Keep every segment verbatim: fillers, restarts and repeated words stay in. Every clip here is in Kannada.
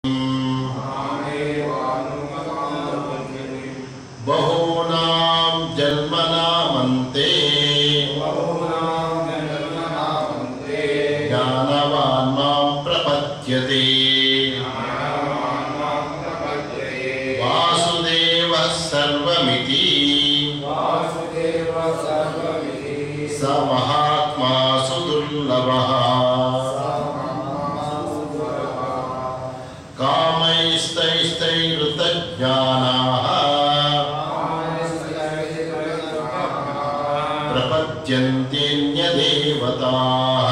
बहूनां जन्मनामन्ते ज्ञानवान् मां प्रपद्यते वासुदेवः सर्वमिति स महात्मा सुदुर्लभः कामैस्तैस्तैरुतज्ञानाः प्रपद्यन्तेऽन्यदेवताः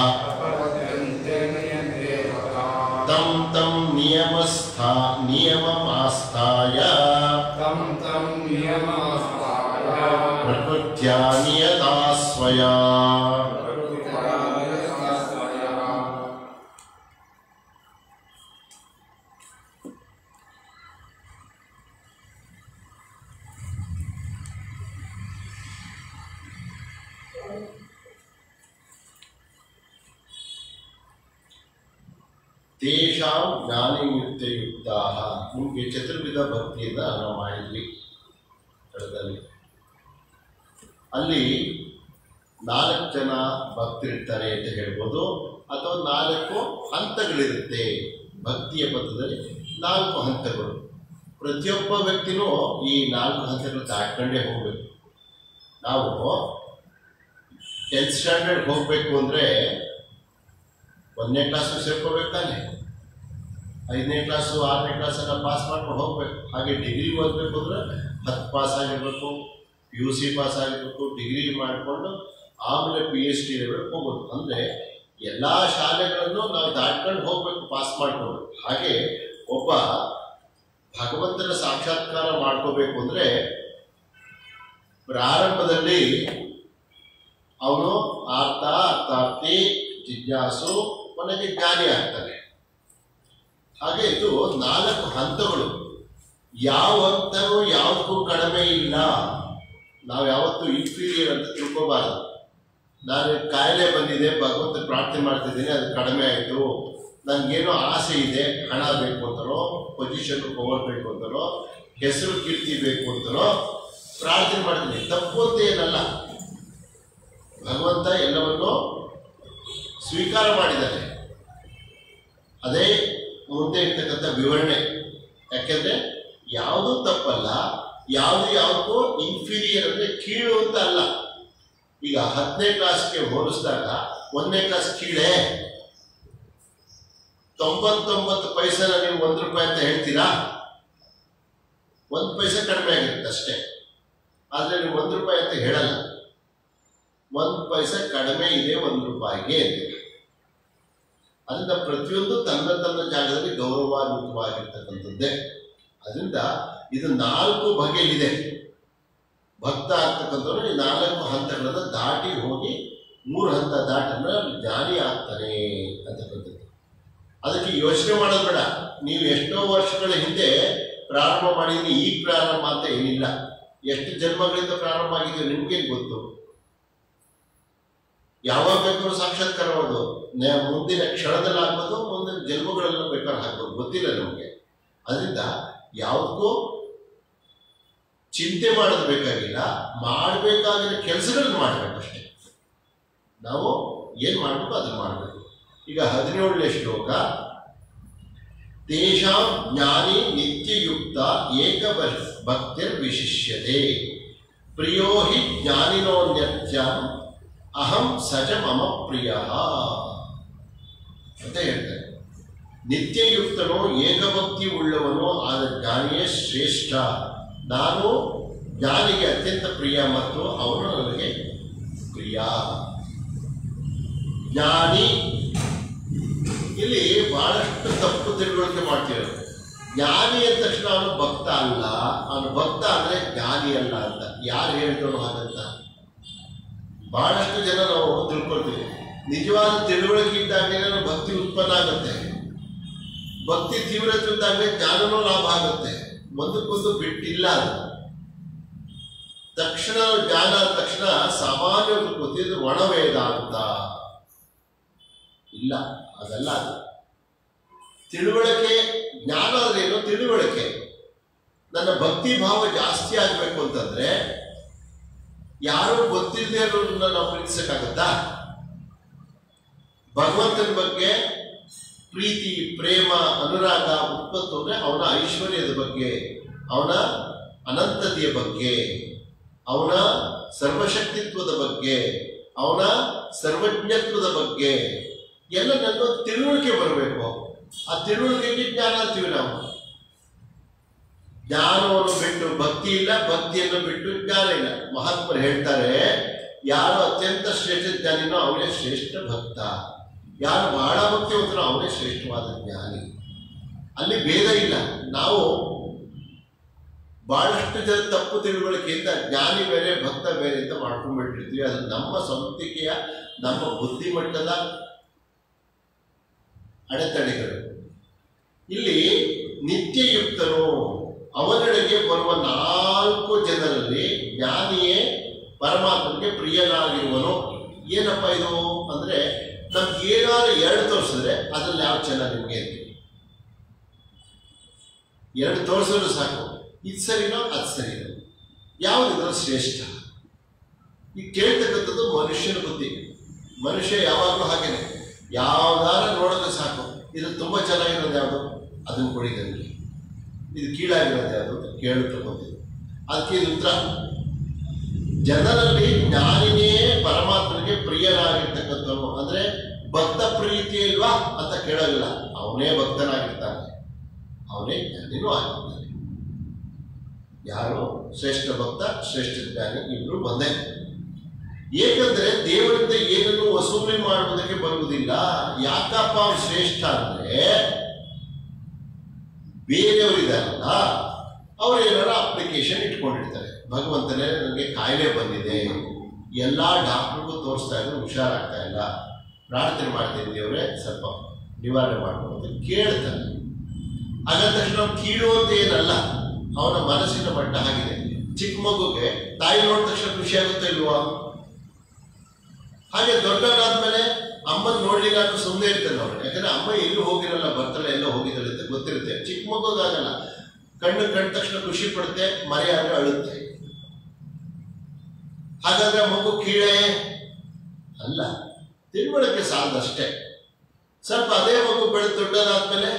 तं तं नियमस्था नियममास्ताय प्रकृत्या नियता स्वया तेषां ज्ञानयुक्तयुक्ताः ನಿಮಗೆ ಚತುರ್ವಿಧ ಭಕ್ತಿಯಿಂದ ನಾವು ಮಾಡಿದ್ವಿ ಕಳೆದಲ್ಲಿ. ಅಲ್ಲಿ ನಾಲ್ಕು ಜನ ಭಕ್ತರಿರ್ತಾರೆ ಅಂತ ಹೇಳ್ಬೋದು, ಅಥವಾ ನಾಲ್ಕು ಹಂತಗಳಿರುತ್ತೆ. ಭಕ್ತಿಯ ಪಥದಲ್ಲಿ ನಾಲ್ಕು ಹಂತಗಳು. ಪ್ರತಿಯೊಬ್ಬ ವ್ಯಕ್ತಿನೂ ಈ ನಾಲ್ಕು ಹಂತಗಳು ದಾಟ್ಕೊಂಡೇ ಹೋಗ್ಬೇಕು. ನಾವು ಟೆಂತ್ ಸ್ಟ್ಯಾಂಡರ್ಡ್ ಹೋಗಬೇಕು ಅಂದರೆ ಒಂದನೇ ಕ್ಲಾಸು ಸೇರ್ಕೋಬೇಕು ತಾನೆ, ಐದನೇ ಕ್ಲಾಸು ಆರನೇ ಕ್ಲಾಸೆಲ್ಲ ಪಾಸ್ ಮಾಡ್ಕೊಂಡು ಹೋಗ್ಬೇಕು. ಹಾಗೆ ಡಿಗ್ರಿ ಓದಬೇಕು ಅಂದರೆ ಹತ್ತು ಪಾಸ್ ಆಗಿರಬೇಕು, ಪಿ ಯು ಸಿ ಪಾಸ್ ಆಗಿರಬೇಕು, ಡಿಗ್ರಿ ಮಾಡಿಕೊಂಡು ಆಮೇಲೆ ಪಿ ಎಚ್ ಡಿ ಲೆವೆಲ್ಗೆ ಹೋಗೋದು. ಅಂದರೆ ಎಲ್ಲ ಶಾಲೆಗಳನ್ನು ನಾವು ದಾಟ್ಕೊಂಡು ಹೋಗ್ಬೇಕು ಪಾಸ್ ಮಾಡಿಕೊಂಡು. ಹಾಗೆ ಒಬ್ಬ ಭಗವಂತನ ಸಾಕ್ಷಾತ್ಕಾರ ಮಾಡ್ಕೋಬೇಕು ಅಂದರೆ ಪ್ರಾರಂಭದಲ್ಲಿ ಅವನು ಆರ್ತ ಅರ್ಥಾರ್ಥಿ ಜಿಜ್ಞಾಸು ಕೊನೆಗೆ ಜ್ಞಾನಿ ಆಗ್ತಾನೆ. ಹಾಗೆ ಇದು ನಾಲ್ಕು ಹಂತಗಳು. ಯಾವ ಹಂತನೂ ಯಾವುದಕ್ಕೂ ಕಡಿಮೆ ಇಲ್ಲ. ನಾವು ಯಾವತ್ತೂ ಇನ್ಫೀರಿಯರ್ ಅಂತ ತಿಳ್ಕೋಬಾರದು. ನಾನು ಕಾಯಿಲೆ ಬಂದಿದೆ, ಭಗವಂತ ಪ್ರಾರ್ಥನೆ ಮಾಡ್ತಿದ್ದೀನಿ, ಅದು ಕಡಿಮೆ ಆಯಿತು, ನನಗೇನೋ ಆಸೆ ಇದೆ, ಹಣ ಬೇಕು ಅಂತನೋ, ಪೊಸಿಷನ್ ಪವರ್ ಬೇಕು ಅಂತನೋ, ಹೆಸರು ಕೀರ್ತಿ ಬೇಕು ಅಂತನೋ ಪ್ರಾರ್ಥನೆ ಮಾಡ್ತೀನಿ. ತಪ್ಪು ಅಂತ ಏನಲ್ಲ, ಭಗವಂತ ಎಲ್ಲವನ್ನೂ ಸ್ವೀಕಾರ ಮಾಡಿದ್ದಾನೆ. ಅದೇ ಮುಂದೆ ಇರ್ತಕ್ಕಂಥ ವಿವರಣೆ. ಯಾಕೆಂದರೆ ಯಾವುದೂ ತಪ್ಪಲ್ಲ, ಯಾವುದು ಯಾವುದಕ್ಕೂ ಇನ್ಫೀರಿಯರ್ ಅಂದರೆ ಕೀಳು ಅಂತ ಅಲ್ಲ. ಈಗ ಹತ್ತನೇ ಕ್ಲಾಸ್ಗೆ ಹೋಲಿಸಿದಾಗ ಒಂದನೇ ಕ್ಲಾಸ್ ಕೀಳೇ. ತೊಂಬತ್ತೊಂಬತ್ತು ಪೈಸೆನ ನೀವು ಒಂದು ರೂಪಾಯಿ ಅಂತ ಹೇಳ್ತೀರಾ? ಒಂದು ಪೈಸೆ ಕಡಿಮೆ ಆಗಿರುತ್ತೆ ಅಷ್ಟೇ. ಆದರೆ ನೀವು ಒಂದು ರೂಪಾಯಿ ಅಂತ ಹೇಳಲ್ಲ. ಒಂದು ಪೈಸೆ ಕಡಿಮೆ ಇದೆ ಒಂದು ರೂಪಾಯಿಗೆ ಅಂತ. ಅದರಿಂದ ಪ್ರತಿಯೊಂದು ತನ್ನ ತನ್ನ ಜಾಗದಲ್ಲಿ ಗೌರವಾನ್ವಿತವಾಗಿರ್ತಕ್ಕಂಥದ್ದೇ. ಅದರಿಂದ ಇದು ನಾಲ್ಕು ಬಗೆಯಲ್ಲಿದೆ. ಭಕ್ತ ಆಗ್ತಕ್ಕಂಥವ್ರು ಈ ನಾಲ್ಕು ಹಂತಗಳನ್ನು ದಾಟಿ ಹೋಗಿ ಮೂರು ಹಂತ ದಾಟನ್ನ ಜ್ಞಾನಿ ಆಗ್ತಾನೆ ಅಂತಕ್ಕಂಥದ್ದು. ಅದಕ್ಕೆ ಯೋಚನೆ ಮಾಡೋದು ಬೇಡ. ನೀವು ಎಷ್ಟೋ ವರ್ಷಗಳ ಹಿಂದೆ ಪ್ರಾರಂಭ ಮಾಡಿದ್ರೆ ಈಗ ಪ್ರಾರಂಭ ಅಂತ ಏನಿಲ್ಲ. ಎಷ್ಟು ಜನ್ಮಗಳಿಂದ ಪ್ರಾರಂಭ ಆಗಿದೆಯೋ ನಿಮ್ಗೇನು ಗೊತ್ತು? ಯಾವಾಗ ಬೇಕಾದ್ರೂ ಸಾಕ್ಷಾತ್ಕಾರವಾಗೋದು, ಮುಂದಿನ ಕ್ಷಣದಲ್ಲಿ ಆಗ್ಬೋದು, ಮುಂದಿನ ಜನ್ಮಗಳಲ್ಲೂ ಬೇಕಾದ್ರೆ ಹಾಕ್ಬೋದು, ಗೊತ್ತಿಲ್ಲ ನಮಗೆ. ಅದರಿಂದ ಯಾವುದಕ್ಕೂ ಚಿಂತೆ ಮಾಡೋದು ಬೇಕಾಗಿಲ್ಲ. ಮಾಡಬೇಕಾಗಿರೋ ಕೆಲಸಗಳನ್ನು ಮಾಡಬೇಕಷ್ಟೇ. ನಾವು ಏನು ಮಾಡಬೇಕು ಅದನ್ನು ಮಾಡಬೇಕು. ಈಗ ಹದಿನೇಳನೇ ಶ್ಲೋಕ, ತೇಷಾಂ ಜ್ಞಾನಿ ನಿತ್ಯಯುಕ್ತ ಏಕ ಭಕ್ತಿರ್ ವಿಶಿಷ್ಯತೆ ಪ್ರಿಯೋ ಹಿ ಜ್ಞಾನಿನೋನ್ಯತ್ಯಂ ಅಹಂ ಸಜ ಮಮ ಪ್ರಿಯ ಅಂತ ಹೇಳ್ತಾರೆ. ನಿತ್ಯಯುಕ್ತನು ಏಕಭಕ್ತಿ ಉಳ್ಳವನು ಆದ ಜ್ಞಾನಿಯೇ ಶ್ರೇಷ್ಠ. ನಾನು ಜ್ಞಾನಿಗೆ ಅತ್ಯಂತ ಪ್ರಿಯ ಮತ್ತು ಅವನು ನನಗೆ ಪ್ರಿಯ. ಜ್ಞಾನಿ ಇಲ್ಲಿ ಬಹಳಷ್ಟು ತಪ್ಪು ತಿಳುವಳಿಕೆ ಮಾಡ್ತೀವಿ. ಜ್ಞಾನಿ ಅಂದ ತಕ್ಷಣ ಅವನು ಭಕ್ತ ಅಲ್ಲ, ಅವನು ಭಕ್ತ ಅಂದರೆ ಜ್ಞಾನಿ ಅಲ್ಲ ಅಂತ. ಯಾರು ಹೇಳ್ತಾರೋ ಹಾಗಂತ ಬಹಳಷ್ಟು ಜನ ನಾವು ತಿಳ್ಕೊಳ್ತೀವಿ. ನಿಜವಾದ ತಿಳುವಳಿಕೆ ಇದ್ದಾಗಲೇ ಭಕ್ತಿ ಉತ್ಪನ್ನ ಆಗುತ್ತೆ. ಭಕ್ತಿ ತೀವ್ರತೆ ಇದ್ದಾಗಲೇ ಜ್ಞಾನನೂ ಲಾಭ ಆಗುತ್ತೆ. ಒಂದಕ್ಕೊಂದು ಬಿಟ್ಟಿಲ್ಲ. ಅದು ತಕ್ಷಣ ಜ್ಞಾನ ಆದ ತಕ್ಷಣ ಸಾಮಾನ್ಯ ಗೊತ್ತಿದ್ದು ಒಣವೇದ ಅಂತ ಇಲ್ಲ, ಅದಲ್ಲ. ಅದು ತಿಳುವಳಿಕೆ ಜ್ಞಾನ ಅಂದ್ರೇನು? ತಿಳುವಳಿಕೆ. ನನ್ನ ಭಕ್ತಿ ಭಾವ ಜಾಸ್ತಿ ಆಗಬೇಕು ಅಂತಂದ್ರೆ ಯಾರು ಗೊತ್ತಿಲ್ಲದೆ ಅನ್ನೋದನ್ನ ನಾವು ಪ್ರೀತಿಸಕ್ಕಾಗತ್ತಾ? ಭಗವಂತನ ಬಗ್ಗೆ ಪ್ರೀತಿ, ಪ್ರೇಮ, ಅನುರಾಗ ಉತ್ಪತ್ತು ಅಂದ್ರೆ ಅವನ ಐಶ್ವರ್ಯದ ಬಗ್ಗೆ, ಅವನ ಅನಂತತೆಯ ಬಗ್ಗೆ, ಅವನ ಸರ್ವಶಕ್ತಿತ್ವದ ಬಗ್ಗೆ, ಅವನ ಸರ್ವಜ್ಞತ್ವದ ಬಗ್ಗೆ ಎಲ್ಲ ನನ್ನ ತಿಳುವಳಿಕೆ ಬರಬೇಕು. ಆ ತಿಳುವಳಿಕೆಗೆ ಜ್ಞಾನ ಅಂತೀವಿ ನಾವು. ಜ್ಞಾನವನ್ನು ಬಿಟ್ಟು ಭಕ್ತಿ ಇಲ್ಲ, ಭಕ್ತಿಯನ್ನು ಬಿಟ್ಟು ಜ್ಞಾನ ಇಲ್ಲ. ಮಹಾತ್ಮರು ಹೇಳ್ತಾರೆ, ಯಾರು ಅತ್ಯಂತ ಶ್ರೇಷ್ಠ ಜ್ಞಾನಿನೋ ಅವನೇ ಶ್ರೇಷ್ಠ ಭಕ್ತ, ಯಾರು ಬಹಳ ಭಕ್ತಿವಂತನೋ ಅವನೇ ಶ್ರೇಷ್ಠವಾದ ಜ್ಞಾನಿ. ಅಲ್ಲಿ ಭೇದ ಇಲ್ಲ. ನಾವು ಬಹಳಷ್ಟು ಜನ ತಪ್ಪು ತಿಳುವಳಿಕೆಯಿಂದ ಜ್ಞಾನಿ ಬೇರೆ ಭಕ್ತ ಬೇರೆ ಅಂತ ಮಾಡ್ಕೊಂಡ್ಬಿಟ್ಟಿರ್ತೀವಿ. ಅದು ನಮ್ಮ ಸ್ವಂತಿಕೆಯ, ನಮ್ಮ ಬುದ್ಧಿಮಟ್ಟದ ಅಡೆತಡೆಗಳು. ಇಲ್ಲಿ ನಿತ್ಯಯುಕ್ತನು, ಅವನೆಡೆಗೆ ಬರುವ ನಾಲ್ಕು ಜನರಲ್ಲಿ ಜ್ಞಾನಿಯೇ ಪರಮಾತ್ಮನಿಗೆ ಪ್ರಿಯನಾಗಿರುವನು. ಏನಪ್ಪ ಇದು ಅಂದ್ರೆ, ನಮ್ಗೆ ಏನಾದ್ರು ಎರಡು ತೋರಿಸಿದ್ರೆ ಅದ್ರಲ್ಲಿ ಯಾವ ಚೆನ್ನಾಗಿ ನಿಮಗೆ ಅಂತೀವಿ. ಎರಡು ತೋರಿಸಿದ್ರು ಸಾಕು, ಇದು ಸರಿನೋ ಅದು ಸರಿನೋ, ಯಾವುದಿದ್ರು ಶ್ರೇಷ್ಠ. ಈಗ ಕೇಳ್ತಕ್ಕಂಥದ್ದು ಮನುಷ್ಯನ ಬುದ್ಧಿ. ಮನುಷ್ಯ ಯಾವಾಗಲೂ ಹಾಗೇನೆ, ಯಾವ್ದಾರ ನೋಡಿದ್ರೆ ಸಾಕು, ಇದು ತುಂಬ ಚೆನ್ನಾಗಿರೋದು ಯಾವುದು ಅದನ್ನು ಕೊಡಿ ನನಗೆ, ಇದು ಕೀಳಾಗಿರೋದು ಯಾವುದು ಅಂತ ಕೇಳಿ ತಗೊಂಡಿದ್ದು. ಅದಕ್ಕೆ ಇದು ಉತ್ತರ. ಜನರಲ್ಲಿ ಜ್ಞಾನಿನೇ ಪರಮಾತ್ಮನಿಗೆ ಪ್ರಿಯನಾಗಿರ್ತಕ್ಕಂಥವನು. ಅಂದ್ರೆ ಭಕ್ತ ಪ್ರೀತಿ ಇಲ್ವಾ ಅಂತ ಕೇಳೋದಿಲ್ಲ, ಅವನೇ ಭಕ್ತನಾಗಿರ್ತಾನೆ, ಅವನೇ ಜ್ಞಾನಿನೂ ಆಗಿರ್ತಾನೆ. ಯಾರು ಶ್ರೇಷ್ಠ ಭಕ್ತ, ಶ್ರೇಷ್ಠ ಜ್ಞಾನಿ ಇಬ್ರು ಬಂದೇ. ಏಕೆಂದ್ರೆ ದೇವರಿಂದ ಏನನ್ನು ವಸೂಲಿ ಮಾಡುವುದಕ್ಕೆ ಬರುವುದಿಲ್ಲ. ಯಾಕಪ್ಪ ಶ್ರೇಷ್ಠ ಅಂದ್ರೆ, ಬೇರೆಯವರಿದಾರಲ್ಲ ಅವ್ರು ಏನಾರ ಅಪ್ಲಿಕೇಶನ್ ಇಟ್ಕೊಂಡಿರ್ತಾರೆ. ಭಗವಂತನೇ ನನಗೆ ಕಾಯಿಲೆ ಬಂದಿದೆ, ಎಲ್ಲ ಡಾಕ್ಟ್ರಿಗೂ ತೋರಿಸ್ತಾ ಇದ್ರು, ಹುಷಾರಾಗ್ತಾ ಇಲ್ಲ, ಪ್ರಾರ್ಥನೆ ಮಾಡ್ತೀನಿ ದೇವರೇ ಸ್ವಲ್ಪ ನಿವಾರಣೆ ಮಾಡ್ಬೋದು ಅಂತ ಕೇಳ್ತಾನೆ. ಹಾಗಾದ ತಕ್ಷಣ ಕೀಳು ಅಂತ ಏನಲ್ಲ, ಅವನ ಮನಸ್ಸಿನ ಮಟ್ಟ ಆಗಿದೆ. ಚಿಕ್ಕ ಮಗುಗೆ ತಾಯಿ ನೋಡಿದ ತಕ್ಷಣ ಖುಷಿ ಆಗುತ್ತಾ ಇಲ್ವಾ? ಹಾಗೆ ದೊಡ್ಡವರಾದ್ಮೇಲೆ ಅಮ್ಮನ ನೋಡ್ಲಿಲ್ಲ ಅಂತ ಸುಮ್ಮನೆ ಇರ್ತಾನೆ ಅವನು. ಯಾಕಂದ್ರೆ ಅಮ್ಮ ಎಲ್ಲೂ ಹೋಗಿರಲ್ಲ, ಬರ್ತಾಳೆ ಎಲ್ಲ ಹೋಗಿದ್ದಾಳೆ ಅಂತ ಗೊತ್ತಿರುತ್ತೆ. ಚಿಕ್ಕ ಮಗುಗಾಗಲ್ಲ, ಕಣ್ಣು ಕಂಡ ತಕ್ಷಣ ಖುಷಿ ಪಡುತ್ತೆ, ಮರೆಯಾದ್ರೆ ಅಳುತ್ತೆ. ಹಾಗಾದ್ರೆ ಮಗು ಕೀಳೇ ಅಲ್ಲ, ತಿಳುವಳಿಕೆ ಸಾಲದಷ್ಟೇ. ಸ್ವಲ್ಪ ಅದೇ ಮಗು ಬೆಳೆದು ದೊಡ್ಡದಾದ್ಮೇಲೆ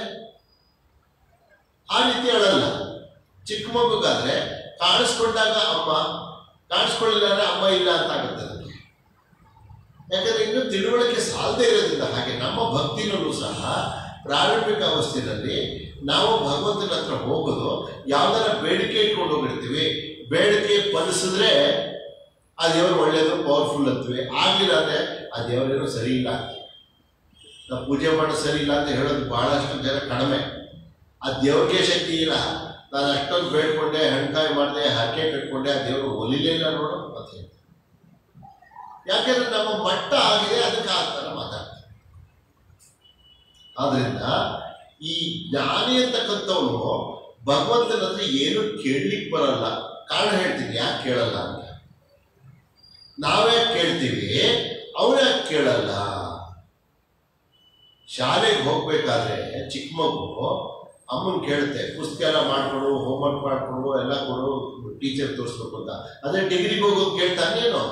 ಆ ರೀತಿ ಅಳಲ್ಲ. ಚಿಕ್ಕ ಮಗುಗಾದ್ರೆ ಕಾಣಿಸ್ಕೊಂಡಾಗ ಅಮ್ಮ, ಕಾಣಿಸ್ಕೊಳ್ಳಿಲ್ಲ ಅಂದ್ರೆ ಅಮ್ಮ ಇಲ್ಲ ಅಂತ ಆಗುತ್ತೆ ಅದಕ್ಕೆ. ಯಾಕಂದ್ರೆ ಇನ್ನು ತಿಳುವಳಿಕೆ ಸಾಲದೇ ಇರೋದ್ರಿಂದ. ಹಾಗೆ ನಮ್ಮ ಭಕ್ತಿನಲ್ಲೂ ಸಹ ಪ್ರಾರಂಭಿಕ ಅವಸ್ಥೆಯಲ್ಲಿ ನಾವು ಭಗವಂತನ ಹತ್ರ ಹೋಗೋದು, ಯಾವ್ದಾರ ಬೇಡಿಕೆ ಇಟ್ಕೊಂಡು ಹೋಗಿರ್ತೀವಿ, ಬೇಡಿಕೆ ಫಲಿಸಿದ್ರೆ ಆ ದೇವರು ಒಳ್ಳೇದು ಪವರ್ಫುಲ್ ಅಂತೀವಿ. ಆಗ್ಲಿಲ್ಲ ಅಂದ್ರೆ ಆ ದೇವರೇನೋ ಸರಿ ಇಲ್ಲ, ನಾವು ಪೂಜೆ ಮಾಡೋದು ಸರಿ ಇಲ್ಲ ಅಂತ ಹೇಳೋದು ಬಹಳಷ್ಟು ಜನ ಕಡಿಮೆ. ಆ ದೇವ್ರಿಗೆ ಶಕ್ತಿ ಇಲ್ಲ, ನಾನು ಅಷ್ಟೊಂದು ಬೇಡ್ಕೊಂಡೆ, ಹಣ್ಕಾಯಿ ಮಾಡಿದೆ, ಹರಕೆ ಕಟ್ಕೊಂಡೆ, ಆ ದೇವರು ಒಲಿಲೇ ಇಲ್ಲ ನೋಡು ಅಂತ ಹೇಳ್ತಾರೆ. ಯಾಕೆಂದ್ರೆ ನಮ್ಮ ಮಟ್ಟ ಆಗಿದೆ, ಅದಕ್ಕೆ ಆ ಥರ ಮಾತಾಡ್ತಾರೆ. ಆದ್ರಿಂದ ಈ ಜ್ಞಾನಿ ಅಂತಕ್ಕಂಥವನು ಭಗವಂತನ ಹತ್ರ ಏನು ಕೇಳಲಿಕ್ಕೆ ಬರಲ್ಲ. ಕಾರಣ ಹೇಳ್ತೀನಿ ಯಾಕೆ ಕೇಳಲ್ಲ ಅಂತ. ನಾವ್ಯಾಕೆ ಕೇಳ್ತೀವಿ, ಅವನು ಯಾಕೆ ಕೇಳಲ್ಲ? ಶಾಲೆಗೆ ಹೋಗ್ಬೇಕಾದ್ರೆ ಚಿಕ್ಕ ಮಗು ಅಮ್ಮನ್ ಕೇಳುತ್ತೆ, ಪುಸ್ತಕ ಎಲ್ಲ ಮಾಡ್ಕೊಡು, ಹೋಮ್ವರ್ಕ್ ಮಾಡ್ಕೊಡು, ಎಲ್ಲ ಕೊಡು, ಟೀಚರ್ ತೋರಿಸ್ಬೇಕು ಅಂತ. ಅದೇ ಡಿಗ್ರಿಗೆ ಹೋಗೋದು ಕೇಳ್ತಾನೇನೋ?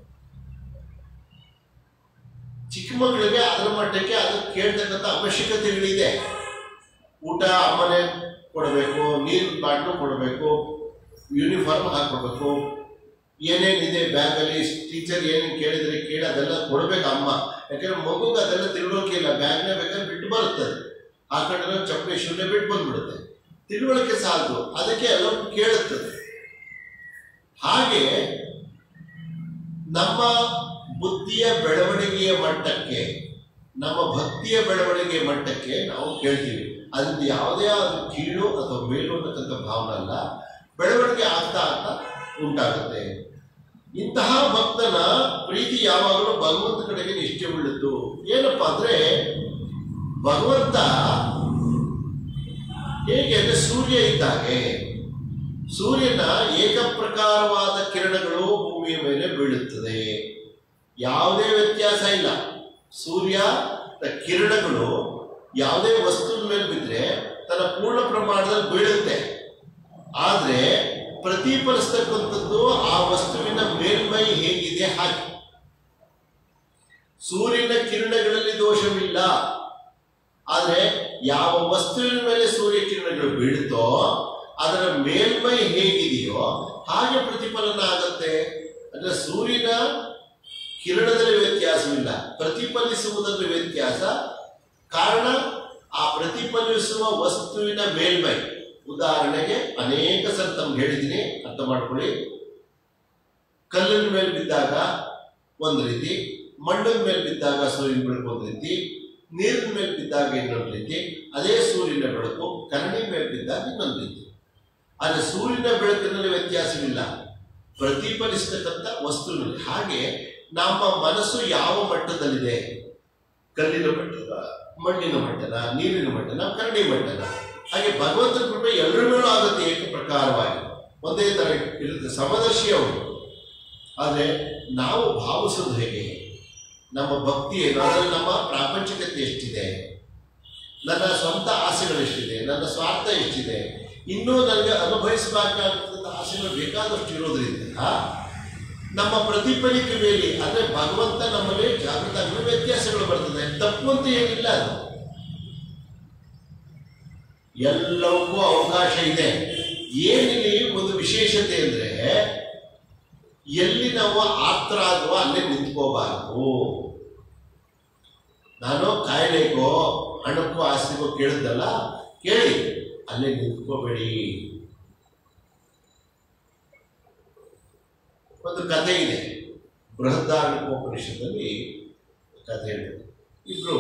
ಚಿಕ್ಕ ಮಕ್ಕಳಿಗೆ ಅದರ ಮಟ್ಟಕ್ಕೆ ಅದು ಕೇಳ್ತಕ್ಕಂಥ ಅವಶ್ಯಕತೆಗಳಿದೆ. ಊಟ ಅಮ್ಮನೇ ಕೊಡಬೇಕು, ನೀರು ಬಾಟ್ಲು ಕೊಡಬೇಕು, ಯೂನಿಫಾರ್ಮ್ ಹಾಕೊಡ್ಬೇಕು, ಏನೇನಿದೆ ಬ್ಯಾಗಲ್ಲಿ, ಟೀಚರ್ ಏನೇನು ಕೇಳಿದ್ರೆ ಕೇಳಿ ಅದೆಲ್ಲ ಕೊಡ್ಬೇಕು ಅಮ್ಮ. ಯಾಕಂದ್ರೆ ಮಗುಗೆ ಅದೆಲ್ಲ ತಿಳುವಳಿಕೆ ಇಲ್ಲ, ಬ್ಯಾಗ್ನೇ ಬೇಕಾದ್ರೆ ಬಿಟ್ಟು ಬರುತ್ತೆ, ಹಾಕೊಂಡಿರೋ ಚಪ್ಪಲಿ ಶೂನ್ಯ ಬಿಟ್ಟು ಬಂದ್ಬಿಡುತ್ತೆ. ತಿಳುವಳಿಕೆ ಸಾಲದು, ಅದಕ್ಕೆ ಎಲ್ಲ ಕೇಳುತ್ತದೆ. ಹಾಗೆ ನಮ್ಮ ಬುದ್ಧಿಯ ಬೆಳವಣಿಗೆಯ ಮಟ್ಟಕ್ಕೆ, ನಮ್ಮ ಭಕ್ತಿಯ ಬೆಳವಣಿಗೆಯ ಮಟ್ಟಕ್ಕೆ ನಾವು ಕೇಳ್ತೀವಿ. ಅದ್ರಿಂದ ಯಾವುದೇ ಆದ್ರೂ ಕೀಳು ಅಥವಾ ಮೇಲು ಅನ್ನತಕ್ಕಂಥ ಭಾವನೆ ಅಲ್ಲ, ಬೆಳವಣಿಗೆ ಆಗ್ತಾ ಆಗ್ತಾ ಉಂಟಾಗುತ್ತೆ. ಇಂತಹ ಭಕ್ತನ ಪ್ರೀತಿ ಯಾವಾಗಲೂ ಭಗವಂತ ಕಡೆಗೆ ನಿಷ್ಠೆ ಉಳ್ಳದ್ದು. ಏನಪ್ಪಾ ಅಂದ್ರೆ, ಭಗವಂತ ಹೇಗೆ ಅಂದ್ರೆ ಸೂರ್ಯ ಇದ್ದಾಗೆ, ಸೂರ್ಯನ ಏಕಪ್ರಕಾರವಾದ ಕಿರಣಗಳು ಭೂಮಿಯ ಮೇಲೆ ಬೀಳುತ್ತದೆ, ಯಾವುದೇ ವ್ಯತ್ಯಾಸ ಇಲ್ಲ. ಸೂರ್ಯ ಕಿರಣಗಳು ಯಾವುದೇ ವಸ್ತುವಿನ ಮೇಲೆ ಬಿದ್ದರೆ ತನ್ನ ಪೂರ್ಣ ಪ್ರಮಾಣದಲ್ಲಿ ಬೀಳುತ್ತೆ. ಆದ್ರೆ ಪ್ರತಿಫಲಿಸ್ತಕ್ಕಂಥದ್ದು ಆ ವಸ್ತುವಿನ ಮೇಲ್ಮೈ ಹೇಗಿದೆ ಹಾಗೆ. ಸೂರ್ಯನ ಕಿರಣಗಳಲ್ಲಿ ದೋಷವಿಲ್ಲ, ಆದ್ರೆ ಯಾವ ವಸ್ತುವಿನ ಮೇಲೆ ಸೂರ್ಯ ಕಿರಣಗಳು ಬೀಳುತ್ತೋ ಅದರ ಮೇಲ್ಮೈ ಹೇಗಿದೆಯೋ ಹಾಗೆ ಪ್ರತಿಫಲನ ಆಗತ್ತೆ. ಅಂದ್ರೆ ಸೂರ್ಯನ ಕಿರಣದಲ್ಲಿ ವ್ಯತ್ಯಾಸವಿಲ್ಲ, ಪ್ರತಿಫಲಿಸುವುದರಲ್ಲಿ ವ್ಯತ್ಯಾಸ. ಕಾರಣ ಆ ಪ್ರತಿಫಲಿಸುವ ವಸ್ತುವಿನ ಮೇಲ್ಮೈ. ಉದಾಹರಣೆಗೆ ಅನೇಕ ಸಲ ತಮ್ಗೆ ಹೇಳಿದ್ದೀನಿ, ಅರ್ಥ ಮಾಡ್ಕೊಳ್ಳಿ. ಕಲ್ಲಿನ ಮೇಲೆ ಬಿದ್ದಾಗ ಒಂದು ರೀತಿ, ಮಣ್ಣಿನ ಮೇಲೆ ಬಿದ್ದಾಗ ಸೂರ್ಯನ ಬೆಳಕು ಒಂದು ರೀತಿ, ನೀರಿನ ಮೇಲೆ ಬಿದ್ದಾಗ ಇನ್ನೊಂದು ರೀತಿ, ಅದೇ ಸೂರ್ಯನ ಬೆಳಕು ಕನ್ನಡಿ ಮೇಲೆ ಬಿದ್ದಾಗ ಇನ್ನೊಂದು ರೀತಿ. ಆದರೆ ಸೂರ್ಯನ ಬೆಳಕಿನಲ್ಲಿ ವ್ಯತ್ಯಾಸವಿಲ್ಲ, ಪ್ರತಿಫಲಿಸತಕ್ಕಂಥ ವಸ್ತುವಿನಲ್ಲಿ. ಹಾಗೆ ನಮ್ಮ ಮನಸ್ಸು ಯಾವ ಮಟ್ಟದಲ್ಲಿದೆ, ಕಲ್ಲಿನ ಮಟ್ಟದ, ಮಣ್ಣಿನ ಮಟ್ಟದ, ನೀರಿನ ಮಟ್ಟದ, ಕನ್ನಡಿ ಮಟ್ಟದ, ಹಾಗೆ ಭಗವಂತನ ಕೃಪೆ ಎಲ್ಲರ ಮೇಲೂ ಆಗುತ್ತೆ ಏಕ ಪ್ರಕಾರವಾಗಿ, ಒಂದೇ ತರ ಇರುತ್ತೆ, ಸಮದರ್ಶಿ ಅವರು. ಆದರೆ ನಾವು ಭಾವಿಸೋದು ಹೇಗೆ, ನಮ್ಮ ಭಕ್ತಿ ಏನು, ಅದರಲ್ಲಿ ನಮ್ಮ ಪ್ರಾಪಂಚಿಕತೆ ಎಷ್ಟಿದೆ, ನನ್ನ ಸ್ವಂತ ಆಸೆಗಳು ಎಷ್ಟಿದೆ, ನನ್ನ ಸ್ವಾರ್ಥ ಎಷ್ಟಿದೆ, ಇನ್ನೂ ನನಗೆ ಅನುಭವಿಸಬೇಕಾದಂಥ ಆಸೆಗಳು ಬೇಕಾದಷ್ಟು ಇರೋದ್ರಿಂದ ನಮ್ಮ ಪ್ರತಿಫಲಿಕೆ ಮೇಲೆ, ಅಂದರೆ ಭಗವಂತ ನಮ್ಮಲ್ಲಿ ಜಾಗೃತ ವ್ಯತ್ಯಾಸಗಳು ಬರ್ತದೆ. ತಪ್ಪು ಅಂತ ಏನಿಲ್ಲ, ಅದು ಎಲ್ಲವಕ್ಕೂ ಅವಕಾಶ ಇದೆ. ಏನಿಲ್ಲಿ ಒಂದು ವಿಶೇಷತೆ ಅಂದರೆ, ಎಲ್ಲಿ ನಾವು ಆತ್ರ ಆದ್ರೂ ಅಲ್ಲೇ ನಿಂತ್ಕೋಬಾರ್ದು. ನಾನು ಕಾಯಿಲೆಗೋ ಹಣಕ್ಕೋ ಆಸ್ತಿಗೋ ಕೇಳಿದ್ದಲ್ಲ, ಕೇಳಿ ಅಲ್ಲೇ ನಿಂತ್ಕೋಬೇಡಿ. ಒಂದು ಕಥೆ ಇದೆ, ಬೃಹದಾರಣ್ಯಕೋಪನಿಷತ್ತಲ್ಲಿ ಕಥೆ ಹೇಳಿದೆ. ಇಬ್ರು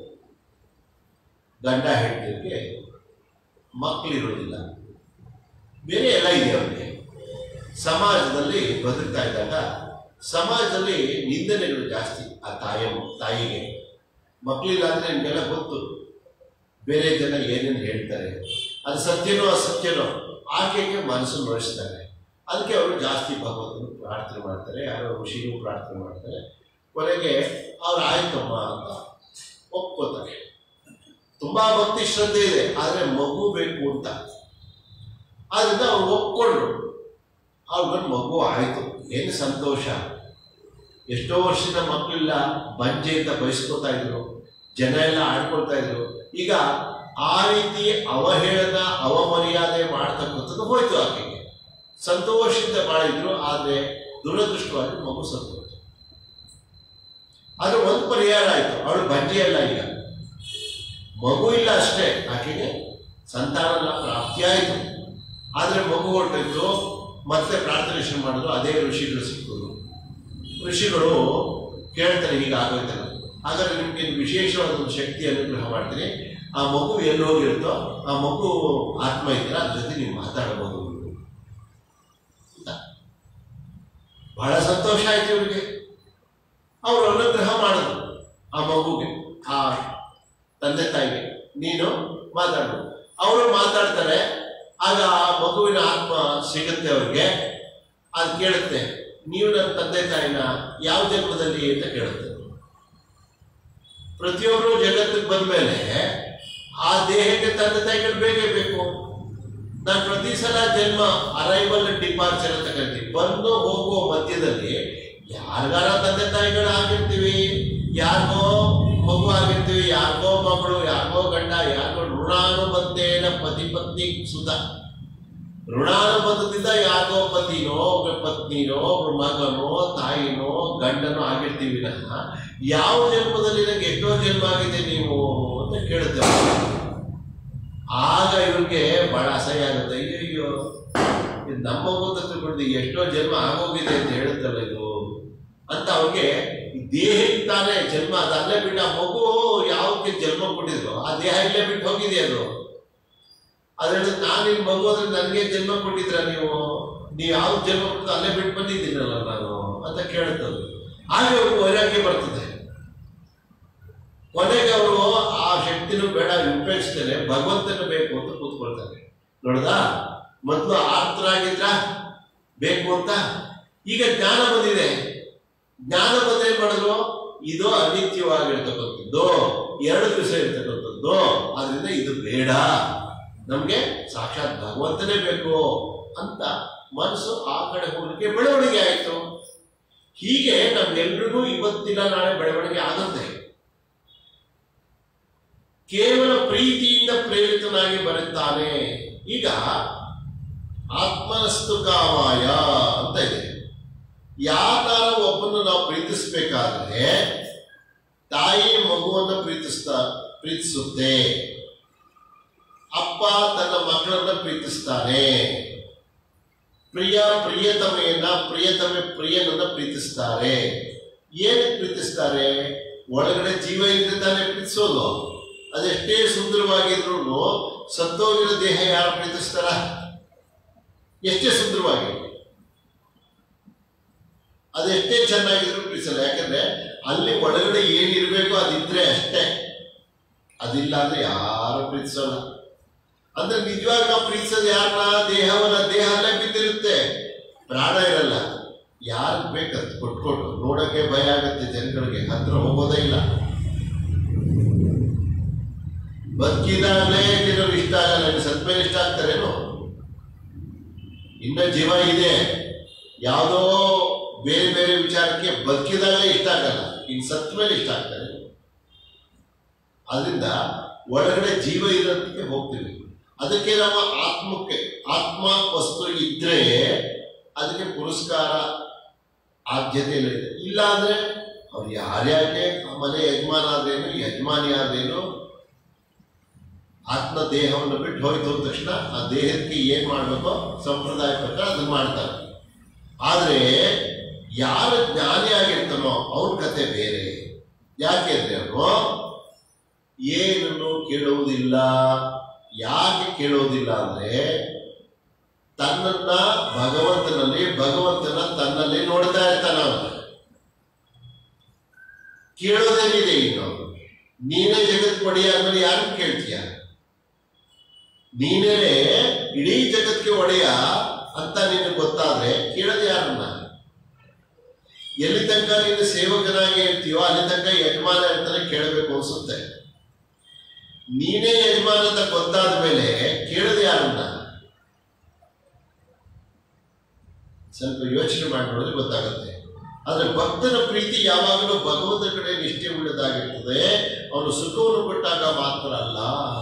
ಗಂಡ ಹೆಂಡತಿಗೆ ಮಕ್ಕಳಿರೋದಿಲ್ಲ, ಬೇರೆ ಎಲ್ಲ ಇದೆ ಅವರಿಗೆ. ಸಮಾಜದಲ್ಲಿ ಬದುಕ್ತಾ ಇದ್ದಾಗ ಸಮಾಜದಲ್ಲಿ ನಿಂದನೆಗಳು ಜಾಸ್ತಿ. ಆ ತಾಯ ತಾಯಿಗೆ ಮಕ್ಕಳಿಲ್ಲ ಅಂದರೆ ನಿಮಗೆಲ್ಲ ಗೊತ್ತು, ಬೇರೆ ಜನ ಏನೇನು ಹೇಳ್ತಾರೆ, ಅದು ಸತ್ಯನೋ ಅಸತ್ಯನೋ ಆಕೆಗೆ ಮನಸ್ಸು ನೋಯಿಸ್ತಾರೆ. ಅದಕ್ಕೆ ಅವರು ಜಾಸ್ತಿ ಭಗವಂತನ ಪ್ರಾರ್ಥನೆ ಮಾಡ್ತಾರೆ, ಯಾರೋ ಋಷಿಗೂ ಪ್ರಾರ್ಥನೆ ಮಾಡ್ತಾರೆ. ಕೊನೆಗೆ ಅವ್ರು ಆಯ್ತಮ್ಮ ಅಂತ ಒಪ್ಕೋತಾರೆ. ತುಂಬಾ ಭಕ್ತಿ ಶ್ರದ್ಧೆ ಇದೆ, ಆದರೆ ಮಗು ಬೇಕು ಅಂತ. ಆದ್ರಿಂದ ಅವ್ರು ಒಪ್ಕೊಂಡ್ರು. ಅವ್ರಿಗೊಂದು ಮಗು ಆಯ್ತು, ಏನು ಸಂತೋಷ. ಎಷ್ಟೋ ವರ್ಷದ ಮಕ್ಕಳಿಲ್ಲ, ಬಂಜೆ ಅಂತ ಬಯಸ್ಕೋತಾ ಇದ್ರು, ಜನ ಎಲ್ಲ ಆಡ್ಕೊಳ್ತಾ ಇದ್ರು. ಈಗ ಆ ರೀತಿ ಅವಹೇಳನ ಅವಮರ್ಯಾದೆ ಮಾಡ್ತಕ್ಕಂಥದ್ದು ಹೋಯ್ತು. ಆಕೆಗೆ ಸಂತೋಷದಿಂದ ಬಾಳಿದ್ರು, ಆದರೆ ದುರದೃಷ್ಟವಾಗಿ ಮಗು ಸತ್ತು. ಆದ್ರೆ ಒಂದು ಪರಿಹಾರ ಆಯ್ತು, ಅವಳು ಬಂಜೆ ಅಲ್ಲ, ಈಗ ಮಗು ಇಲ್ಲ ಅಷ್ಟೇ, ಆಕೆಗೆ ಸಂತಾನ ಪ್ರಾಪ್ತಿ ಆಯಿತು. ಆದರೆ ಮಗು ಹೊರಟಿತ್ತು, ಮತ್ತೆ ಪ್ರಾರ್ಥನೆ ಶುರು ಮಾಡಿದ್ರು. ಅದೇ ಋಷಿಗಳು ಸಿಕ್ಕಿದ್ರು. ಋಷಿಗಳು ಕೇಳ್ತಾರೆ, ಈಗ ಆಗೋಯ್ತಲ್ಲ, ಹಾಗಾದ್ರೆ ನಿಮ್ಗೆ ವಿಶೇಷವಾದ ಒಂದು ಶಕ್ತಿ ಅನುಗ್ರಹ ಮಾಡ್ತೀನಿ. ಆ ಮಗು ಎಲ್ಲಿ ಹೋಗಿರುತ್ತೋ ಆ ಮಗು ಆತ್ಮ ಇದ್ರೆ ಅದ್ರ ಜೊತೆ ನೀವು ಮಾತಾಡಬಹುದು. ಬಹಳ ಸಂತೋಷ ಆಯ್ತು ಇವ್ರಿಗೆ. ಅವರು ಅನುಗ್ರಹ ಮಾಡಿದ್ರು ಆ ಮಗುಗೆ, ಆ ತಂದೆ ತಾಯಿಗೆ, ನೀನು ಮಾತಾಡು. ಅವರು ಮಾತಾಡ್ತಾರೆ. ಆಗ ಆ ಮಗುವಿನ ಆತ್ಮ ಸಿಗುತ್ತೆ ಅವ್ರಿಗೆ. ಅದು ಕೇಳುತ್ತೆ, ನೀವು ನನ್ನ ತಂದೆ ತಾಯಿನ ಯಾವ ಜನ್ಮದಲ್ಲಿ ಅಂತ ಕೇಳುತ್ತೆ. ಪ್ರತಿಯೊಬ್ಬರು ಜಗತ್ತಿಗೆ ಬಂದ ಮೇಲೆ ಆ ದೇಹಕ್ಕೆ ತಂದೆ ತಾಯಿಗಳು ಬೇಕೇ ಬೇಕು. ನಾನು ಪ್ರತಿ ಸಲ ಜನ್ಮ ಅರೈವಲ್ ಡಿಪಾರ್ಚರ್ ಅಂತ ಕರಿತೀವಿ. ಬಂದು ಹೋಗುವ ಮಧ್ಯದಲ್ಲಿ ಯಾರಿಗಾರ ತಂದೆ ತಾಯಿಗಳು ಆಗಿರ್ತೀವಿ, ಯಾರಿಗೋ ಮಗು ಆಗಿರ್ತೀವಿ, ಯಾರಿಗೋ ಮಗಳು, ಯಾರಿಗೋ ಗಂಡ, ಯಾರಿಗೋ ಋಣಾನುಬಂಧೇನ ಪತಿ ಪತ್ನಿ ಸುತ. ಋಣಾನುಬಂಧದಿಂದ ಯಾರಿಗೋ ಪತಿನೋ ಪತ್ನಿನೋ ಮಗನೋ ತಾಯಿನೋ ಗಂಡನೋ ಆಗಿರ್ತೀವಿ. ನನ್ನ ಯಾವ ಜನ್ಮದಲ್ಲಿ ನನಗೆ ಎಷ್ಟೋ ಜನ್ಮ ಆಗಿದೆ ನೀವು ಅಂತ ಕೇಳುತ್ತೇವೆ. ಆಗ ಇವ್ರಿಗೆ ಬಹಳ ಅಸಹ್ಯ ಆಗುತ್ತೆ. ಅಯ್ಯೋ ಇದು ನಮ್ಮ ಮಗು ತಿಳ್ಕೊಂಡು ಎಷ್ಟೋ ಜನ್ಮ ಆಗೋಗಿದೆ ಅಂತ ಹೇಳುತ್ತಲ್ಲ ಇದು ಅಂತ. ಅವ್ರಿಗೆ ದೇಹಕ್ಕೆ ತಾನೇ ಜನ್ಮ, ಅದು ಅಲ್ಲೇ ಬಿಟ್ಟು ಆ ಮಗು ಯಾವಕ್ಕೆ ಜನ್ಮ ಕೊಟ್ಟಿದ್ರು ಆ ದೇಹ ಇಲ್ಲೇ ಬಿಟ್ಟು ಹೋಗಿದೆ. ಅದು ಅದ್ರಲ್ಲಿ ನಾನು ನಿಮ್ಮ ಮಗು ಅಂದ್ರೆ ನನಗೆ ಜನ್ಮ ಕೊಟ್ಟಿದ್ರ ನೀವು ನೀವು ಯಾವ ಜನ್ಮ ಕೊಟ್ಟು ಅಲ್ಲೇ ಬಿಟ್ಟು ಬಂದಿದ್ದೀನಲ್ಲ ನಾನು ಅಂತ ಕೇಳುತ್ತದು. ಹಾಗೆ ಅವ್ರಿಗೆ ವೈರಾಗ್ಯ ಬರ್ತದೆ. ಕೊನೆಗೆ ಅವರು ಆ ಶಕ್ತಿನೂ ಬೇಡ ಉಪಯೋಗಿಸ್ತೇನೆ, ಭಗವಂತನ ಬೇಕು ಅಂತ ಕೂತ್ಕೊಳ್ತಾರೆ. ನೋಡ್ದ, ಮೊದಲು ಆರ್ತರಾಗಿದ್ರ ಬೇಕು ಅಂತ, ಈಗ ಜ್ಞಾನ ಬಂದಿದೆ. ಜ್ಞಾನ ಬಂದ ಏನ್ ಮಾಡಿದ್ರು, ಇದು ಅನಿತ್ಯವಾಗಿರ್ತಕ್ಕಂಥದ್ದು, ಎರಡು ದಿವಸ ಇರ್ತಕ್ಕಂಥದ್ದು, ಆದ್ರಿಂದ ಇದು ಬೇಡ ನಮಗೆ ಸಾಕ್ಷಾತ್ ಭಗವಂತನೇ ಬೇಕು ಅಂತ ಮನಸ್ಸು ಆ ಕಡೆ ಹೋಗಲಿಕ್ಕೆ ಬೆಳವಣಿಗೆ ಆಯಿತು. ಹೀಗೆ ನಮ್ಗೆಲ್ರಿಗೂ ಇವತ್ತಿನ ನಾಳೆ ಬೆಳವಣಿಗೆ ಆಗುತ್ತೆ. ಕೇವಲ ಪ್ರೀತಿಯಿಂದ ಪ್ರೇರಿತನಾಗಿ ಬರುತ್ತಾನೆ. ಈಗ ಆತ್ಮನಸ್ತು ಕಾಮಾಯ ಅಂತ ಇದೆ. ಯಾಕಾರ ಒಬ್ಬನ್ನು ನಾವು ಪ್ರೀತಿಸ್ಬೇಕಾದ್ರೆ ತಾಯಿ ಮಗುವನ್ನು ಪ್ರೀತಿಸ್ತಾ ಪ್ರೀತಿಸುತ್ತೆ, ಅಪ್ಪ ತನ್ನ ಮಕ್ಕಳನ್ನ ಪ್ರೀತಿಸ್ತಾನೆ, ಪ್ರಿಯ ಪ್ರಿಯತಮೆಯನ್ನ ಪ್ರಿಯತಮೆ ಪ್ರಿಯನನ್ನ ಪ್ರೀತಿಸ್ತಾರೆ. ಏನಕ್ಕೆ ಪ್ರೀತಿಸ್ತಾರೆ? ಒಳಗಡೆ ಜೀವ ಇದ್ರೆ ತಾನೇ ಪ್ರೀತಿಸೋದು. ಅದೆಷ್ಟೇ ಸುಂದರವಾಗಿದ್ರು ಸತ್ತೋಗಿರೋ ದೇಹ ಯಾರು ಪ್ರೀತಿಸ್ತಾರ? ಎಷ್ಟೇ ಸುಂದರವಾಗಿ ಅದೆಷ್ಟೇ ಚೆನ್ನಾಗಿದ್ರು ಪ್ರೀತಿಸಲ್ಲ. ಯಾಕಂದ್ರೆ ಅಲ್ಲಿ ಒಳಗಡೆ ಏನಿರ್ಬೇಕು ಅದಿದ್ರೆ ಅಷ್ಟೇ, ಅದಿಲ್ಲ ಅಂದ್ರೆ ಯಾರು ಪ್ರೀತಿಸಲ್ಲ. ಅಂದ್ರೆ ನಿಜವಾಗ ನಾವು ಪ್ರೀತಿಸೋದು ಯಾರನ್ನ? ದೇಹವನ್ನ. ದೇಹನೇ ಬಿದ್ದಿರುತ್ತೆ, ಪ್ರಾಣ ಇರಲ್ಲ. ಯಾರಿಗೆ ಬೇಕಂತ ಕೊಟ್ಕೊಟ್ಟು ನೋಡಕ್ಕೆ ಭಯ ಆಗುತ್ತೆ ಜನಗಳಿಗೆ, ಹತ್ರ ಹೋಗೋದೇ ಇಲ್ಲ. ಬದುಕಿದಾಗಲೇ ಕೆಲವರು ಇಷ್ಟ ಆಗಲ್ಲ, ಸತ್ಮೇಲೆ ಇಷ್ಟ ಆಗ್ತಾರೇನು? ಇನ್ನ ಜೀವ ಇದೆ, ಯಾವುದೋ ಬೇರೆ ಬೇರೆ ವಿಚಾರಕ್ಕೆ ಬದುಕಿದಾಗಲೇ ಇಷ್ಟ ಆಗಲ್ಲ, ಇನ್ನು ಸತ್ ಮೇಲೆ ಇಷ್ಟ ಆಗ್ತಾರೆ. ಅದರಿಂದ ಒಳಗಡೆ ಜೀವ ಇರೋದಕ್ಕೆ ಹೋಗ್ತೀವಿ. ಅದಕ್ಕೆ ನಮ್ಮ ಆತ್ಮಕ್ಕೆ ಆತ್ಮ ವಸ್ತು ಇದ್ರೆ ಅದಕ್ಕೆ ಪುರಸ್ಕಾರ ಆದ್ಯತೆ ಇದೆ. ಇಲ್ಲ ಅಂದ್ರೆ ಅವ್ರು ಯಾರ್ಯಾಕೆ ಮನೆ ಯಜಮಾನ ಆದ್ರೇನು ಯಜಮಾನಿ ಆದ್ರೇನು ಆತ್ಮ ದೇಹವನ್ನು ಬಿಟ್ಟು ಹೋಯ್ತು ಅಂದ ತಕ್ಷಣ ಆ ದೇಹಕ್ಕೆ ಏನ್ ಮಾಡ್ಬೇಕೋ ಸಂಪ್ರದಾಯ ಪ್ರಕಾರ ಅದನ್ನ ಮಾಡ್ತಾರೆ. ಆದ್ರೆ ಯಾರು ಜ್ಞಾನಿ ಆಗಿರ್ತಾನೋ ಅವ್ರ ಕತೆ ಬೇರೆ. ಯಾಕೆಂದ್ರೆ ಅವರು ಏನನ್ನು ಕೇಳುವುದಿಲ್ಲ. ಯಾಕೆ ಕೇಳೋದಿಲ್ಲ ಅಂದ್ರೆ ತನ್ನನ್ನ ಭಗವಂತನಲ್ಲಿ ಭಗವಂತನ ತನ್ನಲ್ಲಿ ನೋಡ್ತಾ ಇರ್ತಾನ. ಅವನು ಕೇಳೋದೇನಿದೆ? ಇನ್ನು ನೀನೇ ಜಗತ್ ಒಡೆಯ ಆದ್ಮೇಲೆ ಯಾರು ಕೇಳ್ತೀಯ? ನೀನೇ ಇಡೀ ಜಗತ್ಗೆ ಒಡೆಯ ಅಂತ ನಿನಗೆ ಗೊತ್ತಾದ್ರೆ ಕೇಳೋದು ಯಾರನ್ನ? ಎಲ್ಲಿ ತನಕ ನೀನು ಸೇವಕನಾಗಿ ಇರ್ತೀಯೋ ಅಲ್ಲಿ ತನಕ ಯಜಮಾನ ಇರ್ತಾನೆ, ಕೇಳಬೇಕು ಅನ್ಸುತ್ತೆ. ನೀನೇ ಯಜಮಾನ ಅಂತ ಗೊತ್ತಾದ ಮೇಲೆ ಕೇಳೋದು ಯಾರನ್ನ? ಸ್ವಲ್ಪ ಯೋಚನೆ ಮಾಡಿ ನೋಡಿದ್ರೆ ಗೊತ್ತಾಗುತ್ತೆ. ಆದ್ರೆ ಭಕ್ತನ ಪ್ರೀತಿ ಯಾವಾಗಲೂ ಭಗವಂತನ ಕಡೆ ನಿಷ್ಠೆ ಉಳ್ಳದಾಗಿರ್ತದೆ. ಅವನು ಸುಖವನ್ನು ಕೊಟ್ಟಾಗ ಮಾತ್ರ ಅಲ್ಲ.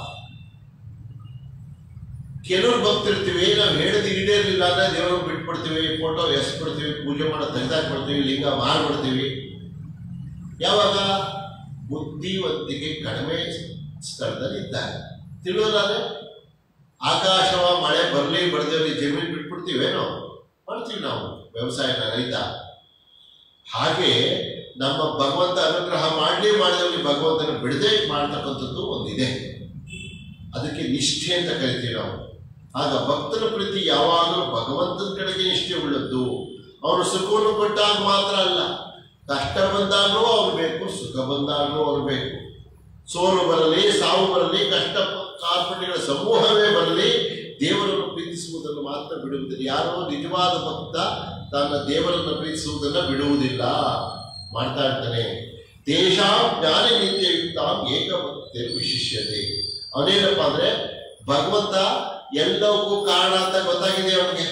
ಕೆಲವರು ಭಕ್ತಿರ್ತೀವಿ, ನಾವು ಹೇಳಿದ ಈಡೇರಲಿಲ್ಲ ಅಂದ್ರೆ ದೇವರನ್ನು ಬಿಟ್ಬಿಡ್ತೀವಿ, ಫೋಟೋ ಎಸ್ಬಿಡ್ತೀವಿ, ಪೂಜೆ ಮಾಡೋ ತೆಗೆದಾಕ್ಬಿಡ್ತೀವಿ, ಲಿಂಗ ಮಾರ್ಬಿಡ್ತೀವಿ. ಯಾವಾಗ ಬುದ್ಧಿವಂತಿಕೆ ಕಡಿಮೆ ಸ್ಥಳದಲ್ಲಿ ಇದ್ದಾರೆ. ತಿಳಿಯೋದಾದ್ರೆ ಆಕಾಶವ ಮಳೆ ಬರಲಿ ಬರದೇವಲ್ಲಿ ಜಮೀನು ಬಿಟ್ಬಿಡ್ತೀವೇನೋ ಮಾಡ್ತೀವಿ ನಾವು, ವ್ಯವಸಾಯನ, ರೈತ. ಹಾಗೆ ನಮ್ಮ ಭಗವಂತ ಅನುಗ್ರಹ ಮಾಡಲಿ ಮಾಡಿದವರಿಗೆ ಭಗವಂತನ ಬಿಡದೆ ಮಾಡ್ತಕ್ಕಂಥದ್ದು ಒಂದಿದೆ. ಅದಕ್ಕೆ ನಿಷ್ಠೆ ಅಂತ ಕರಿತೀವಿ ನಾವು. ಆಗ ಭಕ್ತನ ಪ್ರೀತಿ ಯಾವಾಗಲೂ ಭಗವಂತನ ಕಡೆಗೆ ನಿಷ್ಠೆ ಉಳ್ಳದ್ದು. ಅವರು ಸುಖವನ್ನು ಕೊಟ್ಟಾಗ ಮಾತ್ರ ಅಲ್ಲ, ಕಷ್ಟ ಬಂದಾಗಲೂ ಅವ್ರು ಬೇಕು, ಸುಖ ಬಂದಾಗಲೂ ಅವ್ರು ಬೇಕು. ಸೋಲು ಬರಲಿ, ಸಾವು ಬರಲಿ, ಕಷ್ಟ ಕಾರ್ಪಣ್ಯಗಳ ಸಮೂಹವೇ ಬರಲಿ, ದೇವರನ್ನು ಪ್ರೀತಿಸುವುದನ್ನು ಮಾತ್ರ ಬಿಡುವುದಿಲ್ಲ. ಯಾರೋ ನಿಜವಾದ ಭಕ್ತ ತನ್ನ ದೇವರನ್ನು ಪ್ರೀತಿಸುವುದನ್ನು ಬಿಡುವುದಿಲ್ಲ, ಮಾಡ್ತಾ ಇರ್ತಾನೆ. ದೇಶ ಜ್ಞಾನ ನಿತ್ಯಯುಕ್ತ ಏಕಭಕ್ತಿ ವಿಶಿಷ್ಯತೆ. ಅವನೇನಪ್ಪ ಅಂದ್ರೆ ಭಗವಂತ ಎಲ್ಲವಕ್ಕೂ ಕಾರಣ ಅಂತ ಗೊತ್ತಾಗಿದೆ ಅವನಿಗೆ.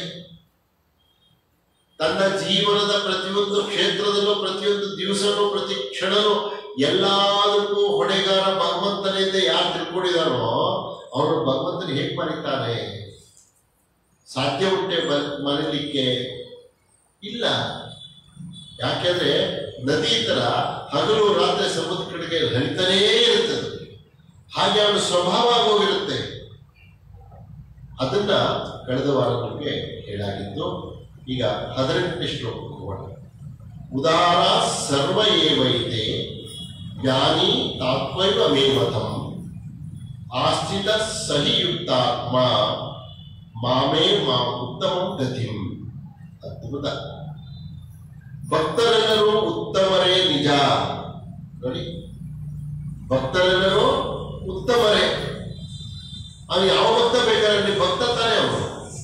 ತನ್ನ ಜೀವನದ ಪ್ರತಿಯೊಂದು ಕ್ಷೇತ್ರದಲ್ಲೂ, ಪ್ರತಿಯೊಂದು ದಿವಸನೂ, ಪ್ರತಿ ಕ್ಷಣನೂ ಎಲ್ಲದಕ್ಕೂ ಹೊಣೆಗಾರ ಭಗವಂತನಿಂದ ಯಾರು ತಿಳ್ಕೊಂಡಿದಾರೋ ಅವನು ಭಗವಂತನ ಹೇಗೆ ಮರೀತಾನೆ? ಸಾಧ್ಯ ಉಂಟೆ ಮರೀಲಿಕ್ಕೆ? ಇಲ್ಲ. ಯಾಕೆಂದ್ರೆ ನದಿ ತರ ಹಗಲು ರಾತ್ರಿ ಸಮುದ್ರ ಕಡೆಗೆ ಹರಿತಾನೇ ಇರುತ್ತದೆ. ಹಾಗೆ ಅವನ ಸ್ವಭಾವ ಆಗೋಗಿರುತ್ತೆ. ಅದನ್ನ ಕಳೆದ ವಾರ ನಮಗೆ ಹೇಳಾಗಿದ್ದು. ಈಗ ಹದಿನೆಂಟನೇ ಶ್ಲೋಕ ಹೋಗೋಣ. ಉದಾರ ಸರ್ವ ಏವೈತೆ ಜ್ಞಾನಿ ತಾತ್ವೈವ ಮೇಮತಂ ಆಸ್ಥಿತ ಸಹಿಯುಕ್ತಾತ್ಮ ಮಾಮೇ ಮಾ ಉತ್ತಮಂ ಗತಿಂ. ಅದ್ಭುತ. ಭಕ್ತರೆಲ್ಲರೂ ಉತ್ತಮರೇ ನಿಜ. ನೋಡಿ, ಭಕ್ತರೆಲ್ಲರೂ ಉತ್ತಮರೇ. ಅವನು ಯಾವ ಭಕ್ತ ಬೇಕಾದ್ರೆ ಭಕ್ತ ತಾನೇ ಅವನು.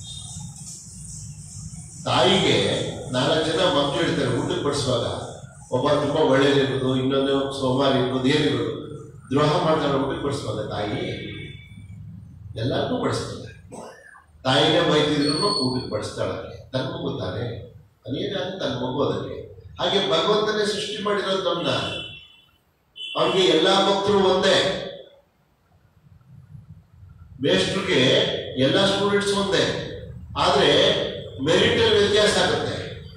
ತಾಯಿಗೆ ನಾಲ್ಕು ಜನ ಮಕ್ಕಳು ಇರ್ತಾರೆ, ಊಟಕ್ಕೆ ಬಡಿಸುವಾಗ ಒಬ್ಬ ತುಂಬಾ ಒಳ್ಳೇದಿರ್ಬೋದು, ಇನ್ನೊಂದು ಸೋಮಾರಿ ಇರ್ಬೋದು, ಏನಿರ್ಬೋದು, ದ್ರೋಹ ಮಾಡ್ತಾರೆ ಊಟಕ್ಕೆ ಬಡಿಸುವಾಗ ತಾಯಿ. ಎಲ್ಲರಿಗೂ ಬಡಿಸ್ತಾಳೆ. ತಾಯಿನೇ ಬೈತಿದ್ರು ಊಟಕ್ಕೆ ಬಡಿಸ್ತಾಳೆ. ತನ್ನ ಮಗು ತಾನೆ, ಅನೇಕಾಗಿ ತನ್ನ ಮಗು ಅದಕ್ಕೆ. ಹಾಗೆ ಭಗವಂತನೇ ಸೃಷ್ಟಿ ಮಾಡಿರೋದು ನಮ್ಮನ್ನ. ಅವ್ರಿಗೆ ಎಲ್ಲಾ ಭಕ್ತರು ಒಂದೇ, ಮೇಷ್ಟ್ರಿಗೆ ಎಲ್ಲ ಸ್ಟೂಡೆಂಟ್ಸ್ ಒಂದೇ, ಆದ್ರೆ ಮೆರಿಟಲ್ ವ್ಯತ್ಯಾಸ ಆಗುತ್ತೆ.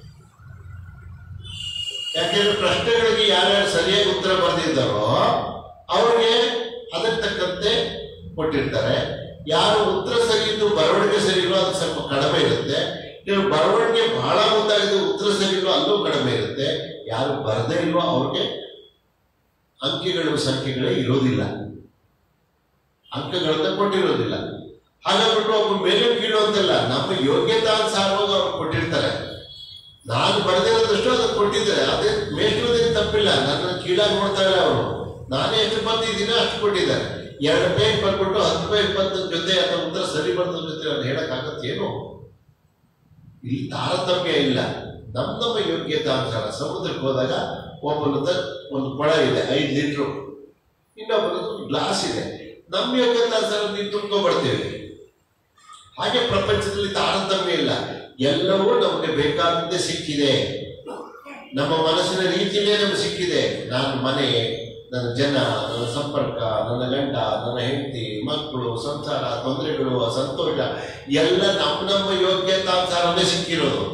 ಯಾಕೆಂದ್ರೆ ಪ್ರಶ್ನೆಗಳಿಗೆ ಯಾರ್ಯಾರು ಸರಿಯಾಗಿ ಉತ್ತರ ಬರೆದಿದ್ದಾರೋ ಅವ್ರಿಗೆ ಅದಕ್ಕೆ ತಕ್ಕಂತೆ ಕೊಟ್ಟಿರ್ತಾರೆ. ಯಾರು ಉತ್ತರ ಸರಿ ಇದ್ದು ಬರವಣಿಗೆ ಸರಿ ಇಲ್ಲೋ ಅದು ಸ್ವಲ್ಪ ಕಡಿಮೆ ಇರುತ್ತೆ. ಇನ್ನು ಬರವಣಿಗೆ ಬಹಳ ಮುಂದಾಗಿದ್ದು ಉತ್ತರ ಸರಿ ಇಲ್ಲೋ ಅಲ್ಲೂ ಕಡಿಮೆ ಇರುತ್ತೆ. ಯಾರು ಬರದೇ ಇಲ್ವೋ ಅವ್ರಿಗೆ ಅಂಕೆಗಳು ಸಂಖ್ಯೆಗಳೇ ಇರೋದಿಲ್ಲ, ಅಂಕಗಳನ್ನ ಕೊಟ್ಟಿರೋದಿಲ್ಲ. ಹಾಗಾಗ್ಬಿಟ್ಟು ಒಬ್ಬ ಮೇಲೆ ಕೀಳು ಅಂತೆಲ್ಲ ನಮ್ಮ ಯೋಗ್ಯತಾನುಸಾರವಾಗಿ ಅವ್ರು ಕೊಟ್ಟಿರ್ತಾರೆ. ನಾನು ಬರೆದಿರೋದಷ್ಟು ಅದಕ್ಕೆ ಕೊಟ್ಟಿದ್ದಾರೆ. ಅದೇ ಮೇಷ್ಟ್ರದೇನು ತಪ್ಪಿಲ್ಲ, ನನ್ನ ಕೀಳಾಗಿ ನೋಡ್ತಾ ಇಲ್ಲ ಅವರು. ನಾನೇ ಎಷ್ಟು ಬರ್ತಿದ್ದೀನೋ ಅಷ್ಟು ಕೊಟ್ಟಿದ್ದಾರೆ. ಎರಡು ಪೇಜ್ ಬರ್ಬಿಟ್ಟು ಹತ್ತು ಪೇಜ್ ಬಂದ ಜೊತೆ ಅಥವಾ ಉತ್ತರ ಸರಿ ಬಂದ ಜೊತೆ ಅದು ಹೇಳಕ್ಕಾಗತ್ತೇನು? ಇಲ್ಲಿ ತಾರತಮ್ಯ ಇಲ್ಲ. ನಮ್ಮ ನಮ್ಮ ಯೋಗ್ಯತಾನುಸಾರ. ಸಮುದ್ರಕ್ಕೆ ಹೋದಾಗ ಒಬ್ಬನದ ಒಂದು ಕೊಳ ಇದೆ ಐದು ಲೀಟ್ರು, ಇನ್ನೊಬ್ಬನದು ಗ್ಲಾಸ್ ಇದೆ. ನಮ್ಮ ಯೋಗ್ಯತಾನುಸಾರ ನೀವು ತುಂಬ್ಕೊಂಡ್ಬರ್ತೇವೆ. ಹಾಗೆ ಪ್ರಪಂಚದಲ್ಲಿ ತಾರತಮ್ಯ ಇಲ್ಲ. ಎಲ್ಲವೂ ನಮಗೆ ಬೇಕಾದಂತೆ ಸಿಕ್ಕಿದೆ. ನಮ್ಮ ಮನಸ್ಸಿನ ರೀತಿಯಲ್ಲೇ ನಮಗೆ ಸಿಕ್ಕಿದೆ. ನಾನು ಮನೆ, ನನ್ನ ಜನ, ನನ್ನ ಸಂಪರ್ಕ, ನನ್ನ ಗಂಡ, ನನ್ನ ಹೆಂಡತಿ, ಮಕ್ಕಳು, ಸಂಸಾರ, ತೊಂದರೆಗಳು, ಸಂತೋಷ ಎಲ್ಲ ನಮ್ಮ ನಮ್ಮ ಯೋಗ್ಯತಾನುಸಾರನೇ ಸಿಕ್ಕಿರೋದು.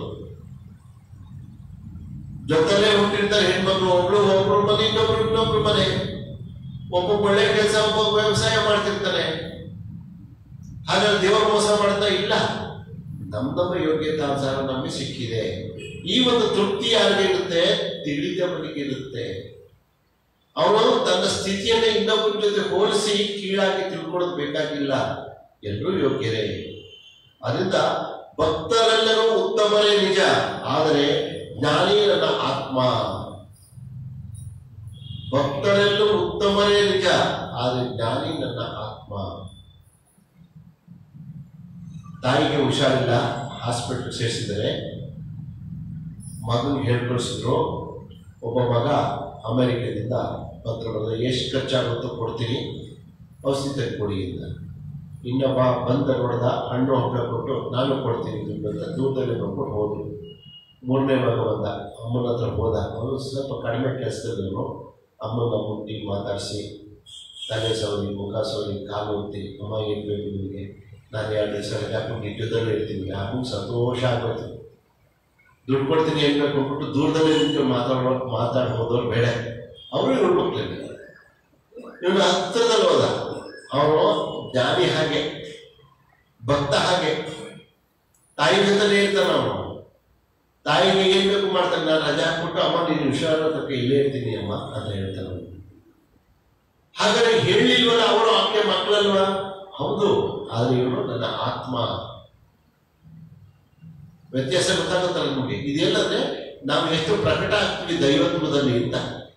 ಜೊತೆಲೇ ಹುಟ್ಟಿರ್ತಾರೆ ಹೆಣ್ಮಕ್ಳು. ಒಬ್ಳು ಒಬ್ರು ಮನೆ, ಇನ್ನೊಬ್ರು ಇನ್ನೊಬ್ರು ಮನೆ. ಒಬ್ಬ ಒಳ್ಳೆ ಕೆಲಸ, ಒಬ್ಬ ವ್ಯವಸಾಯ ಮಾಡ್ತಿರ್ತಾನೆ. ಹಾಗಾಗಿ ದೇವರು ಮೋಸ ಮಾಡ್ತಾ ಇಲ್ಲ. ನಮ್ಮ ನಮ್ಮ ಯೋಗ್ಯತಾನುಸಾರ ನಮಗೆ ಸಿಕ್ಕಿದೆ. ಈ ಒಂದು ತೃಪ್ತಿ ಯಾರಿಗೆ ಇರುತ್ತೆ? ತಿಳಿದವನಿಗೆ ಇರುತ್ತೆ. ಅವನು ತನ್ನ ಸ್ಥಿತಿಯನ್ನೇ ಇನ್ನೊಬ್ಬರ ಜೊತೆ ಹೋಲಿಸಿ ಕೀಳಾಗಿ ತಿಳ್ಕೊಳ್ಳೋದು ಬೇಕಾಗಿಲ್ಲ. ಎಲ್ಲರೂ ಯೋಗ್ಯರೇ. ಅದರಿಂದ ಭಕ್ತರೆಲ್ಲರೂ ಉತ್ತಮರೇ ನಿಜ, ಆದರೆ ಜ್ಞಾನಿ ನನ್ನ ಆತ್ಮ. ಭಕ್ತರೆಲ್ಲರೂ ಉತ್ತಮರೇ ನಿಜ, ಆದರೆ ಜ್ಞಾನಿ ನನ್ನ ಆತ್ಮ. ತಾಯಿಗೆ ಹುಷಾರಿಲ್ಲ, ಹಾಸ್ಪಿಟಲ್ ಸೇರಿಸಿದರೆ ಮಗನಿಗೆ ಹೇಳ್ಕಳಿಸಿದ್ರು. ಒಬ್ಬ ಮಗ ಅಮೆರಿಕದಿಂದ ಪತ್ರ ಬರೆದ, ಎಷ್ಟು ಖರ್ಚಾಗುತ್ತೋ ಕೊಡ್ತೀನಿ, ಔಷಧಿ ತೆಗೆದುಕೊಡಿ ಅಂತ. ಇನ್ನೊಬ್ಬ ಬಂದ ನೋಡ್ದ, ಹಣ್ಣು ಹಪ್ಪಳ ಕೊಟ್ಟು ನಾನು ಕೊಡ್ತೀನಿ ಅಂತ ದೂರದಲ್ಲಿ ನೋಡ್ಕೊಂಡು ಹೋದ್ರು. ಮೂರನೇ ಮಗ ಬಂದ, ಅಮ್ಮನ ಹತ್ರ ಹೋದ. ಅವನು ಸ್ವಲ್ಪ ಕಡಿಮೆ ಕೆಲಸದಲ್ಲೂ ಅಮ್ಮನ ಮುಟ್ಟಿ ಮಾತಾಡಿಸಿ ತಲೆ ಸವರಿ, ಮುಖ ಸವರಿ, ಕಾಲು ಒತ್ತಿ, ಅಮ್ಮ ಏನು ಬೇಕು ನಿಮಗೆ, ನಾನು ಎರಡು ದಿವಸ ಹಾಕೊಂಡು ನಿಜದಲ್ಲೇ ಇರ್ತೀನಿ. ಹಾಕೊಂಡು ಸಂತೋಷ ಆಗೋಯ್ತು. ದುಡ್ಡು ಕೊಡ್ತೀನಿ ಏನು ಬೇಕು ಅಂದ್ಬಿಟ್ಟು ದೂರದಲ್ಲೇ ನಿಂತು ಮಾತಾಡೋ ಮಾತಾಡಿ ಹೋದವ್ರು ಬೇಡ. ಅವರು ಇವ್ರು ಮಕ್ಕಳಿಗೆ ಇವನು ಹತ್ತಿರದಲ್ಲಿ ಹೋದ. ಅವನು ಜ್ಞಾನಿ ಹಾಗೆ, ಭಕ್ತ ಹಾಗೆ, ತಾಯಿ ಜೊತೆಲೇ ಇರ್ತಾನೆ. ಅವನು ತಾಯಿಗೆ ಏನ್ ಬೇಕು ಮಾಡ್ತಾನೆ. ನಾನು ರಜೆ ಹಾಕ್ಬಿಟ್ಟು ಅಮ್ಮ ನೀನು ಹುಷಾರ ತಕ್ಕ ಇಲ್ಲೇ ಇರ್ತೀನಿ ಅಮ್ಮ ಅಂತ ಹೇಳ್ತಾನೆ. ಹಾಗಾದ್ರೆ ಹೇಳಿಲ್ವಲ್ಲ ಅವರು ಆಕೆ ಮಕ್ಕಳಲ್ವಾ? ಹೌದು, ಆದ್ರೆ ಇವನು ನನ್ನ ಆತ್ಮ. ವ್ಯತ್ಯಾಸ ಗೊತ್ತಾಗುತ್ತಲ್ಲ ನಮಗೆ. ಇದೆಲ್ಲಂದ್ರೆ ನಾವು ಎಷ್ಟು ಪ್ರಕಟ ಆಗ್ತೀವಿ ದೈವತ್ವದಲ್ಲಿ ಅಂತ.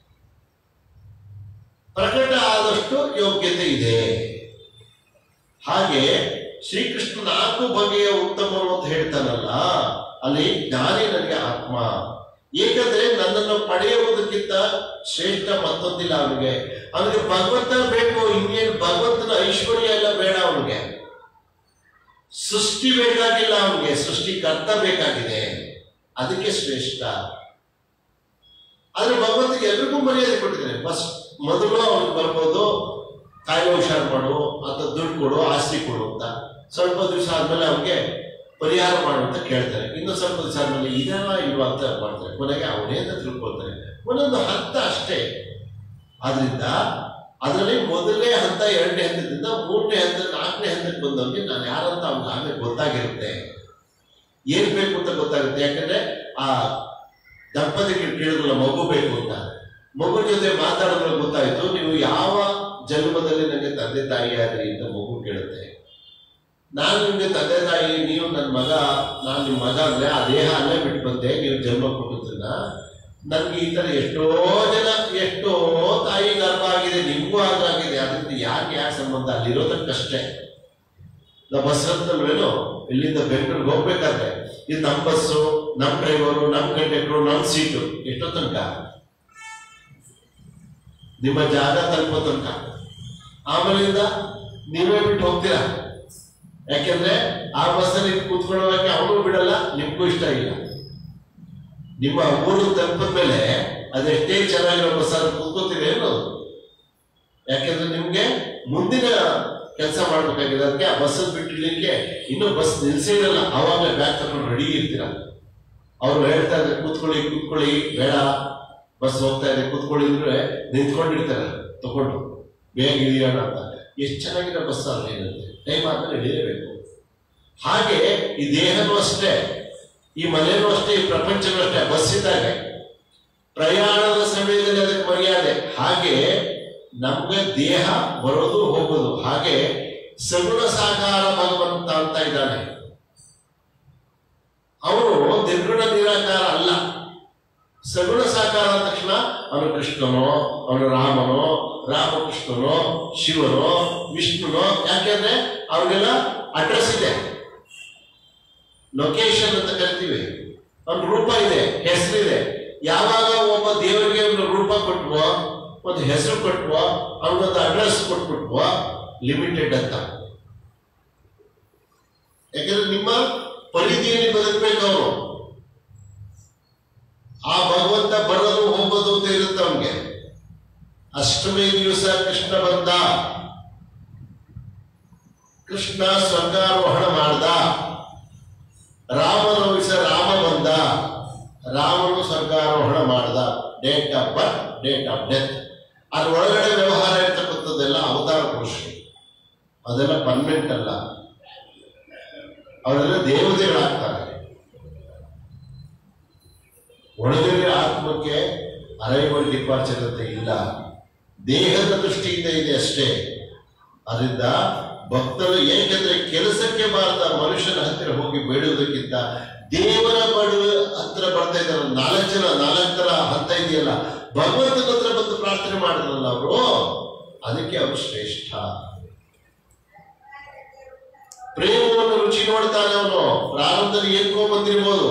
ಪ್ರಕಟ ಆದಷ್ಟು ಯೋಗ್ಯತೆ ಇದೆ. ಹಾಗೆ ಶ್ರೀಕೃಷ್ಣ ನಾಲ್ಕು ಬಗೆಯ ಉತ್ತಮರು ಅಂತ ಹೇಳ್ತಾನಲ್ಲ, ಅಲ್ಲಿ ಜ್ಞಾನಿ ನನಗೆ ಆತ್ಮ. ಏಕೆಂದ್ರೆ ನನ್ನನ್ನು ಪಡೆಯುವುದಕ್ಕಿಂತ ಶ್ರೇಷ್ಠ ಮತ್ತೊಂದಿಲ್ಲ ಅವನಿಗೆ. ಅವನಿಗೆ ಭಗವಂತ ಬೇಕು, ಇನ್ನೇನು ಭಗವಂತನ ಐಶ್ವರ್ಯ ಎಲ್ಲ ಬೇಡ ಅವನಿಗೆ. ಸೃಷ್ಟಿ ಬೇಕಾಗಿಲ್ಲ ಅವನಿಗೆ, ಸೃಷ್ಟಿಕರ್ತ ಬೇಕಾಗಿದೆ. ಅದಕ್ಕೆ ಶ್ರೇಷ್ಠ. ಆದ್ರೆ ಭಗವಂತನಿಗೆ ಎಲ್ರಿಗೂ ಮರ್ಯಾದೆ ಕೊಟ್ಟಿದ್ದಾರೆ. ಬಸ್ ಮೊದಲು ಅವನಿಗೆ ಬರ್ಬೋದು, ಕಾಯಿಲೆ ಹುಷಾರು ಮಾಡು ಅಥವಾ ದುಡ್ಡು ಕೊಡು, ಆಸ್ತಿ ಕೊಡು ಅಂತ. ಸ್ವಲ್ಪ ದಿವಸ ಆದ್ಮೇಲೆ ಅವನಿಗೆ ಪರಿಹಾರ ಮಾಡು ಅಂತ ಕೇಳ್ತಾರೆ. ಇನ್ನು ಸ್ವಲ್ಪ ದಿವಸ ಆದ್ಮೇಲೆ ಇದೆಲ್ಲ ಇಲ್ವಾ ಅಂತ ಮಾಡ್ತಾರೆ. ಕೊನೆಗೆ ಅವನೇ ಅಂತ ತಿಳ್ಕೊಳ್ತಾರೆ. ಒಂದೊಂದು ಹಂತ ಅಷ್ಟೇ. ಆದ್ರಿಂದ ಅದರಲ್ಲಿ ಮೊದಲನೇ ಹಂತ, ಎರಡನೇ ಹಂತದಿಂದ ಮೂರನೇ ಹಂತ, ನಾಲ್ಕನೇ ಹಂತಕ್ಕೆ ಬಂದವನಿಗೆ ನಾನು ಯಾರಂತ ಅವ್ನಿಗೆ ಆಮೇಲೆ ಗೊತ್ತಾಗಿರುತ್ತೆ. ಏನ್ ಬೇಕು ಅಂತ ಗೊತ್ತಾಗುತ್ತೆ. ಯಾಕಂದ್ರೆ ಆ ದಂಪತಿಗಳು ಕೇಳಿದ್ರಲ್ಲ ಮಗು ಬೇಕು ಅಂತ, ಮಗು ಜೊತೆ ಮಾತಾಡಿದ್ರೆ ಗೊತ್ತಾಯ್ತು ನೀವು ಯಾವ ಜನ್ಮದಲ್ಲಿ ನನಗೆ ತಂದೆ ತಾಯಿ ಆದ್ರಿ ಅಂತ ಮಗು ಕೇಳುತ್ತೆ. ನಾನು ನಿಮ್ಗೆ ತಂದೆ ತಾಯಿ, ನೀವು ನನ್ನ ಮಗ, ನಾನು ನಿಮ್ಮ ಮಗ ಅಂದ್ರೆ ಆ ದೇಹ ಅಲ್ಲೇ ಬಿಟ್ಟು ಬಂದೆ, ನೀವು ಜನ್ಮ ಕೊಟ್ಟಿದ್ದನ್ನ. ನನ್ಗೆ ಈ ತರ ಎಷ್ಟೋ ಜನ, ಎಷ್ಟೋ ತಾಯಿ ಗರ್ಭ ಆಗಿದೆ, ನಿಮ್ಗೂ ಆಗಿದೆ. ಅದರಿಂದ ಯಾಕೆ ಯಾಕೆ ಸಂಬಂಧ ಅಲ್ಲಿರೋದಕ್ಕಷ್ಟೇ. ನಾವು ಬಸ್ ಹತ್ತಲ್ವೇನು, ಇಲ್ಲಿಂದ ಬೆಂಗಳೂರಿಗೆ ಹೋಗ್ಬೇಕಾದ್ರೆ ಇದು ನಮ್ಮ ಬಸ್ಸು, ನಮ್ಮ ಡ್ರೈವರು, ನಮ್ಮ ಕಂಡಕ್ಟ್ರು, ನಮ್ಮ ಸೀಟು, ಎಷ್ಟೋ ತನಕ ನಿಮ್ಮ ಜಾಗ ತಲುಪೋ ತನಕ. ಆಮೇಲಿಂದ ನೀವೇ ಬಿಟ್ಟು ಹೋಗ್ತೀರಾ. ಯಾಕೆಂದ್ರೆ ಆ ಬಸ್ಸಲ್ಲಿ ಕೂತ್ಕೊಳ್ಳೋಕೆ ಅವನು ಬಿಡಲ್ಲ, ನಿಮ್ಗೂ ಇಷ್ಟ ಇಲ್ಲ. ನಿಮ್ಮ ಊರು ತಲುಪಿದ ಮೇಲೆ ಅದೆಷ್ಟೇ ಚೆನ್ನಾಗಿರೋ ಬಸ್ಸಲ್ಲಿ ಕೂತ್ಕೋತೀವಿ ಏನು, ಯಾಕೆಂದ್ರೆ ನಿಮ್ಗೆ ಮುಂದಿನ ಕೆಲಸ ಮಾಡ್ಬೇಕಾಗಿದೆ. ಅದಕ್ಕೆ ಆ ಬಸ್ ಬಿಟ್ಟಿರ್ಲಿಕ್ಕೆ ಇನ್ನೂ ಬಸ್ ನಿಲ್ಸೇ ಇರಲ್ಲ, ಅವಾಗ ಬ್ಯಾಗ್ ತಗೊಂಡು ರೆಡಿ ಇರ್ತೀರ. ಅವ್ರು ಹೇಳ್ತಾ ಇದ್ರೆ ಕೂತ್ಕೊಳ್ಳಿ ಕೂತ್ಕೊಳ್ಳಿ ಬೇಡ ಬಸ್ ಹೋಗ್ತಾ ಇದೆ ಕೂತ್ಕೊಳ್ಳಿ ಅಂದ್ರೆ ನಿಂತ್ಕೊಂಡಿರ್ತಾರೆ ತಗೊಂಡು ಬೇಗ ಇಳಿಯೋಣ ಅಂತ. ಎಷ್ಟು ಚೆನ್ನಾಗಿರೋ ಬಸ್ ಅಲ್ಲ ಏನಂತೆ, ಟೈಮ್ ಆದ್ಮೇಲೆ ಇಳಿಯಬೇಕು. ಹಾಗೆ ಈ ದೇಹನೂ ಅಷ್ಟೇ, ಈ ಮನೆಯೂ ಅಷ್ಟೇ, ಈ ಪ್ರಪಂಚನೂ ಅಷ್ಟೇ. ಬಸ್ ಇದ್ದಾಗ ಪ್ರಯಾಣದ ಸಮಯದಲ್ಲಿ ಅದಕ್ಕೆ ಮರ್ಯಾದೆ. ಹಾಗೆ ನಮ್ಗೆ ದೇಹ ಬರೋದು ಹೋಗೋದು. ಹಾಗೆ ಸಗುಣ ಸಾಕಾರ ಭಗವಂತ ಅಂತ ಇದ್ದಾನೆ. ಅವನು ನಿರ್ಗುಣ ನಿರಾಕಾರ ಅಲ್ಲ. ಸಗುಣ ಸಾಕಾರ ಅಂದ ತಕ್ಷಣ ಅವನು ಕೃಷ್ಣನೋ, ಅವನು ರಾಮನೋ, ರಾಮಕೃಷ್ಣನೋ, ಶಿವನೋ, ವಿಷ್ಣುನೋ. ಯಾಕೆಂದ್ರೆ ಅವ್ರಿಗೆಲ್ಲ ಅಡ್ರೆಸ್ ಇದೆ, ಲೊಕೇಶನ್ ಅಂತ ಕರಿತೀವಿ. ಅವನ ರೂಪ ಇದೆ, ಹೆಸರಿದೆ. ಯಾವಾಗ ಒಬ್ಬ ದೇವರಿಗೆ ಒಂದು ರೂಪ ಕೊಟ್ವೋ, ಒಂದು ಹೆಸರು ಕೊಟ್ವೋ, ಅವನೊಂದು ಅಡ್ರೆಸ್ ಕೊಟ್ಬಿಟ್ವೋ, ಲಿಮಿಟೆಡ್ ಅಂತ. ಯಾಕಂದ್ರೆ ನಿಮ್ಮ ಪರಿಧಿಯಲ್ಲಿ ಬದುಕಬೇಕು ಅವನು. ಆ ಭಗವಂತ ಬರೋದು ಹೋಗೋದು ಅಂತ ಇರುತ್ತೆ ಅವನಿಗೆ. ಅಷ್ಟಮಿ ದಿವಸ ಕೃಷ್ಣ ಬಂದ, ಕೃಷ್ಣ ಸ್ವರ್ಗಾರೋಹಣ ಮಾಡ್ದ. ರಾಮನ ದಿವಸ ರಾಮ ಬಂದ, ರಾಮನು ಸ್ವರ್ಗಾರೋಹಣ ಮಾಡ್ದ. Date of birth, date of death, ಅದ್ರ ಒಳಗಡೆ ವ್ಯವಹಾರ ಇರ್ತಕ್ಕಂಥದ್ದೆಲ್ಲ ಅವತಾರ ಪುರುಷರು. ಅದೆಲ್ಲ ಪರ್ಮನೆಂಟ್ ಅಲ್ಲ, ಅವರೆಲ್ಲ ದೇವತೆಗಳಾಗ್ತಾರೆ. ಒಳಗಡೆ ಆತ್ಮಕ್ಕೆ ಅರೈವಲ್ ಡಿಪಾರ್ಚರ್ ಅಂತ ಇಲ್ಲ, ದೇಹದ ದೃಷ್ಟಿಯಿಂದ ಇದೆ ಅಷ್ಟೇ. ಅದರಿಂದ ಭಕ್ತರು ಏಕೆಂದ್ರೆ ಕೆಲಸಕ್ಕೆ ಬಾರದ ಮನುಷ್ಯನ ಹತ್ತಿರ ಹೋಗಿ ಬೇಡುವುದಕ್ಕಿಂತ ದೇವರ ಬಡ ಹತ್ರ ಬರ್ತಾ ಇದ್ದಾರೆ. ನಾಲ್ಕು ಜನ ನಾಲ್ಕು ತರ ಹಂತ ಇದೆಯಲ್ಲ, ಭಗವಂತನ ಹತ್ರ ಬಂದು ಪ್ರಾರ್ಥನೆ ಮಾಡಿದ್ರಲ್ಲ ಅವರು, ಅದಕ್ಕೆ ಅವರು ಶ್ರೇಷ್ಠ. ಪ್ರೇಮವನ್ನು ರುಚಿ ನೋಡ್ತಾನೆ ಅವನು. ಪ್ರಾರಂಭದಲ್ಲಿ ಏನ್ಕೋ ಬಂದಿರ್ಬೋದು,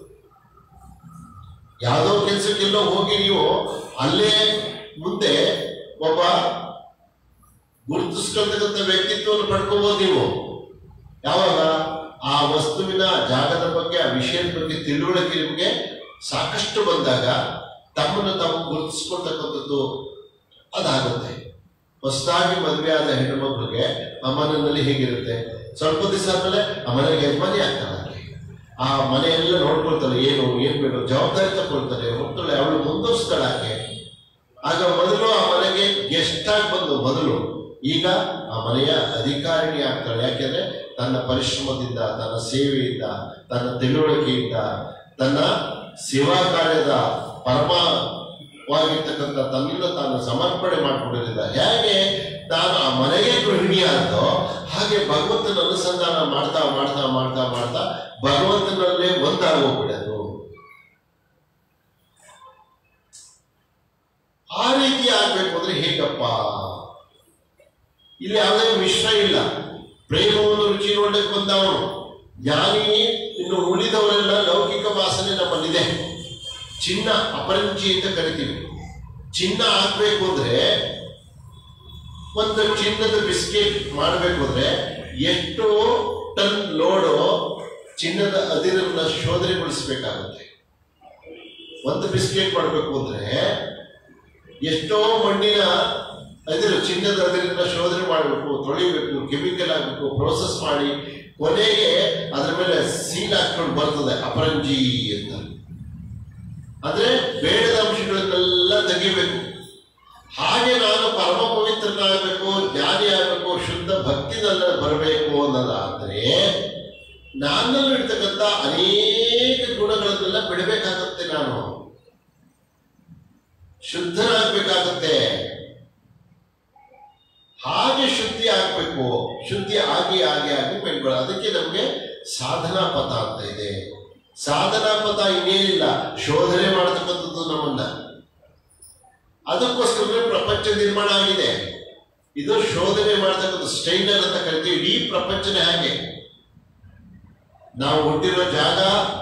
ಯಾವುದೋ ಕೆಲಸಕ್ಕೆಲ್ಲೋ ಹೋಗಿ ನೀವು ಅಲ್ಲೇ ಮುಂದೆ ಒಬ್ಬ ಗುರುತಿಸ್ಕೊಳ್ತಕ್ಕಂಥ ವ್ಯಕ್ತಿತ್ವವನ್ನು ಪಡ್ಕೋಬಹುದು ನೀವು. ಯಾವಾಗ ಆ ವಸ್ತುವಿನ ಜಾಗದ ಬಗ್ಗೆ, ಆ ವಿಷಯದ ಬಗ್ಗೆ ತಿಳುವಳಿಕೆ ನಿಮಗೆ ಸಾಕಷ್ಟು ಬಂದಾಗ ತಮ್ಮನ್ನು ತಾವು ಗುರುತಿಸ್ಕೊಳ್ತಕ್ಕಂಥದ್ದು ಅದಾಗುತ್ತೆ. ಹೊಸದಾಗಿ ಮದುವೆ ಆದ ಹೆಣ್ಣು ಮಕ್ಕಳಿಗೆ ಆ ಮನೆಯಲ್ಲಿ ಹೇಗಿರುತ್ತೆ, ಸ್ವಲ್ಪ ದಿವಸ ಆದ್ಮೇಲೆ ಆ ಮನೆಗೆ ಯಜಮಾನಿ ಆಗ್ತಾಳೆ. ಆ ಮನೆಯೆಲ್ಲ ನೋಡ್ಕೊಳ್ತಾಳೆ, ಏನು ಏನ್ ಬೇಕು ಜವಾಬ್ದಾರಿ ತಗೊಳ್ತಾರೆ, ಹೋಗ್ತಾಳೆ, ಅವಳು ಮುಂದುವರಿಸ್ತಾಳೆ ಆಕೆ. ಆಗ ಮೊದಲು ಆ ಮನೆಗೆ ಗೆಸ್ಟ್ ಆಗಿ ಬಂದು ಮೊದಲು ಈಗ ಆ ಮನೆಯ ಅಧಿಕಾರಿಣಿ ಆಗ್ತಾಳೆ. ಯಾಕೆಂದ್ರೆ ತನ್ನ ಪರಿಶ್ರಮದಿಂದ, ತನ್ನ ಸೇವೆಯಿಂದ, ತನ್ನ ತಿಳುವಳಿಕೆಯಿಂದ, ತನ್ನ ಸೇವಾ ಕಾರ್ಯದ ಪರಮವಾಗಿರ್ತಕ್ಕಂಥ ತನ್ನಿಂದ ತಾನು ಸಮರ್ಪಣೆ ಮಾಡಿಕೊಂಡಿದ್ದ. ಹೇಗೆ ತಾನು ಆ ಮನೆಗೆ ಗೃಹಿಣಿಯಾದೋ ಹಾಗೆ ಭಗವಂತನ ಅನುಸಂಧಾನ ಮಾಡ್ತಾ ಮಾಡ್ತಾ ಮಾಡ್ತಾ ಮಾಡ್ತಾ ಭಗವಂತನಲ್ಲೇ ಒಂದಾಗೋಗ್ಬಿಡೋದು. ಆ ರೀತಿ ಆಗ್ಬೇಕು ಅಂದ್ರೆ ಹೇಗಪ್ಪ? ಇಲ್ಲಿ ಯಾವುದೇ ಮಿಶ್ರ ಇಲ್ಲ. ಪ್ರೇಮವನ್ನು ರುಚಿ ನೋಡಕ್ಕೆ ಬಂದವನು ಜ್ಞಾನಿ. ಇನ್ನು ಉಳಿದವರೆಲ್ಲ ಲೌಕಿಕ ವಾಸನೆ ನಮ್ಮಲ್ಲಿದೆ. ಚಿನ್ನ ಅಪರಂಜಿ ಅಂತ ಕರಿತೀವಿ. ಚಿನ್ನ ಆಗ್ಬೇಕು ಅಂದ್ರೆ, ಒಂದು ಚಿನ್ನದ ಬಿಸ್ಕೆಟ್ ಮಾಡಬೇಕು ಅಂದ್ರೆ ಎಷ್ಟು ಟನ್ ಲೋಡು ಚಿನ್ನದ ಅದಿರನ್ನ ಶೋಧನೆಗೊಳಿಸಬೇಕಾಗುತ್ತೆ. ಒಂದು ಬಿಸ್ಕೆಟ್ ಮಾಡಬೇಕು ಅಂದ್ರೆ ಎಷ್ಟೋ ಮಣ್ಣಿನ ಅದಿರು, ಚಿನ್ನದ ಅದಿರನ್ನ ಶೋಧನೆ ಮಾಡಬೇಕು, ತೊಳಿಬೇಕು, ಕೆಮಿಕಲ್ ಆಗಬೇಕು, ಪ್ರೋಸೆಸ್ ಮಾಡಿ ಕೊನೆಗೆ ಅದ್ರ ಮೇಲೆ ಸೀಲ್ ಹಾಕೊಂಡು ಬರ್ತದೆ ಅಪರಂಜಿ ಅಂತ. ಅಂದ್ರೆ ಬೇಡದ ಅಂಶಗಳನ್ನೆಲ್ಲ ತೆಗಿಬೇಕು. ಹಾಗೆ ನಾನು ಪರಮ ಪವಿತ್ರನಾಗಬೇಕು, ಜ್ಞಾನಿ ಆಗಬೇಕು, ಶುದ್ಧ ಭಕ್ತಿನಲ್ಲ ಬರಬೇಕು ಅನ್ನೋದಾದ್ರೆ ನನ್ನಲ್ಲಿ ಇರ್ತಕ್ಕಂಥ ಅನೇಕ ಗುಣಗಳನ್ನೆಲ್ಲ ಬಿಡಬೇಕಾಗುತ್ತೆ. ನಾನು ಶುದ್ಧನಾಗಬೇಕಾಗುತ್ತೆ. ಹಾಗೆ ಶುದ್ಧಿ ಆಗ್ಬೇಕು. ಶುದ್ಧಿ ಆಗಿ ಆಗಿ ಆಗಿ ಬೆಳ್ಕೊಳ್ಳೋ. ಅದಕ್ಕೆ ನಮ್ಗೆ ಸಾಧನಾ ಪಥ ಅಂತ ಇದೆ. ಸಾಧನಾ ಪಥ ಇನ್ನೇನಿಲ್ಲ, ಶೋಧನೆ ಮಾಡತಕ್ಕಂಥದ್ದು ನಮ್ಮನ್ನ. ಅದಕ್ಕೋಸ್ಕರ ಪ್ರಪಂಚ ನಿರ್ಮಾಣ ಆಗಿದೆ. ಇದು ಶೋಧನೆ ಮಾಡತಕ್ಕಂಥ ಸ್ಟೈನರ್ ಅಂತ ಕರಿತೀವಿ. ಇಡೀ ಪ್ರಪಂಚನೇ ಹಾಗೆ. ನಾವು ಹುಟ್ಟಿರೋ ಜಾಗ,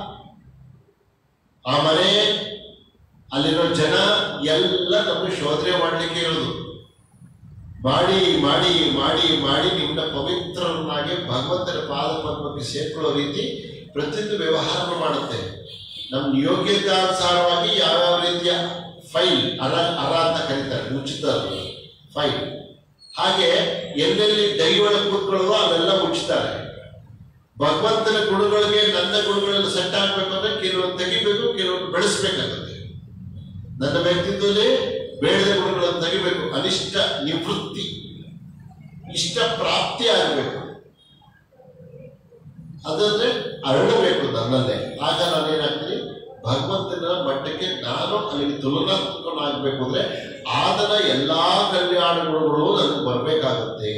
ಆ ಮನೆ, ಅಲ್ಲಿರೋ ಜನ ಎಲ್ಲ ನಮಗೆ ಶೋಧನೆ ಮಾಡಲಿಕ್ಕೆ ಇರೋದು. ಮಾಡಿ ಮಾಡಿ ಮಾಡಿ ಮಾಡಿ ನಿಮ್ಮನ್ನ ಪವಿತ್ರರನ್ನಾಗಿ ಭಗವಂತನ ಪಾದ ಪದ್ಮಕ್ಕೆ ಸೇರ್ಕೊಳ್ಳೋ ರೀತಿ ಪ್ರತಿಯೊಂದು ವ್ಯವಹಾರ ಮಾಡುತ್ತೆ. ನಮ್ಮ ಯೋಗ್ಯತಾನುಸಾರವಾಗಿ ಯಾವ್ಯಾವ ರೀತಿಯ ಫೈಲ್ ಅರ ಅರ ಅಂತ ಕರೀತಾರೆ, ಉಚಿತ ಫೈಲ್. ಹಾಗೆ ಎಲ್ಲೆಲ್ಲಿ ದೈವಳ ಕೂತ್ಕೊಳ್ಳೋ ಅವೆಲ್ಲ ಮುಚ್ಚುತ್ತಾರೆ. ಭಗವಂತನ ಗುಣಗಳಿಗೆ ನನ್ನ ಗುಣಗಳೆಲ್ಲ ಸೆಟ್ ಆಗ್ಬೇಕು ಅಂದ್ರೆ ಕೆಲವೊಂದು ತೆಗಿಬೇಕು, ಕೆಲವೊಂದು ಬೆಳೆಸ್ಬೇಕಾಗುತ್ತೆ. ನನ್ನ ವ್ಯಕ್ತಿತ್ವದಲ್ಲಿ ಬೇಡದ ಗುಣಗಳನ್ನು ತೆಗಿಬೇಕು, ಅನಿಷ್ಟ ನಿವೃತ್ತಿ, ಇಷ್ಟ ಪ್ರಾಪ್ತಿ ಆಗಬೇಕು. ಅದಂದ್ರೆ ಅರಳಬೇಕು ನನ್ನಲ್ಲೇ. ಆಗ ನಾನೇನಾಗ್ತೀನಿ, ಭಗವಂತನ ಮಟ್ಟಕ್ಕೆ ನಾನು ಅಲ್ಲಿಗೆ ತುಲನಾತ್ಮಕನಾಗಬೇಕು. ಅಂದ್ರೆ ಆದನ ಎಲ್ಲಾ ಕಲ್ಯಾಣ ಗುಣಗಳು ನನಗೆ ಬರಬೇಕಾಗುತ್ತೆ.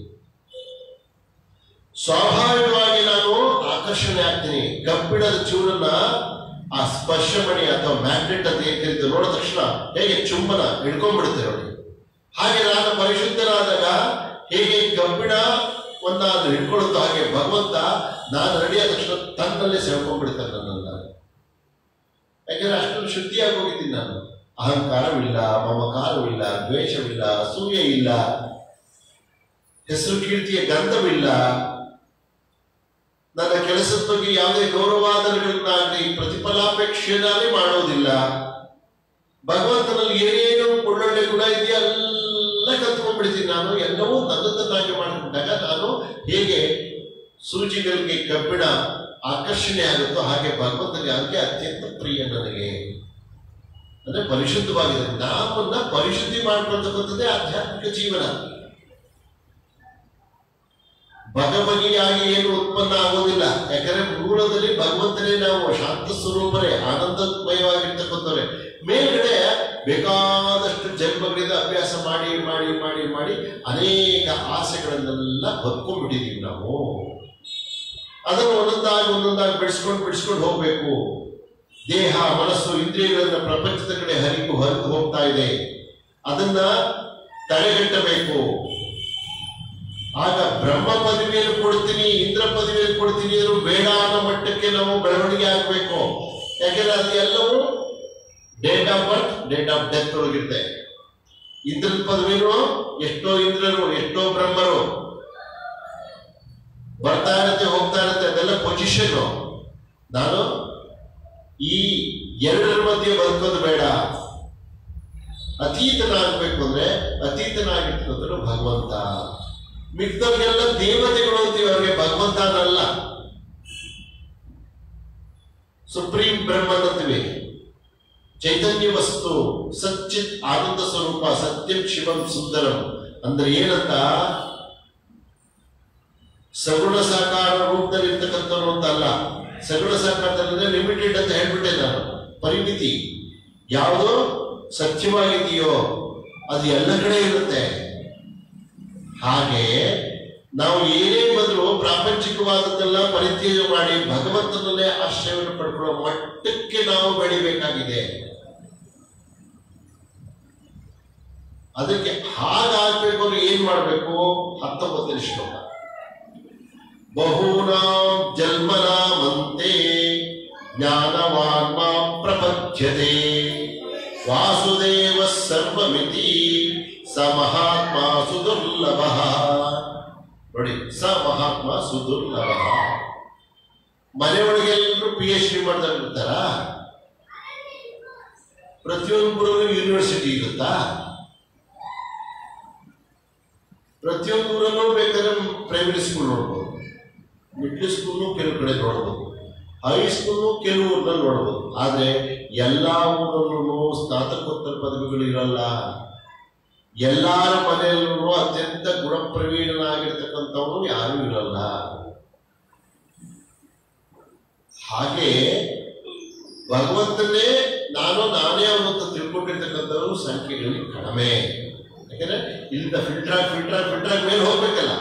ಸ್ವಾಭಾವಿಕವಾಗಿ ನಾನು ಆಕರ್ಷಣೆ ಆಗ್ತೀನಿ. ಕಬ್ಬಿಣದ ಚೂರನ್ನ ಆ ಸ್ಪರ್ಶ ಮಣಿ ಅಥವಾ ಮ್ಯಾಗ್ನೆಟ್ ಅಂತ ಏನ್ ಕರೀತೀವಿ, ನೋಡಿದ ತಕ್ಷಣ ಹೇಗೆ ಚುಂಬನ ಹಿಡ್ಕೊಂಡ್ಬಿಡುತ್ತೆ ನೋಡಿ. ಹಾಗೆ ನಾನು ಪರಿಶುದ್ಧನಾದಾಗ ಹೇಗೆ ಕಬ್ಬಿಣ ಒಂದಾದ್ರು ಹಿಡ್ಕೊಳ್ಳುತ್ತೋ ಹಾಗೆ ಭಗವಂತ ನಾನು ರೆಡಿಯಾದ ತಕ್ಷಣ ತನ್ನಲ್ಲೇ ಸೆಳ್ಕೊಂಡ್ಬಿಡ್ತಾನೆ ನನ್ನನ್ನ. ಯಾಕಂದ್ರೆ ಅಷ್ಟೊಂದು ಶುದ್ಧಿಯಾಗಿ ಹೋಗಿದ್ದೀನಿ ನಾನು. ಅಹಂಕಾರವಿಲ್ಲ, ಮಮಕಾರವಿಲ್ಲ, ದ್ವೇಷವಿಲ್ಲ, ಅಸೂಯೆ ಇಲ್ಲ, ಹೆಸರು ಕೀರ್ತಿಯ ಗಂಧವಿಲ್ಲ. ನನ್ನ ಕೆಲಸದ ಬಗ್ಗೆ ಯಾವುದೇ ಗೌರವಾದನೆಗಳನ್ನಾಗಲಿ ಪ್ರತಿಫಲಾಪೇಕ್ಷೆಯಾಗಿ ಮಾಡೋದಿಲ್ಲ. ಭಗವಂತನಲ್ಲಿ ಏನೇನು ಒಳ್ಳೊಳ್ಳೆ ಗುಣ ಇದೆಯಾ ಎಲ್ಲ ಕಲ್ತ್ಕೊಂಡ್ಬಿಡ್ತೀನಿ ನಾನು. ಎಲ್ಲವೂ ನನ್ನದನ್ನಾಗಿ ಮಾಡಿಕೊಂಡಾಗ ನಾನು ಹೇಗೆ ಸೂಜಿಗಳಿಗೆ ಕಬ್ಬಿಣ ಆಕರ್ಷಣೆ ಆಗುತ್ತೋ ಹಾಗೆ ಭಗವಂತನಿಗೆ ಅದಕ್ಕೆ ಅತ್ಯಂತ ಪ್ರಿಯ ನನಗೆ. ಅಂದ್ರೆ ಪರಿಶುದ್ಧವಾಗಿದೆ. ನಮ್ಮನ್ನ ಪರಿಶುದ್ಧಿ ಮಾಡ್ಕೊಳ್ತಕ್ಕಂಥದ್ದೇ ಆಧ್ಯಾತ್ಮಿಕ ಜೀವನ. ಭಗವಗಿಯಾಗಿ ಏನು ಉತ್ಪನ್ನ ಆಗೋದಿಲ್ಲ. ಯಾಕಂದ್ರೆ ಮೂಲದಲ್ಲಿ ಭಗವಂತನೇ, ನಾವು ಶಾಂತ ಸ್ವರೂಪರೇ, ಆನಂದಮಯವಾಗಿರ್ತಕ್ಕಂಥವ್ರೆ. ಮೇಲ್ಗಡೆ ಬೇಕಾದಷ್ಟು ಜನ್ಮಗಳಿಂದ ಅಭ್ಯಾಸ ಮಾಡಿ ಮಾಡಿ ಮಾಡಿ ಮಾಡಿ ಅನೇಕ ಆಸೆಗಳನ್ನೆಲ್ಲ ಹೊತ್ಕೊಂಡ್ಬಿಟ್ಟಿದೀವಿ ನಾವು. ಅದನ್ನು ಒಂದೊಂದಾಗಿ ಒಂದೊಂದಾಗಿ ಬಿಡಿಸ್ಕೊಂಡು ಬಿಡಿಸ್ಕೊಂಡು ಹೋಗ್ಬೇಕು. ದೇಹ, ಮನಸ್ಸು, ಇಂದ್ರಿಯಗಳನ್ನ ಪ್ರಪಂಚದ ಕಡೆ ಹರಿದು ಹರಿದು ಹೋಗ್ತಾ ಇದೆ. ಅದನ್ನ ತಡೆಗಟ್ಟಬೇಕು. ಆಗ ಬ್ರಹ್ಮ ಪದವಿಯನ್ನು ಕೊಡ್ತೀನಿ, ಇಂದ್ರ ಪದವಿಯನ್ನು ಕೊಡ್ತೀನಿ ಅಂದ್ರೂ ಬೇಡ ಅನ್ನೋ ಮಟ್ಟಕ್ಕೆ ನಾವು ಬೆಳವಣಿಗೆ ಆಗಬೇಕು. ಯಾಕೆಂದ್ರೆ ಅದು ಎಲ್ಲವೂ date of birth, date of death ಒಳಗಿರುತ್ತೆ. ಇಂದ್ರನ ಪದವಿನೂ ಎಷ್ಟೋ ಇಂದ್ರರು, ಎಷ್ಟೋ ಬ್ರಹ್ಮರು ಬರ್ತಾ ಇರುತ್ತೆ, ಹೋಗ್ತಾ ಇರುತ್ತೆ. ಅದೆಲ್ಲ ಪೊಸಿಷನ್. ನಾನು ಈ ಎರಡರ ಮಧ್ಯೆ ಬದುಕೋದು ಬೇಡ. ಅತೀತನಾಗಬೇಕು ಅಂದ್ರೆ ಅತೀತನಾಗಿರ್ತಕ್ಕಂಥ ಭಗವಂತ. ಮಿಕ್ಕದವ್ರಿಗೆಲ್ಲ ದೇವತೆಗಳು ಅಂತೀವಿ, ಅವ್ರಿಗೆ ಭಗವಂತ ಅನ್ನಲ್ಲ. ಸುಪ್ರೀಂ ಬ್ರಹ್ಮನ್ ಅಂತೀವಿ. ಚೈತನ್ಯ ವಸ್ತು, ಸಚ್ಚಿತ್ ಆನಂದ ಸ್ವರೂಪ, ಸತ್ಯಂ ಶಿವಂ ಸುಂದರಂ ಅಂದ್ರೆ ಏನಂತ, ಸಗುಣ ಸಾಕಾರ ರೂಪದಲ್ಲಿ ಇರ್ತಕ್ಕಂಥವ್ರು ಅಂತ ಅಲ್ಲ. ಸಗುಣ ಸಾಕಾರದಲ್ಲಿ ಲಿಮಿಟೆಡ್ ಅಂತ ಹೇಳ್ಬಿಟ್ಟೆ ನಾನು. ಪರಿಮಿತಿ. ಯಾವುದೋ ಸತ್ಯವಾಗಿದೆಯೋ ಅದು ಎಲ್ಲ ಕಡೆ ಇರುತ್ತೆ. ಹಾಗೆ ನಾವು ಏನೇ ಬಂದರೂ ಪ್ರಾಪಂಚಿಕವಾದದ್ದೆಲ್ಲ ಪರಿತ್ಯಾಗ ಮಾಡಿ ಭಗವಂತನಲ್ಲೇ ಆಶ್ರಯವನ್ನು ಪಡ್ಕೊಳ್ಳೋ ಮಟ್ಟಕ್ಕೆ ನಾವು ಬೆಳಿಬೇಕಾಗಿದೆ. ಅದಕ್ಕೆ ಹಾಗಾಗ್ಬೇಕು ಅಂದ್ರೆ ಏನ್ ಮಾಡಬೇಕು? ಹತ್ತೊಂಬತ್ತನೇ ಶ್ಲೋಕ. ಬಹೂನಾಂ ಜನ್ಮನಾಮಂತೆ ಜ್ಞಾನವಾನ್ ಮಾಂ ಪ್ರಪದ್ಯತೆ ವಾಸುದೇವ ಸರ್ವಮಿತಿ ಸ ಮಹಾತ್ಮ ಸುದುರ್ಲಭ. ನೋಡಿ, ಸ ಮಹಾತ್ಮ ಸುದುರ್ಲಭ. ಮನೆಯೊಳಗೆ ಎಲ್ಲರೂ ಪಿ ಎಚ್ ಡಿ ಮಾಡ್ತಾ ಇರ್ತಾರ. ಪ್ರತಿಯೊಬ್ಬರು ಯೂನಿವರ್ಸಿಟಿ ಇರುತ್ತಾ? ಪ್ರತಿಯೊಂದು ಊರಲ್ಲೂ ಬೇಕಾದ್ರೆ ಪ್ರೈಮರಿ ಸ್ಕೂಲ್ ನೋಡ್ಬೋದು, ಮಿಡ್ಲ್ ಸ್ಕೂಲ್ನು ಕೆಲವು ಕಡೆ ನೋಡ್ಬೋದು, ಹೈಸ್ಕೂಲ್ನು ಕೆಲವು ಊರಲ್ಲಿ ನೋಡ್ಬೋದು. ಆದ್ರೆ ಎಲ್ಲಾ ಊರಲ್ಲೂ ಸ್ನಾತಕೋತ್ತರ ಪದವಿಗಳು ಇರಲ್ಲ. ಎಲ್ಲಾರ ಮನೆಯಲ್ಲೂ ಅತ್ಯಂತ ಗುಣಪ್ರವೀಣನಾಗಿರ್ತಕ್ಕಂಥವ್ರು ಯಾರೂ ಇರಲ್ಲ. ಹಾಗೆ ಭಗವಂತನೇ ನಾನು ನಾನೇ ಅವನಂತ ತಿಳ್ಕೊಂಡಿರ್ತಕ್ಕಂಥವ್ರು ಸಂಖ್ಯೆಗಳಲ್ಲಿ ಕಡಿಮೆ. ಯಾಕಂದ್ರೆ ಇಲ್ಲಿಂದ ಫಿಲ್ಟರ್ ಫಿಲ್ಟರ್ ಫಿಲ್ಟರ್ ಮೇಲೆ ಹೋಗ್ಬೇಕಲ್ಲ.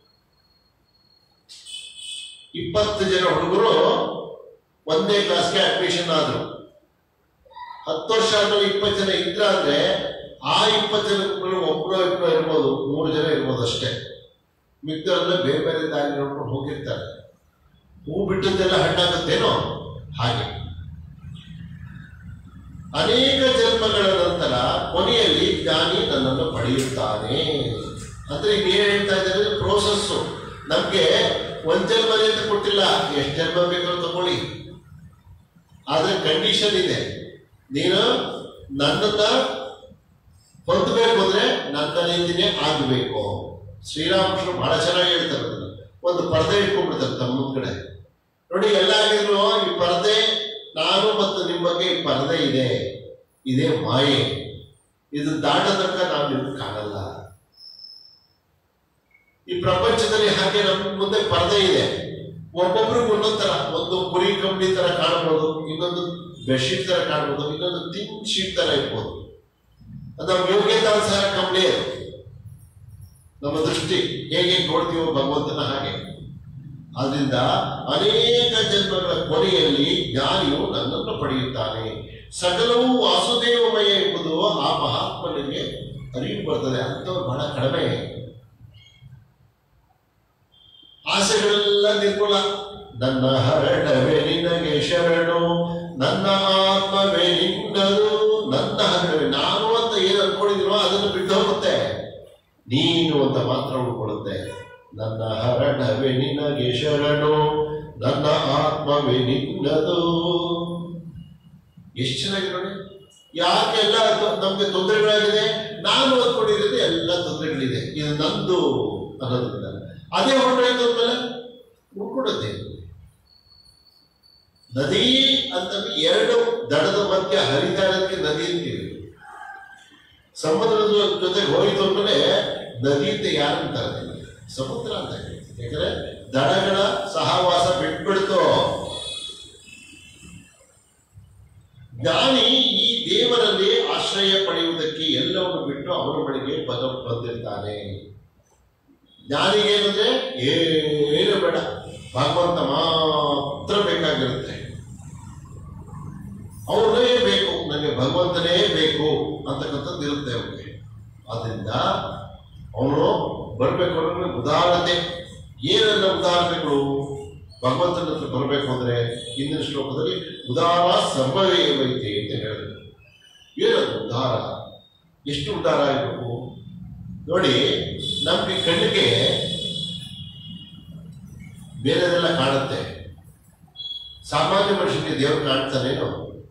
ಇಪ್ಪತ್ತು ಜನ ಹುಡುಗರು ಒಂದೇ ಕ್ಲಾಸ್ಗೆ ಅಡ್ಮಿಷನ್ ಆದ್ರು. ಹತ್ತು ವರ್ಷ ಆದ್ಮೇಲೆ ಇಪ್ಪತ್ತು ಜನ ಇದ್ರ ಅಂದ್ರೆ ಆ ಇಪ್ಪತ್ತು ಜನ ಒಬ್ಬರು ಇಬ್ಬರು ಇರ್ಬೋದು, ಮೂರು ಜನ ಇರ್ಬೋದು ಅಷ್ಟೇ. ಮಿಕ್ಕರೆಲ್ಲ ಬೇರೆ ಬೇರೆ ದಾರಿ ನೋಡ್ಕೊಂಡು ಹೋಗಿರ್ತಾರೆ. ಹೂ ಬಿಟ್ಟದ್ದೆಲ್ಲ ಹಣ್ಣಾಗುತ್ತೇನೋ ಹಾಗೆ. ಅನೇಕ ಜನ್ಮಗಳ ನಂತರ ಕೊನೆಯಲ್ಲಿ ಜ್ಞಾನಿ ನನ್ನನ್ನು ಪಡೆಯುತ್ತಾನೆ. ಅಂದ್ರೆ ಈಗ ಏನ್ ಹೇಳ್ತಾ ಇದ್ದಾರೆ, ಪ್ರೋಸೆಸ್ಸು. ನಮ್ಗೆ ಒಂದ್ ಜನ್ಮ ಅಂತ ಕೊಟ್ಟಿಲ್ಲ, ಎಷ್ಟು ಜನ್ಮ ಬೇಕಾದ್ರೂ ತಗೊಳ್ಳಿ. ಆದ್ರೆ ಕಂಡೀಷನ್ ಇದೆ, ನೀನು ನನ್ನನ್ನ ಹೊಂದಬೇಕು ಅಂದ್ರೆ ನನ್ನ ರೀತಿನೇ ಆಗಬೇಕು. ಶ್ರೀರಾಮಕೃಷ್ಣ ಬಹಳ ಚೆನ್ನಾಗಿ ಹೇಳ್ತಾರೆ. ಒಂದು ಪರದೆ ಇಟ್ಕೊಂಡ್ಬಿಡ್ತಾರೆ ತಮ್ಮ ಮುಂದ್ ಕಡೆ. ನೋಡಿ, ಎಲ್ಲ ಆಗಿದ್ರು ಈ ಪರದೆ, ನಾನು ಮತ್ತು ನಿಮ್ಮ ಬಗ್ಗೆ ಈ ಪರದೆ ಇದೆ, ಇದೇ ಮಾಯೆ. ಇದು ದಾಟತಕ್ಕ ನಾವು ನಿಮ್ಗೆ ಕಾಣಲ್ಲ. ಈ ಪ್ರಪಂಚದಲ್ಲಿ ಹಾಗೆ ನಮ್ಮ ಮುಂದೆ ಪರದೆ ಇದೆ. ಒಬ್ಬೊಬ್ರಿಗೆ ಒಂದೊಂದ್ ತರ, ಒಂದು ಕುರಿ ಕಂಬಳಿ ತರ ಕಾಣ್ಬೋದು, ಇನ್ನೊಂದು ಬೆಡ್ಶೀಟ್ ತರ ಕಾಣ್ಬೋದು, ಇನ್ನೊಂದು ತಿನ್ ಶೀಟ್ ತರ ಇರ್ಬೋದು. ಅದು ನಮ್ಮ ಯೋಗ್ಯತಾನುಸಾರ ಕಂಬಳಿ ಅದು. ನಮ್ಮ ದೃಷ್ಟಿ ಹೇಗೆ ನೋಡ್ತೀವೋ ಭಗವಂತನ ಹಾಗೆ. ಆದ್ರಿಂದ ಅನೇಕ ಜನ್ಮಗಳ ಕೊನೆಯಲ್ಲಿ ಜ್ಞಾನಿಯು ನನ್ನನ್ನು ಪಡೆಯುತ್ತಾನೆ. ಸಕಲವೂ ವಾಸುದೇವಮಯ ಎಂಬುದು ಆ ಮಹಾತ್ಮನಿಗೆ ಅರಿವು ಬರ್ತದೆ. ಅಂಥವ್ರು ಬಹಳ ಕಡಿಮೆ. ಆಸೆಗಳೆಲ್ಲ ನಿರ್ಮೂಲ. ನನ್ನ ಹರಣವೇ ನಿನಗೆ ಶರಣು, ನನ್ನ ಆತ್ಮವೇ ನಿನ್ನದು. ನನ್ನ ಹರಣವೇ, ನಾನು ಅಂತ ಏನು ಅನ್ಕೊಂಡಿದ್ದೀನೋ ಅದನ್ನು ಬಿಟ್ಟು ಹೋಗುತ್ತೆ, ನೀನು ಅಂತ ಮಾತ್ರ ಉಳ್ಕೊಳ್ಳುತ್ತೆ. ನನ್ನ ಹರಣವೇ ನಿನಗೆ ಶರಣು, ನನ್ನ ಆತ್ಮವೇ ನಿನ್ನದು. ಎಷ್ಟು ಚೆನ್ನಾಗಿದೆ ನೋಡಿ. ಯಾಕೆಲ್ಲ ನಮ್ಗೆ ತೊಂದರೆಗಳಾಗಿದೆ? ನಾನು ಅಂದ್ಕೊಂಡಿರೋದು ಎಲ್ಲ ತೊಂದರೆಗಳಿದೆ, ಇದು ನಂದು ಅನ್ನೋದ್ರಿಂದ ಅದೇ ಹೊರಟಾಯ್ತು ಅಂದ್ಮೇಲೆ ಉಳ್ಕೊಡುತ್ತೆ. ನದಿ ಅಂತಂದ್ರೆ ಎರಡು ದಡದ ಮಧ್ಯೆ ಹರಿತಾ ಇರೋದಕ್ಕೆ ನದಿ ಅಂತೀವಿ. ಸಮುದ್ರದ ಜೊತೆಗೆ ಹೋಯ್ತು ಅಂದ್ಮೇಲೆ ನದಿ ಅಂತ ಯಾರು ಅಂತಾರೆ? ಸಮುದ್ರ ಅಂತ ಹೇಳ್ತೀವಿ. ಯಾಕಂದ್ರೆ ದಡಗಳ ಸಹವಾಸ ಬಿಟ್ಬಿಡ್ತು. ಜ್ಞಾನಿ ಈ ದೇವರಲ್ಲಿ ಆಶ್ರಯ ಪಡೆಯುವುದಕ್ಕೆ ಎಲ್ಲವನ್ನು ಬಿಟ್ಟು ಅವರ ಬಳಿಗೆ ಬದ ಬಂದಿರ್ತಾನೆ. ಜ್ಞಾನಿಗೇನಂದ್ರೆ ಏನು ಬೇಡ, ಭಗವಂತ ಮಾತ್ರ ಬೇಕಾಗಿರುತ್ತೆ. ಅವನೇ ಬೇಕು, ನನಗೆ ಭಗವಂತನೇ ಬೇಕು ಅಂತಕ್ಕಂಥದ್ದು ಇರುತ್ತೆ ಅವನಿಗೆ. ಆದ್ರಿಂದ ಅವನು ಬರಬೇಕು ಅನ್ನೋದ್ರೆ ಉದಾಹರಣೆ. ಏನೆಲ್ಲ ಉದಾಹರಣೆಗಳು ಭಗವಂತನ ಹತ್ರ ಬರಬೇಕು ಅಂದ್ರೆ ಹಿಂದಿನ ಶ್ಲೋಕದಲ್ಲಿ ಉದಾರ ಸರ್ವವೇ ವೈತೆ ಅಂತ ಹೇಳಿದ್ರು. ಏನದು ಉದಾರ? ಎಷ್ಟು ಉದಾರ ಇರಬೇಕು ನೋಡಿ. ನಮ್ಗೆ ಕಣ್ಣಿಗೆ ಬೇರೆದೆಲ್ಲ ಕಾಣುತ್ತೆ. ಸಾಮಾನ್ಯ ಮನುಷ್ಯನಿಗೆ ದೇವರು ಕಾಣ್ತಾನೇನು?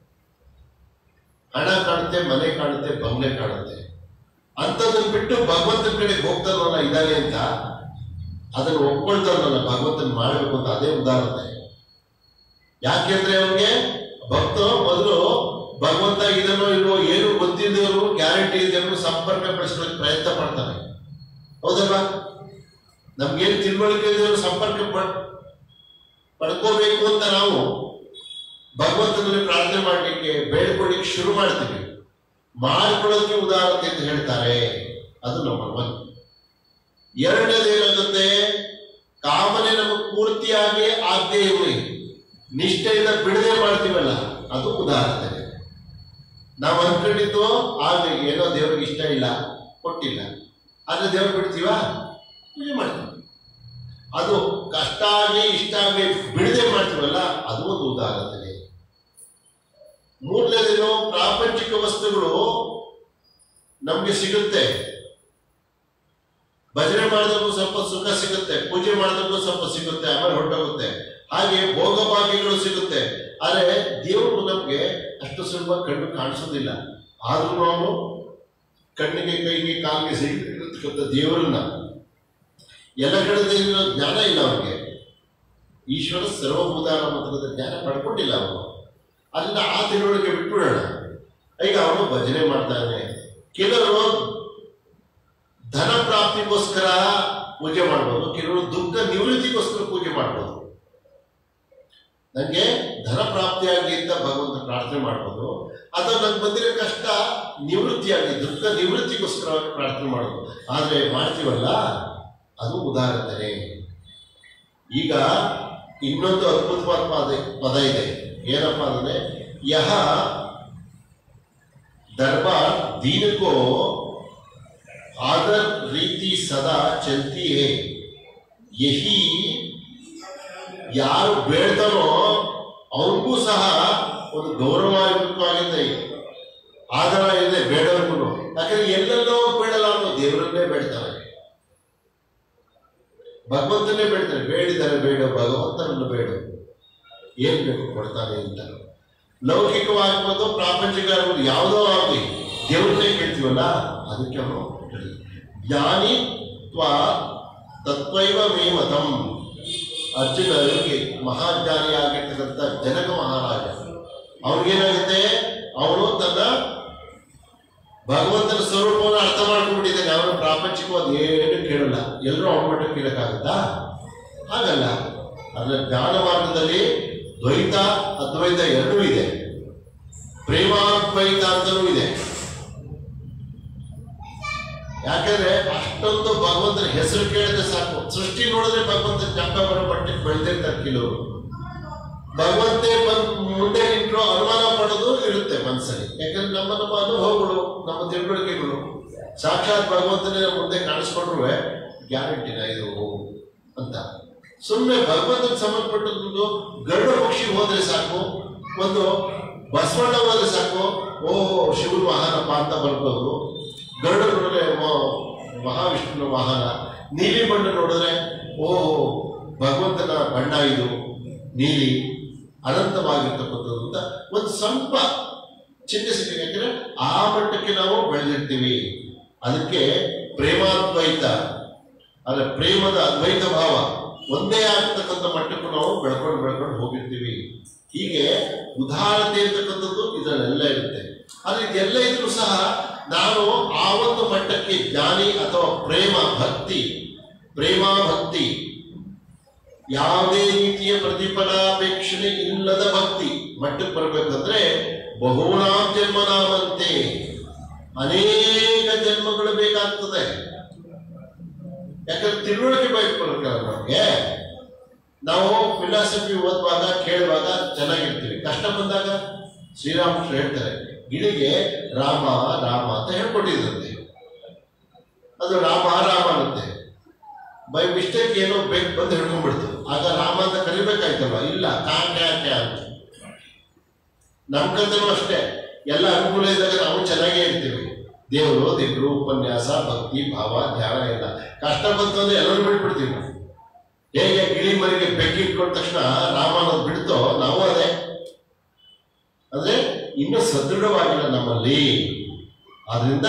ಹಣ ಕಾಣುತ್ತೆ, ಮನೆ ಕಾಣುತ್ತೆ, ಬಂಗ್ಲೆ ಕಾಣುತ್ತೆ. ಅಂಥದನ್ನು ಬಿಟ್ಟು ಭಗವಂತನ ಕಡೆಗೆ ಹೋಗ್ತಾನಲ್ಲ ಇದ್ದಾನೆ ಅಂತ ಅದನ್ನು ಒಪ್ಕೊಳ್ತಾನಲ್ಲ, ಭಗವಂತನ ಮಾಡಬೇಕು ಅಂತ, ಅದೇ ಉದಾಹರಣೆ. ಯಾಕೆಂದ್ರೆ ಅವನಿಗೆ ಭಕ್ತ ಮೊದಲು ಭಗವಂತ ಇದನ್ನೋ ಇಲ್ವೋ ಏನು ಗೊತ್ತಿದ್ದವರು, ಗ್ಯಾರಂಟಿ ಇದ್ದವರು ಸಂಪರ್ಕ ಪಡಿಸ್ಕೊಳ್ಳೋಕೆ ಪ್ರಯತ್ನ ಪಡ್ತಾನೆ. ಹೌದಲ್ವಾ? ನಮ್ಗೇನು ತಿಳುವಳಿಕೆ ಇದ್ದವರು ಸಂಪರ್ಕ ಪಡ್ಕೋಬೇಕು ಅಂತ ನಾವು ಭಗವಂತನಲ್ಲಿ ಪ್ರಾರ್ಥನೆ ಮಾಡಲಿಕ್ಕೆ, ಬೇಡ್ಕೊಳ್ಳಿಕ್ಕೆ ಶುರು ಮಾಡ್ತೀವಿ. ಮಾಡ್ಕೊಳ್ಳೋಕೆ ಉದಾಹರಣೆ ಅಂತ ಹೇಳ್ತಾರೆ. ಅದು ನಂಬರ್ ಒನ್. ಎರಡನೇದೇನಾಗುತ್ತೆ? ಕಾಮನೆ ನಮಗೆ ಪೂರ್ತಿಯಾಗಿ ಆಗದೆ ಇರಲಿ, ನಿಷ್ಠೆಯಿಂದ ಬಿಡದೆ ಮಾಡ್ತೀವಲ್ಲ, ಅದು ಉದಾಹರಣೆ. ನಾವು ಅನ್ಕೊಂಡಿದ್ದು ಆಗ್ಲಿ, ಏನೋ ದೇವ್ರಿಗೆ ಇಷ್ಟ ಇಲ್ಲ, ಕೊಟ್ಟಿಲ್ಲ, ಆದ್ರೆ ದೇವ್ರು ಬಿಡ್ತೀವ? ಪೂಜೆ ಮಾಡ್ತೀವಿ. ಅದು ಕಷ್ಟ ಆಗಲಿ ಇಷ್ಟ ಆಗಲಿ ಬಿಡದೆ ಮಾಡ್ತೀವಲ್ಲ, ಅದು ಒಂದು ಉದಾಹರಣೆ. ಮೂರನೇದೇನು? ಪ್ರಾಪಂಚಿಕ ವಸ್ತುಗಳು ನಮ್ಗೆ ಸಿಗುತ್ತೆ. ಭಜನೆ ಮಾಡಿದಕ್ಕೂ ಸ್ವಲ್ಪ ಸುಖ ಸಿಗುತ್ತೆ, ಪೂಜೆ ಮಾಡಿದಕ್ಕೂ ಸ್ವಲ್ಪ ಸಿಗುತ್ತೆ, ಆಮೇಲೆ ಹೊರಟೋಗುತ್ತೆ. ಹಾಗೆ ಭೋಗಭಾಗ್ಯಗಳು ಸಿಗುತ್ತೆ. ಆದರೆ ದೇವರು ನಮ್ಗೆ ಅಷ್ಟು ಸುಲಭ ಕಣ್ಣು ಕಾಣಿಸೋದಿಲ್ಲ. ಆದ್ರೂ ನಾವು ಕಣ್ಣಿಗೆ, ಕೈಗೆ, ಕಾಲಿಗೆ ಸಿಗಿರ್ತಕ್ಕಂಥ ದೇವರನ್ನ ಎಲ್ಲ ಕಡೆ ಜ್ಞಾನ ಇಲ್ಲ ಅವನಿಗೆ. ಈಶ್ವರ ಸರ್ವಭೂತಾನ ಮಂತ್ರದ ಜ್ಞಾನ ಪಡ್ಕೊಂಡಿಲ್ಲ ಅವನು. ಅದರಿಂದ ಆ ತಿಳುವಳಿಕೆ ಬಿಟ್ಬಿಡೋಣ. ಈಗ ಅವನು ಭಜನೆ ಮಾಡ್ತಾನೆ. ಕೆಲವರು ಧನ ಪ್ರಾಪ್ತಿಗೋಸ್ಕರ ಪೂಜೆ ಮಾಡ್ಬೋದು, ಕೆಲವರು ದುಃಖ ನಿವೃತ್ತಿಗೋಸ್ಕರ ಪೂಜೆ ಮಾಡ್ಬೋದು. ನನಗೆ ಧನ ಪ್ರಾಪ್ತಿಯಾಗಿ ಅಂತ ಭಗವಂತ ಪ್ರಾರ್ಥನೆ ಮಾಡ್ಬೋದು, ಅಥವಾ ನನ್ಗೆ ಬಂದಿರೋ ಕಷ್ಟ ನಿವೃತ್ತಿಯಾಗಿ ದುಃಖ ನಿವೃತ್ತಿಗೋಸ್ಕರ ಪ್ರಾರ್ಥನೆ ಮಾಡೋದು. ಆದರೆ ಮಾಡ್ತೀವಲ್ಲ, ಅದು ಉದಾಹರಣೆ. ಈಗ ಇನ್ನೊಂದು ಅದ್ಭುತವಾದ ಪದ ಪದ ಇದೆ. ಏನಪ್ಪ ಅಂದ್ರೆ, ಯಹ दरबार दीन को आदर रीति सदा चलती है. यही ಯಾರು ಬೇಡ್ತಾನೋ ಅವ್ರಿಗೂ ಸಹ ಒಂದು ಗೌರವಯುತವಾಗಿದೆ, ಆದರ ಇದೆ ಬೇಡವರಿಗೂ. ಯಾಕಂದ್ರೆ ಎಲ್ಲೆಲ್ಲೋ ಬೇಡಲ್ಲ ಅನ್ನೋ ದೇವರನ್ನೇ ಬೇಡ್ತಾರೆ. ಭಗವಂತನೇ ಬೇಡ್ತಾರೆ. ಬೇಡಿದರೆ ಬೇಡ ಭಗವಂತನನ್ನು ಬೇಡ, ಏನ್ ಬೇಕು ಕೊಡ್ತಾನೆ ಅಂತ. ಲೌಕಿಕವಾಗ್ಬೋದು, ಪ್ರಾಪಂಚಿಕ ಆಗ್ಬೋದು, ಯಾವುದೋ ಆಗಲಿ ದೇವ್ರನ್ನೇ ಕೇಳ್ತೀವಲ್ಲ, ಅದಕ್ಕೆ ಅವನು ಜ್ಞಾನಿ ತ್ವಾ ತತ್ವೈವ ಮೇ ಮತಂ. ಅರ್ಜುನನಿಗೆ ಮಹಾಜ್ಞಾನಿ ಆಗಿರ್ತಕ್ಕಂಥ ಜನಕ ಮಹಾರಾಜ, ಅವನಿಗೇನಾಗುತ್ತೆ, ಅವನು ತನ್ನ ಭಗವಂತನ ಸ್ವರೂಪವನ್ನು ಅರ್ಥ ಮಾಡ್ಕೊಂಡ್ಬಿಟ್ಟಿದ್ದಾನೆ. ಅವನು ಪ್ರಾಪಂಚಿಕವಾದ ಏನು ಕೇಳಲ್ಲ, ಎಲ್ಲರೂ ಅವನ ಮಟ್ಟಕ್ಕೆ ಕೇಳಕ್ಕಾಗತ್ತಾ? ಹಾಗಲ್ಲ. ಅದರ ಜ್ಞಾನ ಮಾರ್ಗದಲ್ಲಿ ದ್ವೈತ ಅದ್ವೈತ ಎರಡೂ ಇದೆ, ಪ್ರೇಮಾದ್ವೈತ ಅಂತಲೂ ಇದೆ. ಯಾಕಂದ್ರೆ ಅಷ್ಟೊಂದು ಭಗವಂತನ ಹೆಸರು ಕೇಳಿದ್ರೆ ಸಾಕು, ಸೃಷ್ಟಿ ನೋಡಿದ್ರೆ ಭಗವಂತ ಜ್ಞಾಪ ಬರೋ ಮಟ್ಟಕ್ಕೆ ಬೆಳೆದಿರ್ತಾರೆ ಕೆಲವರು. ಭಗವಂತೆ ಬಂದ್ ಮುಂದೆ ನಿಂತರು ಅನುಮಾನ ಪಡೋದು ಇರುತ್ತೆ ಮನಸ್ಸಲ್ಲಿ. ಯಾಕಂದ್ರೆ ನಮ್ಮ ನಮ್ಮ ಅನುಭವಗಳು, ನಮ್ಮ ತಿಳುವಳಿಕೆಗಳು ಸಾಕ್ಷಾತ್ ಭಗವಂತನೇ ಮುಂದೆ ಕಾಣಿಸ್ಕೊಂಡ್ರು ಗ್ಯಾರಂಟಿನ ಇದು ಅಂತ. ಸುಮ್ಮನೆ ಭಗವಂತನ ಸಂಬಂಧಪಟ್ಟದ್ದು ಗರುಡ ಪಕ್ಷಿ ಹೋದ್ರೆ ಸಾಕು, ಒಂದು ಬಸವಣ್ಣ ಹೋದ್ರೆ ಸಾಕು, ಓಹೋ ಶಿವನ ವಾಹನಪ್ಪ ಅಂತ ಬರ್ಬೋದು. ಗರುಡ ನೋಡಿದ್ರೆ ಮಹಾವಿಷ್ಣುವಿನ ವಾಹನ, ನೀಲಿ ಬಣ್ಣ ನೋಡಿದ್ರೆ ಓಹೋ ಭಗವಂತನ ಬಣ್ಣ ಇದು ನೀಲಿ, ಅನಂತವಾಗಿರ್ತಕ್ಕಂಥದ್ದು ಅಂತ ಒಂದು ಸ್ವಲ್ಪ ಚಿಂತಿಸಿ. ಯಾಕಂದ್ರೆ ಆ ಮಟ್ಟಕ್ಕೆ ನಾವು ಬೆಳೆದಿರ್ತೀವಿ. ಅದಕ್ಕೆ ಪ್ರೇಮಾದ್ವೈತ, ಅಂದ್ರೆ ಪ್ರೇಮದ ಅದ್ವೈತ ಭಾವ ಒಂದೇ ಆಗ್ತಕ್ಕಂಥ ಮಟ್ಟಕ್ಕೂ ನಾವು ಬೆಳ್ಕೊಂಡು ಬೆಳ್ಕೊಂಡು ಹೋಗಿರ್ತೀವಿ. ಹೀಗೆ ಉದಾಹರಣೆ ಇರ್ತಕ್ಕಂಥದ್ದು ಇದರಲ್ಲೆಲ್ಲ ಇರುತ್ತೆ. ಆದ್ರೆ ಇದೆಲ್ಲ ಇದ್ರೂ ಸಹ ನಾನು ಆ ಒಂದು ಮಟ್ಟಕ್ಕೆ ಜ್ಞಾನಿ ಅಥವಾ ಪ್ರೇಮ ಭಕ್ತಿ, ಪ್ರೇಮ ಭಕ್ತಿ, ಯಾವುದೇ ರೀತಿಯ ಪ್ರತಿಫಲಾಪೇಕ್ಷಣೆ ಇಲ್ಲದ ಭಕ್ತಿ ಮಟ್ಟಕ್ಕೆ ಬರ್ಬೇಕಂದ್ರೆ ಬಹುನಾಂ ಜನ್ಮನಾಮಂತೆ, ಅನೇಕ ಜನ್ಮಗಳು ಬೇಕಾಗ್ತದೆ. ಯಾಕಂದ್ರೆ ತಿಳುವಳಿಕೆ ಬೇಕು ನಮಗೆ. ನಾವು ಫಿಲಾಸಫಿ ಓದುವಾಗ ಕೇಳುವಾಗ ಚೆನ್ನಾಗಿರ್ತೀವಿ, ಕಷ್ಟ ಬಂದಾಗ ಶ್ರೀರಾಮಕೃಷ್ಣ ಹೇಳ್ತಾರೆ ಗಿಳಿಗೆ ರಾಮ ರಾಮ ಅಂತ ಹೇಳ್ಕೊಟ್ಟಿದ್ರಂತೆ. ಅದು ರಾಮ ರಾಮ ಅನ್ನುತ್ತೆ, ಬೈ ಮಿಸ್ಟೇಕ್ ಏನೋ ಬೇಕು ಬಂದು ಹಿಡ್ಕೊಂಡ್ಬಿಡ್ತು. ಆಗ ರಾಮ ಅಂತ ಕರಿಬೇಕಾಯ್ತಲ್ವ, ಇಲ್ಲ ಕಾಕೆ ಯಾಕೆ ಅಂತ. ನಮ್ಮ ಕಥೆನೂ ಅಷ್ಟೇ, ಎಲ್ಲ ಅನುಕೂಲ ಇದ್ದಾಗ ನಾವು ಚೆನ್ನಾಗೇ ಇರ್ತೀವಿ. ದೇವರು ದೇವರು ಉಪನ್ಯಾಸ ಭಕ್ತಿ ಭಾವ ಧ್ಯಾನ ಎಲ್ಲ. ಕಷ್ಟ ಬಂತು ಅಂದ್ರೆ ಎಲ್ಲರೂ ಬಿಟ್ಬಿಡ್ತೀವಿ. ಹೇಗೆ ಗಿಳಿ ಮರಿಗೆ ಬೆಕ್ಕಿ ಇಟ್ಕೊಂಡ ತಕ್ಷಣ ರಾಮ ಅನ್ನೋದು ಬಿಡ್ತೋ, ನಾವು ಅದೇ. ಅಂದ್ರೆ ಇನ್ನೂ ಸದೃಢವಾಗಿಲ್ಲ ನಮ್ಮಲ್ಲಿ. ಆದ್ರಿಂದ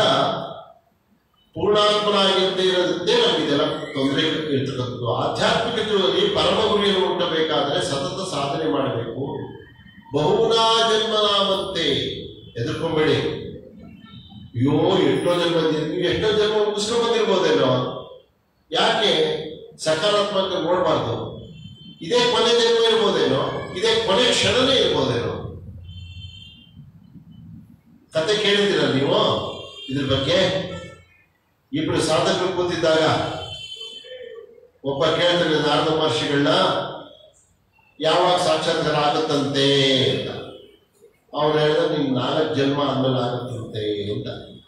ಪೂರ್ಣಾತ್ಮನಾಗಿದ್ದೇ ಇರೋದೇ ನಮಗಿದೆಲ್ಲ ತೊಂದರೆ ಇರ್ತಕ್ಕಂಥದ್ದು. ಆಧ್ಯಾತ್ಮಿಕತೆಯಲ್ಲಿ ಪರಮ ಗುರಿಯನ್ನು ಮುಟ್ಟಬೇಕಾದ್ರೆ ಸತತ ಸಾಧನೆ ಮಾಡಬೇಕು. ಬಹುನಾ ಜನ್ಮನಾಮಂತೆ, ಎದುರ್ಕೊಂಬೇಡಿ. ಅಯ್ಯೋ ಎಷ್ಟೋ ಜನ್ಮ, ಎಷ್ಟೋ ಜನ್ಮ ಮುಗಿಸ್ಕೊಂಡು ಬಂದಿರ್ಬೋದೇನೋ, ಯಾಕೆ ಸಕಾರಾತ್ಮಕ ನೋಡಬಾರ್ದು? ಇದೇ ಕೊನೆ ಜನ್ಮ ಇರ್ಬೋದೇನೋ, ಇದೇ ಕೊನೆ ಕ್ಷಣನೇ ಇರ್ಬೋದೇನೋ. ಕತೆ ಕೇಳಿದ್ದೀರ ನೀವು ಇದ್ರ ಬಗ್ಗೆ? ಇಬ್ರು ಸಾಧಕರು ಕೂತಿದ್ದಾಗ ಒಬ್ಬ ಕೇಳ್ತಾನೆ ನಾರದ ಮಹರ್ಷಿಗಳನ್ನ, ಯಾವಾಗ ಸಾಕ್ಷಾತ್ಕಾರ ಆಗುತ್ತಂತೆ ಅಂತ. ಅವ್ರು ಹೇಳಿದ್ರೆ ನಿಮ್ಗೆ ನಾಲ್ಕು ಜನ್ಮ ಆದ್ಮೇಲೆ ಆಗುತ್ತಂತೆ ಅಂತ.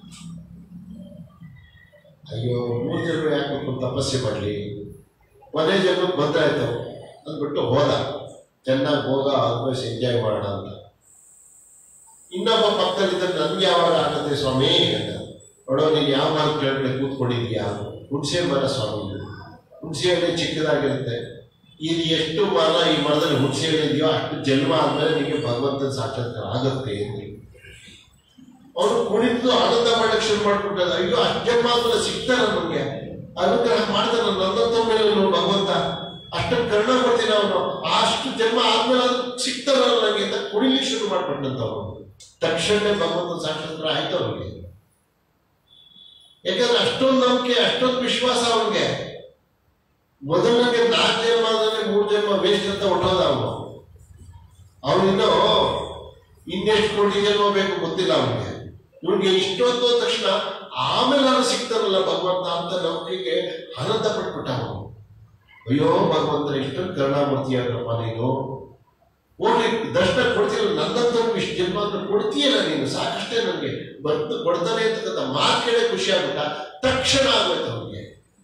ಅಯ್ಯೋ ಮೂರು ಜನ್ಮ ಯಾಕೆ ತಪಸ್ಸೆ ಮಾಡಲಿ, ಕೊನೆ ಜನ್ಮಕ್ಕೆ ಬಂದಾಯ್ತು ಅಂದ್ಬಿಟ್ಟು ಹೋದ. ಚೆನ್ನಾಗಿ ಹೋಗ ಆಲ್ಮೋಸ್ಟ್ ಎಂಜಾಯ್ ಮಾಡೋಣ ಅಂತ. ಇನ್ನೊಬ್ಬ ಪಕ್ಕದಲ್ಲಿದ್ದ ನನ್ಗೆ ಯಾವಾಗ ಆಗುತ್ತೆ ಸ್ವಾಮಿ ಅಂತ. ನೋಡೋ ನೀನು ಯಾವ ಮರ ಕೆಳಗಡೆ ಕೂತ್ಕೊಂಡಿದ್ಯಾ? ಹುಣಸೆ ಮರ ಸ್ವಾಮಿ. ಹುಣಸೆ ಹಣ್ಣೆ ಚಿಕ್ಕದಾಗಿರುತ್ತೆ. ಇದು ಎಷ್ಟು ಮರ, ಈ ಮರದಲ್ಲಿ ಹುಣಸೆ ಹಣ್ಣು ಇದೆಯೋ ಅಷ್ಟು ಜನ್ಮ ಆದ್ಮೇಲೆ ನಿಮಗೆ ಭಗವಂತನ ಸಾಕ್ಷಾತ್ಕಾರ ಆಗುತ್ತೆ ಅಂತ. ಅವನು ಕುಣಿತು ಆನಂದ ಮಾಡಕ್ಕೆ ಶುರು ಮಾಡ್ಬಿಟ್ಟ. ಅಯ್ಯೋ ಅಷ್ಟು ಜನ್ಮ ಆದ್ಮೇಲೆ ಸಿಗ್ತಾರ ನಮ್ಗೆ, ಅನುಗ್ರಹ ಮಾಡ್ತಾನ ನನ್ನಂತ ಮೇಲೆ ಭಗವಂತ, ಅಷ್ಟೊಂದು ಕರ್ಣ ಕೊಡ್ತೀನಿ ಅವನು. ಅಷ್ಟು ಜನ್ಮ ಆದ್ಮೇಲೆ ಅದು ಸಿಗ್ತಾರ ನನಗೆ ಅಂತ ಕುಣಿಲಿಕ್ಕೆ ಶುರು ಮಾಡ್ಬಿಟ್ಟಂತ ಅವನು. ತಕ್ಷಣ ಭಗವಂತನ ಸಾಕ್ಷಾತ್ಕಾರ ಆಯ್ತು ಅವನಿಗೆ. ಯಾಕಂದ್ರೆ ಅಷ್ಟೊಂದು ನಂಬಿಕೆ, ಅಷ್ಟೊಂದು ವಿಶ್ವಾಸ ಅವನಿಗೆ. ಮೊದಲನೇ ನಾಲ್ಕು ಜನ್ಮ ಆದ್ರೆ ಮೂರು ಜನ್ಮ ವೇಸ್ಟ್ ಅಂತ ಹೊಟ್ಟೋದ ಅವನು. ಅವನಿನ್ನೂ ಇನ್ನೆಷ್ಟು ಕೋಟಿ ಜನ್ಮ ಬೇಕು ಗೊತ್ತಿಲ್ಲ ಅವನಿಗೆ. ಇವನಿಗೆ ಇಷ್ಟೊಂದು ತಕ್ಷಣ ಆಮೇಲೆ ನಾನು ಸಿಗ್ತಾನಲ್ಲ ಭಗವಂತ ಅಂತ ನಂಬಿಕೆಗೆ ಆನಂದ ಪಟ್ಬಿಟ್ಟ ಅವನು. ಅಯ್ಯೋ ಭಗವಂತ ಇಷ್ಟೊಂದು ಕರುಣಾಮೂರ್ತಿಯಾಗಪ್ಪ ನೀನು, ಹೋಗ್ಲಿ ದರ್ಶನ ಕೊಡ್ತೀಯಲ್ಲ, ನನ್ನಂತ ಇಷ್ಟು ಜನ್ಮ ಅಂತ ಕೊಡ್ತೀಯಲ್ಲ ನೀನು, ಸಾಕಷ್ಟೇ ನನಗೆ ಬಂದು ಕೊಡ್ತಾನೆ ಅಂತಕ್ಕಂಥ ಮಾತು ಕೇಳೇ ಖುಷಿ ಆಗ್ಬಿಟ್ಟ. ತಕ್ಷಣ ಆಗ್ಬೇಕು ಅವನಿಗೆ.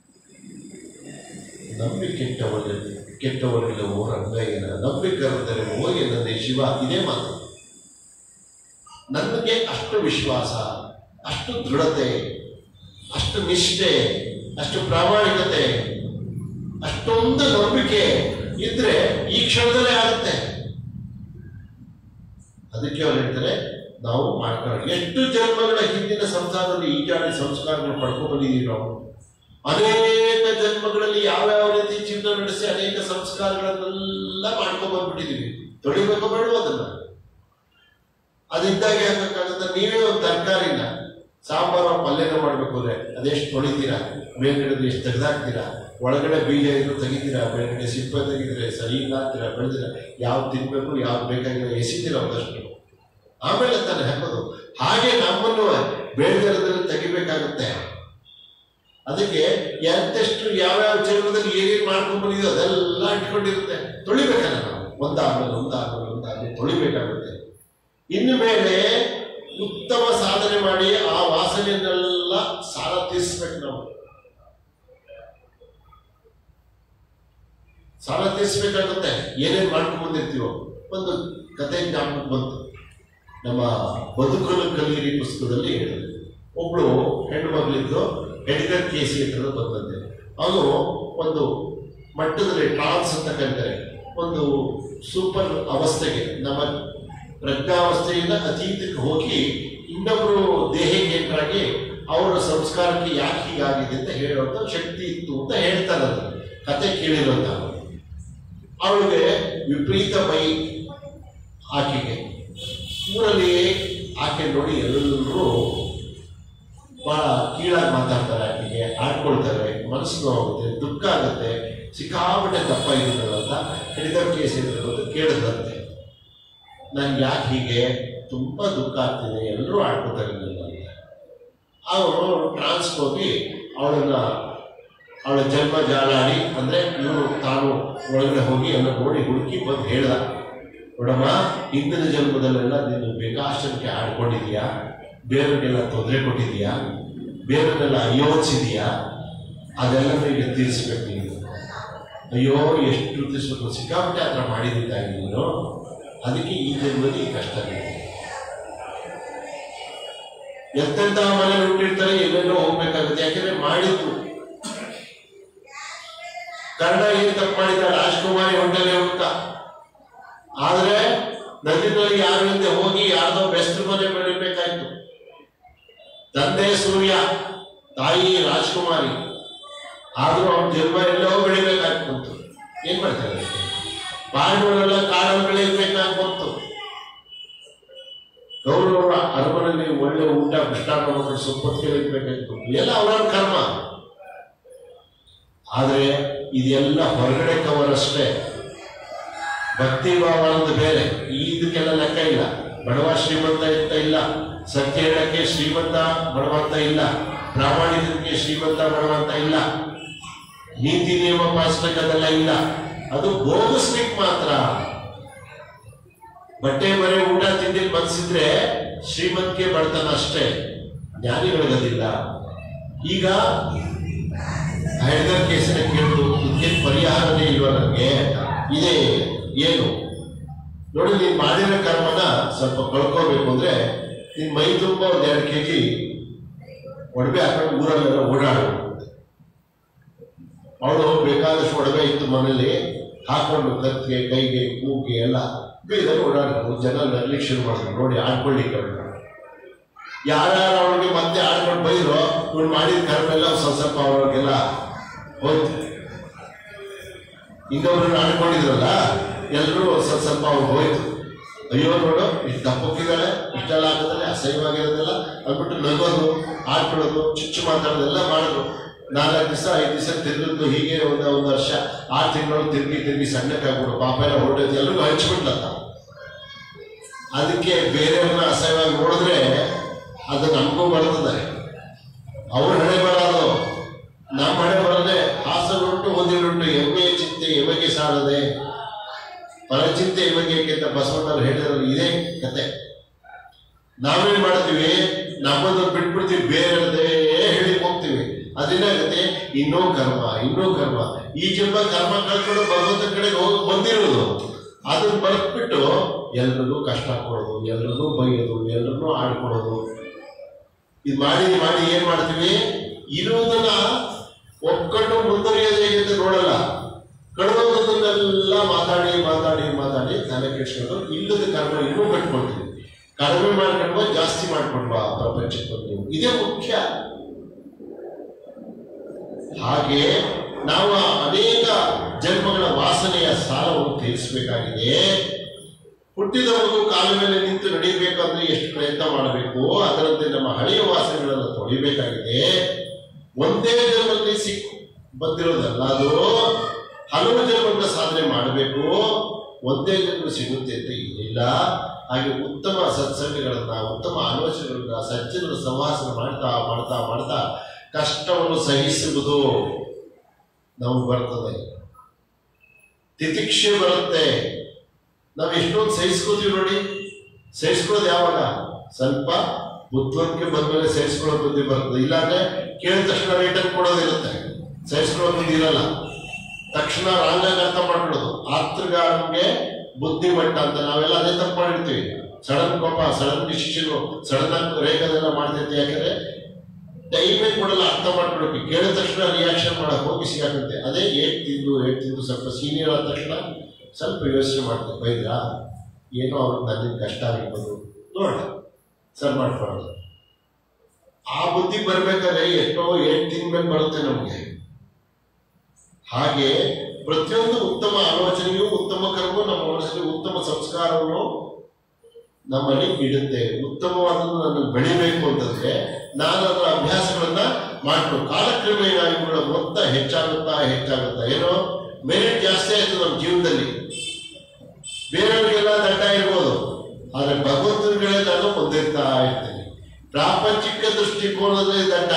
ನಂಬಿ ಕೆಟ್ಟವರಿಗೆ ಕೆಟ್ಟವರಿಲ್ಲ ಓ ರಂಗಯ್ಯನ, ನಂಬಿಕರಿದ್ದರೆ ಹೋಗಿ ನನ್ನ ಶಿವ. ಇದೇ ಮಾತು. ನನಗೆ ಅಷ್ಟು ವಿಶ್ವಾಸ, ಅಷ್ಟು ದೃಢತೆ, ಅಷ್ಟು ನಿಷ್ಠೆ, ಅಷ್ಟು ಪ್ರಾಮಾಣಿಕತೆ ಅಷ್ಟೊಂದು ನಂಬಿಕೆ ಇದ್ರೆ ಈ ಕ್ಷಣದಲ್ಲೇ ಆಗುತ್ತೆ. ಅದಕ್ಕೆ ಅವ್ರು ಹೇಳ್ತಾರೆ ನಾವು ಮಾಡ್ಕೊಳ್ಳೋಣ. ಎಷ್ಟು ಜನ್ಮಗಳ ಹಿಂದಿನ ಸಂಸಾರದಲ್ಲಿ ಈಜಾಡಿ ಸಂಸ್ಕಾರಗಳು ಪಡ್ಕೊಂಡು ಬಂದಿದ್ದೀವಿ ನಾವು. ಅನೇಕ ಜನ್ಮಗಳಲ್ಲಿ ಯಾವ್ಯಾವ ರೀತಿ ಜೀವನ ನಡೆಸಿ ಅನೇಕ ಸಂಸ್ಕಾರಗಳನ್ನೆಲ್ಲ ಮಾಡ್ಕೊಂಡು ಬಂದ್ಬಿಟ್ಟಿದೀವಿ. ತೊಳಿಬೇಕು ಬೇಡ ಅದನ್ನ, ಅದಿದ್ದಾಗ ಯಾಕಾಗತ್ತ? ನೀವೇ ಒಂದು ತರಕಾರಿನ ಸಾಂಬಾರು ಪಲ್ಯನ ಮಾಡ್ಬೇಕು ಅಂದ್ರೆ ಅದೆಷ್ಟು ತೊಳಿತೀರಾ, ಮೇಲ್ಗಡೆ ಎಷ್ಟು ತೆಗೆದಾಕ್ತೀರಾ, ಒಳಗಡೆ ಬೀಜ ಇದ್ರು ತೆಗಿತೀರಾ, ಮೇಲ್ಗಡೆ ಸಿಪ್ಪೆ ತೆಗಿದ್ರೆ ಸರಿ ಹಾಕ್ತೀರಾ, ಬೆಳೆದಿರ ಯಾವ್ದು ತಿನ್ಬೇಕು ಯಾವ್ದು ಬೇಕಾಗಿರೋ ಎಸಿತೀರ ಒಂದಷ್ಟು, ಆಮೇಲೆ ತಾನೆ ಹಾಕೋದು. ಹಾಗೆ ನಮ್ಮನ್ನು ಬೇಡದಿರೋದ್ರಲ್ಲಿ ತೆಗಿಬೇಕಾಗುತ್ತೆ. ಅದಕ್ಕೆ ಎಂತೆಷ್ಟು ಯಾವ್ಯಾವ ಜನ್ಮದಲ್ಲಿ ಏನೇನು ಮಾಡ್ಕೊಂಡು ಬಂದಿದೋ ಅದೆಲ್ಲ ಇಟ್ಕೊಂಡಿರುತ್ತೆ. ತೊಳಿಬೇಕಲ್ಲ ನಾವು, ಒಂದಾದ್ಮೇಲೆ ಒಂದಾದ್ಮೇಲೆ ಒಂದಾದ್ಮೇಲೆ ತೊಳಿಬೇಕಾಗುತ್ತೆ. ಇನ್ನು ಮೇಲೆ ಉತ್ತಮ ಸಾಧನೆ ಮಾಡಿ ಆ ವಾಸನೆಯನ್ನೆಲ್ಲ ಸಾಲ ತೀರಿಸ್ಬೇಕು. ನಾವು ಸಾಲ ತೀರಿಸ್ಬೇಕಾಗುತ್ತೆ. ಏನೇನ್ ಮಾಡ್ಕೊಂಡು ಬಂದಿರ್ತೀವೋ. ಒಂದು ಕತೆ ಜ್ಞಾಪಕಕ್ಕೆ ಬಂತು. ನಮ್ಮ ಬದುಕಲು ಕಲಿಯಿರಿ ಪುಸ್ತಕದಲ್ಲಿ ಹೇಳಿದ್ರು. ಒಬ್ಳು ಹೆಣ್ಣು ಮಗಳಿದ್ದು ಎಡ್ಗರ್ ಕೇಸಿ ಅಂತ ಬಂದಂತೆ. ಅವನು ಒಂದು ಮಟ್ಟದಲ್ಲಿ ಟ್ರಾನ್ಸ್ ಅಂತ ಕರೀತಾರೆ, ಒಂದು ಸೂಪರ್ ಅವಸ್ಥೆಗೆ, ನಮ್ಮ ಪ್ರಜ್ಞಾವಸ್ಥೆಯಿಂದ ಅತೀತಕ್ಕೆ ಹೋಗಿ ಇನ್ನೊಬ್ರು ದೇಹಕ್ಕೆ ಎಂಟ್ರಾಗಿ ಅವರ ಸಂಸ್ಕಾರಕ್ಕೆ ಯಾಕೆ ಹೀಗಾಗಿದೆ ಅಂತ ಹೇಳುವಂತ ಶಕ್ತಿ ಇತ್ತು ಅಂತ ಹೇಳ್ತಾರೆ. ಅದು ಕತೆ ಕೇಳಿರುವಂತ. ಅವಳಿಗೆ ವಿಪರೀತ ಮೈ ಆಕೆಗೆ. ಊರಲ್ಲಿ ಆಕೆ ನೋಡಿ ಎಲ್ಲರೂ ಬಹಳ ಕೀಳಾಗಿ ಮಾತಾಡ್ತಾರೆ, ಆಕೆಗೆ ಆಡ್ಕೊಳ್ತಾರೆ, ಮನಸ್ಸು ನೋವಾಗುತ್ತೆ, ದುಃಖ ಆಗುತ್ತೆ. ಸಿಕ್ಕಾಪಟ್ಟೆ ದಪ್ಪ ಇರುತ್ತಲ್ಲ ಅಂತ ಹಿಡಿದರ್ ಕೇಸ್ ಇರೋದು ಕೇಳಿದ್ರಂತೆ. ನನ್ಗೆ ಯಾಕೆ ಹೀಗೆ ತುಂಬಾ ದುಃಖ ಆಗ್ತಿದೆ, ಎಲ್ಲರೂ ಆಡ್ಕೊತಾರೆ ಅಂತ. ಅವರು ಟ್ರಾನ್ಸ್ ಹೋಗಿ ಅವಳನ್ನ ಅವಳ ಜನ್ಮ ಜಾಲಾಡಿ ಅಂದ್ರೆ ಇವನು ತಾನು ಒಳಗಡೆ ಹೋಗಿ ಎಲ್ಲ ನೋಡಿ ಹುಡುಕಿ ಬಂದು ಹೇಳ್ದ, ನೋಡಮ್ಮ, ಹಿಂದಿನ ಜನ್ಮದಲ್ಲೆಲ್ಲ ನೀನು ಬೇಕಾಷ್ಟಕ್ಕೆ ಆಡ್ಕೊಂಡಿದೀಯಾ, ಬೇರೆಯವ್ರಿಗೆಲ್ಲ ತೊಂದರೆ ಕೊಟ್ಟಿದೀಯಾ, ಬೇರೆಯವ್ರನ್ನೆಲ್ಲ ಅಯೋಚಿಸಿದೀಯಾ, ಅದೆಲ್ಲ ಈಗ ತೀರಿಸ್ಬೇಕು ನೀನು. ಅಯ್ಯೋ ಎಷ್ಟು ತೀರಿಸ್ಬೇಕು, ಸಿಕ್ಕಾಪಟ್ಟೆ ಆ ಥರ ಮಾಡಿದ್ದಾಗಿ ನೀನು, ಅದಕ್ಕೆ ಈ ಜನ್ಮದಲ್ಲಿ ಈ ಕಷ್ಟ ಇದೆ. ಎಂತೆಂಥ ಮನೇಲಿ ಹುಟ್ಟಿರ್ತಾರೆ, ಎಲ್ಲೆಲ್ಲೋ ಹೋಗ್ಬೇಕಾಗುತ್ತೆ. ಯಾಕೆಂದ್ರೆ ಮಾಡಿದ್ದು ಕನ್ನಡ ಏನ್ ತಪ್ಪು ಮಾಡಿದ, ರಾಜ್ಕುಮಾರಿ ಹೊಂಟಲೆ ಹೋಗ್ತಾ, ಆದ್ರೆ ನದಿನಲ್ಲಿ ಯಾರು ಹಿಂದೆ ಹೋಗಿ ಯಾರ್ದೋ ಬೆಸ್ಟ್ ಮನೆ ಬೆಳಿಬೇಕಾಯ್ತು. ತಂದೆ ಸೂರ್ಯ, ತಾಯಿ ರಾಜ್ಕುಮಾರಿ, ಆದ್ರೂ ಅವ್ನ ಜನ್ಮ ಎಲ್ಲೋ ಬೆಳಿಬೇಕಾಯ್ತು. ಏನ್ ಮಾಡ್ತಾರೆ, ಬಾಳೆಲ್ಲ ಕಾಡಲ್ಲಿ ಬೆಳೆಯಬೇಕಾಗಿ ಬಂತು. ಗೌರವ ಅರಮನೆಯಲ್ಲಿ ಒಳ್ಳೆ ಊಟ ಕೃಷ್ಣ ಸುಪ್ಪತ್ತಿಗೆ ಬೆಳಿಬೇಕಾಯ್ತು. ಎಲ್ಲ ಅವರ ಕರ್ಮ. ಆದ್ರೆ ಇದೆಲ್ಲ ಹೊರಗಡೆ ಕವರ್ ಅಷ್ಟೇ. ಭಕ್ತಿ ಭಾವ ಅಂತ ಬೇರೆ. ಇದಕ್ಕೆಲ್ಲ ಲೆಕ್ಕ ಇಲ್ಲ. ಬಡವ ಶ್ರೀಮಂತ ಅಂತ ಇಲ್ಲ, ಸತ್ಯ ಹೇಳಕ್ಕೆ ಶ್ರೀಮಂತ ಬಡವಂತ ಇಲ್ಲ, ಪ್ರಾಮಾಣಿಕರಿಗೆ ಶ್ರೀಮಂತ ಬಡವಂತ ಇಲ್ಲ, ನೀತಿ ನಿಯಮ ಪಾಲಿಸಬೇಕದೆಲ್ಲ ಇಲ್ಲ. ಅದು ಬೋಗಸ್ಲಿಕ್ಕೆ ಮಾತ್ರ. ಬಟ್ಟೆ ಮರೆ ಊಟ ತಿಂಡಿ ಮನ್ಸಿದ್ರೆ ಶ್ರೀಮಂತಿಕೆ ಬಡತನ ಅಷ್ಟೇ, ಜ್ಞಾನಿಗಳಿಗದಿಲ್ಲ. ಈಗ ಹೈದರ್ ಕೇಸನ್ನ ಕೇಳಿದ್ರು, ಇದಕ್ಕೆ ಪರಿಹಾರನೇ ಇಲ್ವಾ ನನಗೆ, ಇದೇ ಏನು ನೋಡಿ, ನೀನ್ ಮಾಡಿರೋ ಕರ್ಮನ ಸ್ವಲ್ಪ ಕಳ್ಕೋಬೇಕು ಅಂದ್ರೆ ನಿನ್ ಮೈ ತುಂಬ ಒಂದ್ ಎರಡು ಕೆ ಜಿ ಒಡವೆ ಹಾಕೊಂಡು ಊರಲ್ಲೆಲ್ಲ ಓಡಾಡು. ಅವಳು ಬೇಕಾದಷ್ಟು ಒಡವೆ ಇತ್ತು ಮನೇಲಿ, ಹಾಕೊಂಡು ಕತ್ತಿಗೆ ಕೈಗೆ ಮೂಗಿಗೆ ಎಲ್ಲ ಬೇರೆ ಓಡಾಡ್ಕೊಂಡು ಜನ ನರ್ಲಿಕ್ಕೆ ಶುರು ಮಾಡಿದ್ರು. ನೋಡಿ ಆಡ್ಕೊಳ್ಳಿಕ್ಕೆ ಯಾರ್ಯಾರು ಅವಳಿಗೆ ಮತ್ತೆ ಆಡ್ಕೊಂಡು ಬೈರೋ, ಇವ್ರು ಮಾಡಿದ ಕರ್ಮ ಎಲ್ಲ ಸ್ವಲ್ಪ ಸ್ವಲ್ಪ ಅವ್ರಿಗೆಲ್ಲ ಹೋಯ್ತು. ಇನ್ನೊಬ್ರನ್ನ ಆಡ್ಕೊಂಡಿದ್ರಲ್ಲ ಎಲ್ಲರೂ ಸ್ವಲ್ಪ ಸ್ವಲ್ಪ ಅವ್ರು ಹೋಯ್ತು. ಅಯ್ಯೋ ನೋಡು ಇಷ್ಟು ದಪ್ಪಕ್ಕಿದ್ದಾಳೆ, ಇಷ್ಟೆಲ್ಲ ಹಾಕಿದ್ರೆ ಅಸಹ್ಯವಾಗಿರೋದೆಲ್ಲ ಅಂದ್ಬಿಟ್ಟು ನಗೋದು, ಆಡ್ಕೊಳ್ಳೋದು, ಚುಚ್ಚು ಮಾತಾಡೋದೆಲ್ಲ ಮಾಡಿದ್ರು. ನಾಲ್ಕು ದಿವಸ ಐದು ದಿವಸ ತಿರುಗಿದ್ದು ಹೀಗೆ ಒಂದು ಒಂದು ವರ್ಷ ಆರು ತಿಂಗಳು ತಿರುಗಿ ತಿರುಗಿ ಸಣ್ಣಕ್ಕಾಗ್ಬಿಡು, ಪಾಪ ಎಲ್ಲ ಹೊರಟೈತಿ, ಎಲ್ರಿಗೂ ಹಂಚ್ಬಿಡ್ಲತ್ತ. ಅದಕ್ಕೆ ಬೇರೆಯವ್ರನ್ನ ಅಸಹ್ಯವಾಗಿ ನೋಡಿದ್ರೆ ಅದು ನಮಗೂ ಬರ್ತದೆ. ಅವ್ರ ಹಣೆ ಬರೋದು, ನಮ್ಮ ಹಣೆ ಬರೋದೆ. ಹಾಸನುಂಟು ಒಂದಿರುಂಟು ಎಮ್ಮೆಯ ಚಿಂತೆ ಎಮಗೆ ಸಾಲದೆ, ಪರಚಿಂತೆ ಎಮಗೆ ಅಂತ ಬಸವಣ್ಣವ್ರು ಹೇಳಿರೋದು ಇದೇ ಕತೆ. ನಾವೇನ್ ಮಾಡ್ತೀವಿ, ನಮ್ಮದನ್ನು ಬಿಟ್ಬಿಡ್ತೀವಿ, ಬೇರೆದೇ ಹೇಳಿ ಹೋಗ್ತೀವಿ. ಅದೇನಾಗುತ್ತೆ, ಇನ್ನೂ ಕರ್ಮ ಇನ್ನೂ ಕರ್ಮ. ಈ ಜನ್ಮ ಕರ್ಮ ಕಳ್ಕೊಂಡು ಭಗವಂತ ಕಡೆಗೆ ಹೋಗಿ ಬಂದಿರೋದು, ಅದನ್ನ ಬರ್ತ್ಬಿಟ್ಟು ಎಲ್ರಿಗೂ ಕಷ್ಟ ಕೊಡೋದು, ಎಲ್ರಿಗೂ ಬೈಯೋದು, ಎಲ್ರಿಗೂ ಆಡ್ಕೊಡೋದು. ಇದು ಮಾಡಿ ಮಾಡಿ ಏನ್ ಮಾಡ್ತೀವಿ, ಇರುವುದನ್ನ ಒಪ್ಕೊಂಡು ಮುಂದುವರಿಯೋದು ಹೇಗೆ ಅಂತ ನೋಡಲ್ಲ. ಕಳೆದೋದನ್ನೆಲ್ಲ ಮಾತಾಡಿ ಮಾತಾಡಿ ಮಾತಾಡಿ ತಲೆ ಕೆಡಿಸ್ಕೊಂಡು ಇಲ್ಲದ ಕರ್ಮ ಇನ್ನೂ ಕಟ್ಕೊಳ್ತೀವಿ. ಕಡಿಮೆ ಮಾಡ್ಕೊಂಡ್ವಾ ಜಾಸ್ತಿ ಮಾಡ್ಕೊಂಡ್ವಾ ಪ್ರಪಂಚಕ್ಕೆ ಬಂದು, ಇದೇ ಮುಖ್ಯ. ಹಾಗೆ ನಾವು ಅನೇಕ ಜನ್ಮಗಳ ವಾಸನೆಯ ಸಾಲವನ್ನು ತೀರಿಸಬೇಕಾಗಿದೆ. ಹುಟ್ಟಿದವರೆಗೂ ಕಾಲ ಮೇಲೆ ನಿಂತು ನಡೀಬೇಕಂದ್ರೆ ಎಷ್ಟು ಪ್ರಯತ್ನ ಮಾಡಬೇಕು, ಅದರಂತೆ ನಮ್ಮ ಹಳೆಯ ವಾಸನೆಗಳನ್ನು ತೊಳಿಬೇಕಾಗಿದೆ. ಒಂದೇ ಜನ್ಮದಲ್ಲಿ ಸಿಕ್ ಬಂದಿರೋದಲ್ಲ, ಅದು ಹಲವು ಜನ್ಮಗಳ ಸಾಧನೆ ಮಾಡಬೇಕು. ಒಂದೇ ಜನ್ಮ ಸಿಗುತ್ತೆ ಅಂತ ಏನಿಲ್ಲ. ಹಾಗೆ ಉತ್ತಮ ಸತ್ಸಂಗಗಳನ್ನ, ಉತ್ತಮ ಆಲೋಚನೆಗಳನ್ನ, ಸಜ್ಜನರ ಸಂವಾಸನ ಮಾಡ್ತಾ ಮಾಡ್ತಾ ಮಾಡ್ತಾ ಕಷ್ಟವನ್ನು ಸಹಿಸುವುದು ನಮ್ಗೆ ಬರ್ತದೆ. ತಿತಿಕ್ಷೆ ಬರುತ್ತೆ. ನಾವು ಎಷ್ಟೊಂದು ಸಹಿಸ್ಕೋತೀವಿ ನೋಡಿ. ಸಹಿಸ್ಕೊಳ್ಳೋದು ಯಾವಾಗ? ಸ್ವಲ್ಪ ಬುದ್ಧಿವಂತಿಕೆ ಬಂದ್ಮೇಲೆ ಸಹಿಸ್ಕೊಳ್ಳೋ ಬುದ್ಧಿ ಬರ್ತದೆ. ಇಲ್ಲಾಂದ್ರೆ ಕೇಳಿದ ತಕ್ಷಣ ರಿಟರ್ನ್ ಕೊಡೋದಿರುತ್ತೆ, ಸಹಿಸ್ಕೊಳ್ಳೋ ಬುದ್ಧಿ ಇರಲ್ಲ. ತಕ್ಷಣ ರಾಂಗಾಗಿ ಅರ್ಥ ಮಾಡ್ಕೊಳ್ಳೋದು. ಆತೃಗಾರನಿಗೆ ಬುದ್ಧಿಮಟ್ಟ ಅಂತ ನಾವೆಲ್ಲ ಅದೇ ತಪ್ಪು ಮಾಡಿರ್ತೀವಿ. ಸಡನ್ ಕೋಪ, ಸಡನ್ ಡಿಸಿಷನ್, ಸಡನ್ ಆಗಿ ರೇಖದೆಲ್ಲ ಮಾಡ್ತೈತಿ. ಯಾಕಂದ್ರೆ ಟೈಮೇ ಕೊಡಲ್ಲ ಅರ್ಥ ಮಾಡ್ಕೊಳಕ್ಕೆ. ಕೇಳಿದ ತಕ್ಷಣ ರಿಯಾಕ್ಷನ್ ಮಾಡಕ್ ಹೋಗಿ ಸಿಗಾಗುತ್ತೆ. ಅದೇ ಏಟ್ ತಿಂದು ಏಟ್ ತಿಂದು ಸ್ವಲ್ಪ ಸೀನಿಯರ್ ಆದ ತಕ್ಷಣ ಸ್ವಲ್ಪ ಯೋಚನೆ ಮಾಡ್ತೀವಿ. ಬೈದ್ರಾ ಏನೋ ಅವ್ರಿಗೆ ನನ್ನಿಂದ ಕಷ್ಟ ಆಗಿರ್ಬೋದು, ನೋಡ ಸರ್ ಮಾಡ್ಕೊಳ್ಳೋದು. ಆ ಬುದ್ಧಿ ಬರ್ಬೇಕಾದ್ರೆ ಎಷ್ಟೋ ಏಟ್ ತಿಂದ್ಮೇಲೆ ಬರುತ್ತೆ ನಮಗೆ. ಹಾಗೆ ಪ್ರತಿಯೊಂದು ಉತ್ತಮ ಆಲೋಚನೆಯು, ಉತ್ತಮ ಕರ್ಮ ನಮ್ಮ ಮನಸ್ಸಿಗೆ ಉತ್ತಮ ಸಂಸ್ಕಾರವನ್ನು ನಮ್ಮಲ್ಲಿ ಇಡುತ್ತೆ. ಉತ್ತಮವಾದನ್ನು ನನ್ನಲ್ಲಿ ಬೆಳಿಬೇಕು ಅಂತಂದ್ರೆ ನಾನು ಅದರ ಅಭ್ಯಾಸಗಳನ್ನ ಮಾಡ್ಕೊಂಡು ಕಾಲಕ್ರಮೇಣ ಇವುಗಳ ಮೊತ್ತ ಹೆಚ್ಚಾಗುತ್ತಾ ಹೆಚ್ಚಾಗುತ್ತಾ ಏನೋ ಮೆರಿಟ್ ಜಾಸ್ತಿ ಆಯ್ತು ನಮ್ಮ ಜೀವನದಲ್ಲಿ. ಬೇರೆಯವರಿಗೆಲ್ಲ ದಂಡ ಇರ್ಬೋದು, ಆದ್ರೆ ಭಗವಂತನಿಗಳೇ ನಾನು ಹೊಂದಿರ್ತಾ ಇರ್ತೇನೆ. ಪ್ರಾಪಂಚಿಕ ದೃಷ್ಟಿಕೋನದಲ್ಲಿ ದಂಡ.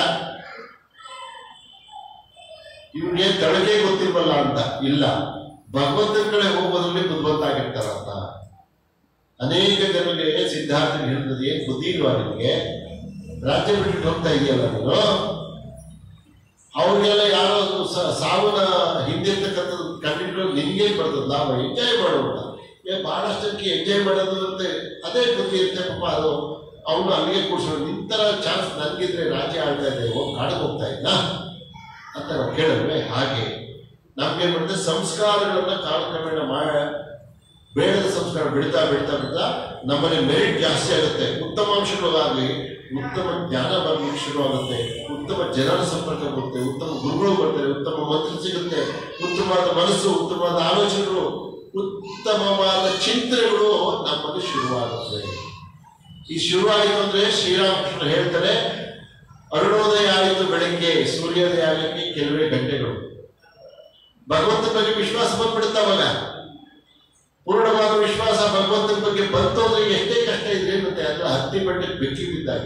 ಇವ್ರಿಗೆ ತಳಗೆ ಗೊತ್ತಿಲ್ವಲ್ಲ ಅಂತ ಇಲ್ಲ, ಭಗವಂತನ ಕಡೆ ಹೋಗೋದ್ರಲ್ಲಿ ಬುದ್ಧಿವಂತ ಆಗಿರ್ತಾರಂತ. ಅನೇಕ ಜನರಿಗೆ ಸಿದ್ಧಾರ್ಥ ಹೇಳ್ತದೆ, ಏನ್ ಬುದ್ಧಿ ಇಲ್ವಾ ನಿಮಗೆ? ರಾಜ್ಯ ಬಿಟ್ಟು ಹೋಗ್ತಾ ಇದೆಯಲ್ಲ ನೀನು. ಅವ್ರಿಗೆಲ್ಲ ಯಾರೋ ಸಾವನ್ನ ಹಿಂದಿರ್ತಕ್ಕಂಥದ್ದು ಕಂಡಿಟ್ಟು ನಿನ್ಗೇನ್ ಬರ್ತದೆ ಲಾಭ? ಎಂಜಾಯ್ ಮಾಡೋಣ. ಏ ಬಹಳಷ್ಟಕ್ಕೆ ಎಂಜಾಯ್ ಮಾಡೋದು ಅಂತೆ ಅದೇ ಬುದ್ಧಿ ಇರುತ್ತೆ ಪಾಪ. ಅದು ಅವನು ಅಲ್ಲಿಗೆ ಕೂರ್ಸೋದು. ನಿಂತರ ಚಾನ್ಸ್ ನನ್ಗಿದ್ರೆ ರಾಜ್ಯ ಆಳ್ತಾ ಇದೆ, ಹೋಗಿ ಕಾಡಿಗೆ ಹೋಗ್ತಾ ಇದ್ದ ಅಂತ ನಾವು ಕೇಳಿದ್ವಿ. ಹಾಗೆ ನಮ್ಗೇನ್ ಮಾಡುತ್ತೆ, ಸಂಸ್ಕಾರಗಳನ್ನ ಕಾಲಕ್ರಮೇಣ ಮಾಡ ಬೇಡದ ಸಂಸ್ಕಾರ ಬಿಡ್ತಾ ಬಿಡ್ತಾ ಬಿಡ್ತಾ ನಮ್ಮಲ್ಲಿ ಮೆರಿಟ್ ಜಾಸ್ತಿ ಆಗುತ್ತೆ. ಉತ್ತಮ ಅಂಶಗಳಾಗಲಿ, ಉತ್ತಮ ಜ್ಞಾನ ಬರ್ಲಿಕ್ಕೆ ಶುರುವಾಗುತ್ತೆ, ಉತ್ತಮ ಜನರ ಸಂಪರ್ಕ ಬರುತ್ತೆ, ಉತ್ತಮ ಗುರುಗಳು ಬರ್ತಾರೆ, ಉತ್ತಮ ಮಂತ್ರ ಸಿಗುತ್ತೆ, ಉತ್ತಮವಾದ ಮನಸ್ಸು, ಉತ್ತಮವಾದ ಆಲೋಚನೆಗಳು, ಉತ್ತಮವಾದ ಚಿಂತನೆಗಳು ನಮ್ಮಲ್ಲಿ ಶುರುವಾಗುತ್ತೆ. ಈ ಶುರುವಾಯಿತು ಅಂದ್ರೆ ಶ್ರೀರಾಮಕೃಷ್ಣ ಹೇಳ್ತಾರೆ, ಅರುಣೋದಯ ಆಯಿತು ಬೆಳಗ್ಗೆ, ಸೂರ್ಯೋದಯ ಆಗಕ್ಕೆ ಕೆಲವೇ ಗಂಟೆಗಳು. ಭಗವಂತನ ಬಗ್ಗೆ ವಿಶ್ವಾಸ ಬಂದ್ಬಿಡುತ್ತಾವಾಗ. ಪೂರ್ಣವಾದ ವಿಶ್ವಾಸ ಭಗವಂತನ ಬಗ್ಗೆ ಬಂತು ಅಂದ್ರೆ ಎಷ್ಟೇ ಕಷ್ಟ ಇದ್ರೆ ಮತ್ತೆ ಅದ್ರ ಹತ್ತಿ ಬಟ್ಟೆ ಬೆಕ್ಕಿ ಬಿದ್ದಾಗೆ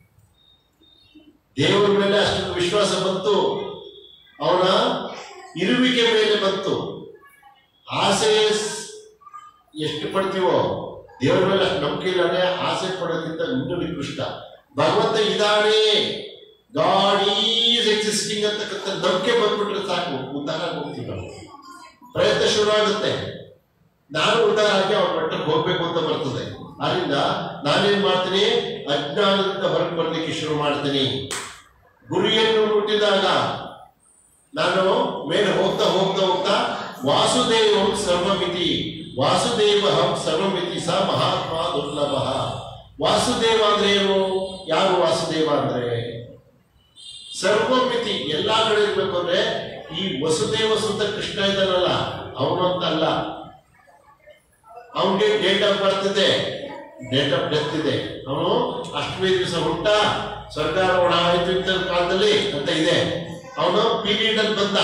ದೇವರ ಮೇಲೆ ಅಷ್ಟೊಂದು ವಿಶ್ವಾಸ ಬಂತು, ಅವನ ಇರುವಿಕೆ ಮೇಲೆ ಬಂತು. ಆಸೆ ಎಷ್ಟು ಪಡ್ತೀವೋ ದೇವರ ಮೇಲೆ ಅಷ್ಟು ನಂಬಿಕೆ ಇಲ್ಲಾಂದ್ರೆ ಆಸೆ ಪಡೋದ್ರಿಂದ ಇನ್ನೂ ನಿಕೃಷ್ಟ. ಭಗವಂತ ಇದಾನೆ, ಗಾಡ್ ಈಸ್ ಎಕ್ಸಿಸ್ಟಿಂಗ್ ಅಂತಕ್ಕಂಥ ನಂಬಿಕೆ ಬಂದ್ಬಿಟ್ರೆ ಸಾಕು, ಉದ್ಧಾರ ಹೋಗ್ತೀವಿ ನಾವು. ಪ್ರಯತ್ನ ಶುರುವಾಗುತ್ತೆ. ನಾನು ಉದ್ಧಾರ ಆಗಿ ಅವನ ಮಟ್ಟಕ್ಕೆ ಹೋಗ್ಬೇಕು ಅಂತ ಬರ್ತದೆ. ಆದ್ರಿಂದ ನಾನೇನ್ ಮಾಡ್ತೀನಿ, ಅಜ್ಞಾನದಿಂದ ಹೊರಗೆ ಬರ್ಲಿಕ್ಕೆ ಶುರು ಮಾಡ್ತೀನಿ. ಗುರಿಯನ್ನು ಮುಟ್ಟಿದಾಗ ನಾನು ಮೇಲೆ ಹೋಗ್ತಾ ಹೋಗ್ತಾ ಹೋಗ್ತಾ ವಾಸುದೇವಂ ಸರ್ವಮಿತಿ, ವಾಸುದೇವಹಂ ಸರ್ವಮಿತಿ ಸ ಮಹಾತ್ಮ ದುರ್ಲಭ. ವಾಸುದೇವ ಅಂದ್ರೆ ಏನು? ಯಾರು ವಾಸುದೇವ ಅಂದ್ರೆ? ಸರ್ವಮಿತಿ, ಎಲ್ಲಾ ಕಡೆ ಇರ್ಬೇಕು ಅಂದ್ರೆ ಈ ವಸುದೇವ ಸುತ್ತ ಕೃಷ್ಣ ಇದ್ದಾನಲ್ಲ ಅವನಂತಲ್ಲ. ಅವನಿಗೆ ಡೇಟ್ ಆಫ್ ಬರ್ತ್ ಇದೆ, ಡೇಟ್ ಆಫ್ ಡೆತ್ ಇದೆ. ಅವನು ಅಷ್ಟಮೇ ದಿವಸ ಹುಟ್ಟ, ಸ್ವರ್ಗಾರೋಹಣ ಆಯ್ತು ಇಂಥ ಕಾಲದಲ್ಲಿ ಅಂತ ಇದೆ. ಅವನು ಪೀರಿಯಡ್ ಅಲ್ಲಿ ಬಂದ,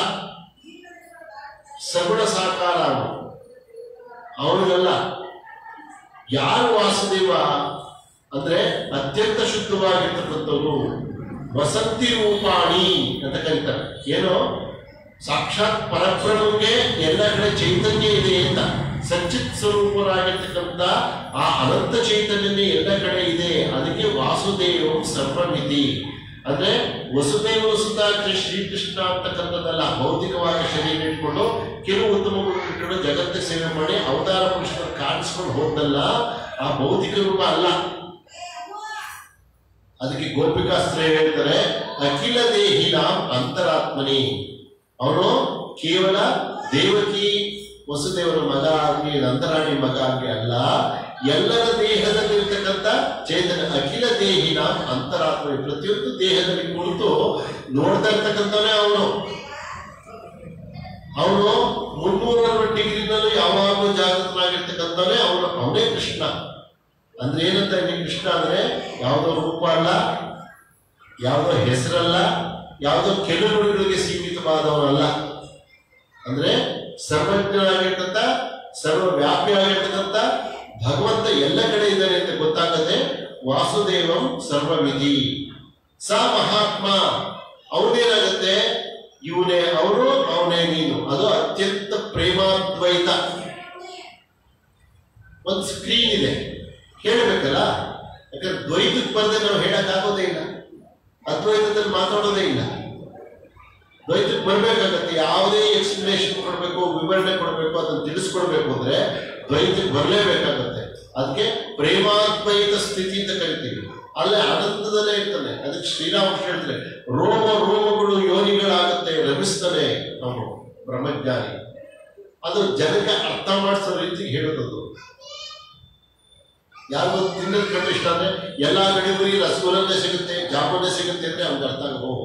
ಸಗುಣ ಸಾಕಾರ ಅವನು. ಅವನಿಗೆಲ್ಲ ಯಾರು ವಾಸುದೇವ ಅಂದ್ರೆ ಅತ್ಯಂತ ಶುದ್ಧವಾಗಿರ್ತಕ್ಕಂಥವ್ರು, ವಸಂತಿ ರೂಪಾಣಿ ಅಂತ ಕರೀತಾರೆ. ಏನೋ ಸಾಕ್ಷಾತ್ ಪರಬ್ರಹ್ಮಗೆ ಎಲ್ಲ ಕಡೆ ಚೈತನ್ಯ ಇದೆ ಅಂತ, ಸಚ್ಚಿತ್ ಸ್ವರೂಪರಾಗಿರ್ತಕ್ಕಂಥ ಆ ಅನಂತ ಚೈತನ್ಯನೇ ಎಲ್ಲ ಕಡೆ ಇದೆ. ಅದಕ್ಕೆ ವಾಸುದೇವ ಸರ್ವಮಿತಿ ಅಂದ್ರೆ ವಸುದೇವ ಸುತ ಶ್ರೀಕೃಷ್ಣ ಅಂತಕ್ಕಂಥದ್ದಲ್ಲ. ಭೌತಿಕವಾಗಿ ಶರೀರ ಇಟ್ಕೊಂಡು ಕೆಲವು ಉತ್ತಮ ಇಟ್ಕೊಂಡು ಜಗತ್ತ ಸೇವೆ ಮಾಡಿ ಅವತಾರ ಪುರುಷರು ಕಾಣಿಸ್ಕೊಂಡು ಹೋದಲ್ಲ, ಆ ಭೌತಿಕ ರೂಪ ಅಲ್ಲ. ಅದಕ್ಕೆ ಗೋಪಿಕಾಸ್ತ್ರ ಹೇಳ್ತಾರೆ, ಅಖಿಲ ದೇಹಿನಾಂ ಅಂತರಾತ್ಮನಿ. ಅವನು ಕೇವಲ ದೇವಕಿ ವಸುದೇವರ ಮಗ ಆಗಲಿ ನಂದರಾಣಿ ಮಗ ಆಗಲಿ ಅಲ್ಲ, ಎಲ್ಲರ ದೇಹದಲ್ಲಿರ್ತಕ್ಕಂಥ ಚೇತನ. ಅಖಿಲ ದೇಹಿನಾಂ ಅಂತರಾತ್ಮನಿ, ಪ್ರತಿಯೊಂದು ದೇಹದಲ್ಲಿ ಕುಳಿತು ನೋಡ್ತಾ ಇರ್ತಕ್ಕಂಥವನೇ ಅವನು. ಅವನು ಮುನ್ನೂರ ಡಿಗ್ರಿನಲ್ಲೂ ಯಾವಾಗಲೂ ಜಾಗೃತನಾಗಿರ್ತಕ್ಕಂಥವನೇ ಅವನು. ಅವನೇ ಕೃಷ್ಣ. ಅಂದ್ರೆ ಏನಂತ ಇಲ್ಲಿ ಕೃಷ್ಣ ಅಂದ್ರೆ ಯಾವುದೋ ರೂಪ ಅಲ್ಲ, ಯಾವುದೋ ಹೆಸರಲ್ಲ, ಯಾವುದೋ ಕೆಲವು ನುಡಿಗಳಿಗೆ ಸೀಮಿತವಾದವನಲ್ಲ. ಅಂದ್ರೆ ಸರ್ವಜ್ಞನಾಗಿರ್ತಕ್ಕಂಥ ಸರ್ವವ್ಯಾಪಿ ಆಗಿರ್ತಕ್ಕಂಥ ಭಗವಂತ ಎಲ್ಲ ಕಡೆ ಇದ್ದಾನೆ ಅಂತ ಗೊತ್ತಾಗದೆ ವಾಸುದೇವಂ ಸರ್ವವಿಧಿ ಸ ಮಹಾತ್ಮ. ಅವನೇನಾಗತ್ತೆ, ಇವನೇ ಅವರು ಅವನೇ ನೀನು. ಅದು ಅತ್ಯಂತ ಪ್ರೇಮಾದ್ವೈತ. ಒಂದು ಸ್ಕ್ರೀನ್ ಇದೆ, ಹೇಳಬೇಕಲ್ಲ. ಯಾಕಂದ್ರೆ ದ್ವೈತಕ್ಕೆ ಬರದೆ ನಾವು ಹೇಳಕ್ಕಾಗೋದೇ ಇಲ್ಲ, ಅದ್ವೈತದಲ್ಲಿ ಮಾತಾಡೋದೇ ಇಲ್ಲ. ದ್ವೈತಕ್ಕೆ ಬರಬೇಕಾಗತ್ತೆ. ಯಾವುದೇ ಎಕ್ಸ್ಪ್ಲನೇಷನ್ ಕೊಡಬೇಕು, ವಿವರಣೆ ಕೊಡಬೇಕು, ಅದನ್ನು ತಿಳಿಸ್ಕೊಡ್ಬೇಕು ಅಂದ್ರೆ ದ್ವೈತಕ್ಕೆ ಬರಲೇಬೇಕಾಗತ್ತೆ. ಅದಕ್ಕೆ ಪ್ರೇಮಾದ್ವೈತ ಸ್ಥಿತಿ ಅಂತ ಕರಿತೀವಿ. ಅಲ್ಲೇ ಆನಂದದಲ್ಲೇ ಇರ್ತಾನೆ. ಅದಕ್ಕೆ ಶ್ರೀರಾಮಕೃಷ್ಣ ಹೇಳ್ತಾರೆ, ರೋಮ ರೋಮಗಳು ಯೋನಿಗಳಾಗುತ್ತೆ ರಮಿಸ್ತಾನೆ ಅವನು ಬ್ರಹ್ಮಜ್ಞಾನಿ. ಅದು ಜನಕ್ಕೆ ಅರ್ಥ ಮಾಡಿಸೋ ರೀತಿಗೆ ಹೇಳೋದು. ಯಾರಿಗೂ ತಿನ್ನೋದು ಕಂಡು ಇಷ್ಟ ಅಂದ್ರೆ ಎಲ್ಲಾ ಕಡೆಗೂ ಈ ರಸಗುಲ್ಲನೇ ಸಿಗುತ್ತೆ, ಜಾಮೂನೇ ಸಿಗುತ್ತೆ ಅಂದ್ರೆ ಅವ್ನಿಗೆ ಅರ್ಥ ಆಗ ಓಹೋ.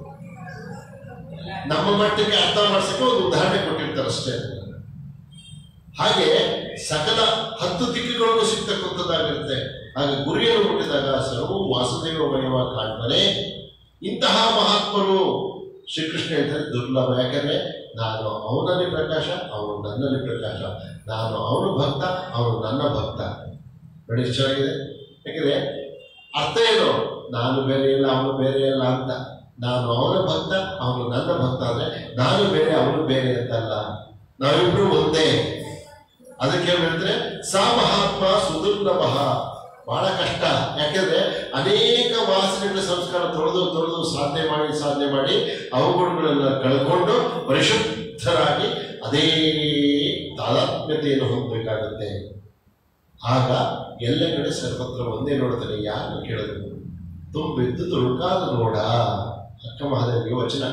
ನಮ್ಮ ಮಟ್ಟಿಗೆ ಅರ್ಥ ಮಾಡಿಸಕ್ಕೆ ಒಂದು ಉದಾಹರಣೆ ಕೊಟ್ಟಿರ್ತಾರೆ ಅಷ್ಟೇ. ಹಾಗೆ ಸಕಲ ಹತ್ತು ದಿಕ್ಕುಗಳಿಗೂ ಸಿಗ್ತಕ್ಕಂಥದ್ದಾಗಿರುತ್ತೆ. ಹಾಗೆ ಗುರಿಯನ್ನು ಮುಟ್ಟಿದಾಗ ಸರ್ವ ವಾಸುದೇವಮಯವಾಗಿ ಕಾಣ್ತಾನೆ. ಇಂತಹ ಮಹಾತ್ಮರು ಶ್ರೀಕೃಷ್ಣ ಹೇಳ್ತಾರೆ ದುರ್ಲಭ. ಯಾಕಂದ್ರೆ ನಾನು ಅವನಲ್ಲಿ ಪ್ರಕಾಶ, ಅವನು ನನ್ನಲ್ಲಿ ಪ್ರಕಾಶ. ನಾನು ಅವನು ಭಕ್ತ, ಅವನು ನನ್ನ ಭಕ್ತ. ನೋಡಿ ಎಷ್ಟು ಚೆನ್ನಾಗಿದೆ. ಯಾಕಂದ್ರೆ ಅರ್ಥ ಏನು, ನಾನು ಬೇರೆ ಇಲ್ಲ ಅವನು ಬೇರೆ ಇಲ್ಲ ಅಂತ. ನಾನು ಅವನ ಭಕ್ತ, ಅವನು ನನ್ನ ಭಕ್ತ ಅಂದ್ರೆ ನಾನು ಬೇರೆ ಅವನು ಬೇರೆ ಅಂತಲ್ಲ, ನಾವಿಬ್ರು ಒಂದೇ. ಅದಕ್ಕೆ ಹೇಳಿದ್ರೆ ಸ ಮಹಾತ್ಮ ಸುದುರ್ಲಭ. ಬಹಳ ಕಷ್ಟ. ಯಾಕೆಂದ್ರೆ ಅನೇಕ ವಾಸನೆಗಳ ಸಂಸ್ಕಾರ ತೊಳೆದು ತೊಳೆದು ಸಾಧನೆ ಮಾಡಿ ಸಾಧನೆ ಮಾಡಿ ಅವುಗಳನ್ನ ಕಳ್ಕೊಂಡು ಪರಿಶುದ್ಧರಾಗಿ ಅದೇ ತಾದಾತ್ಮ್ಯತೆಯನ್ನು ಹೊಂದಬೇಕಾಗತ್ತೆ. ಆಗ ಎಲ್ಲ ಕಡೆ ಸರ್ವತ್ರ ಒಂದೇ ನೋಡ್ತಾನೆ. ಯಾರು ಕೇಳೋದು ತುಂಬಿದ್ದು ತುಳುಕಾದ ನೋಡ. ಅಕ್ಕ ಮಹಾದೇವಿಗೆ ವಚನ.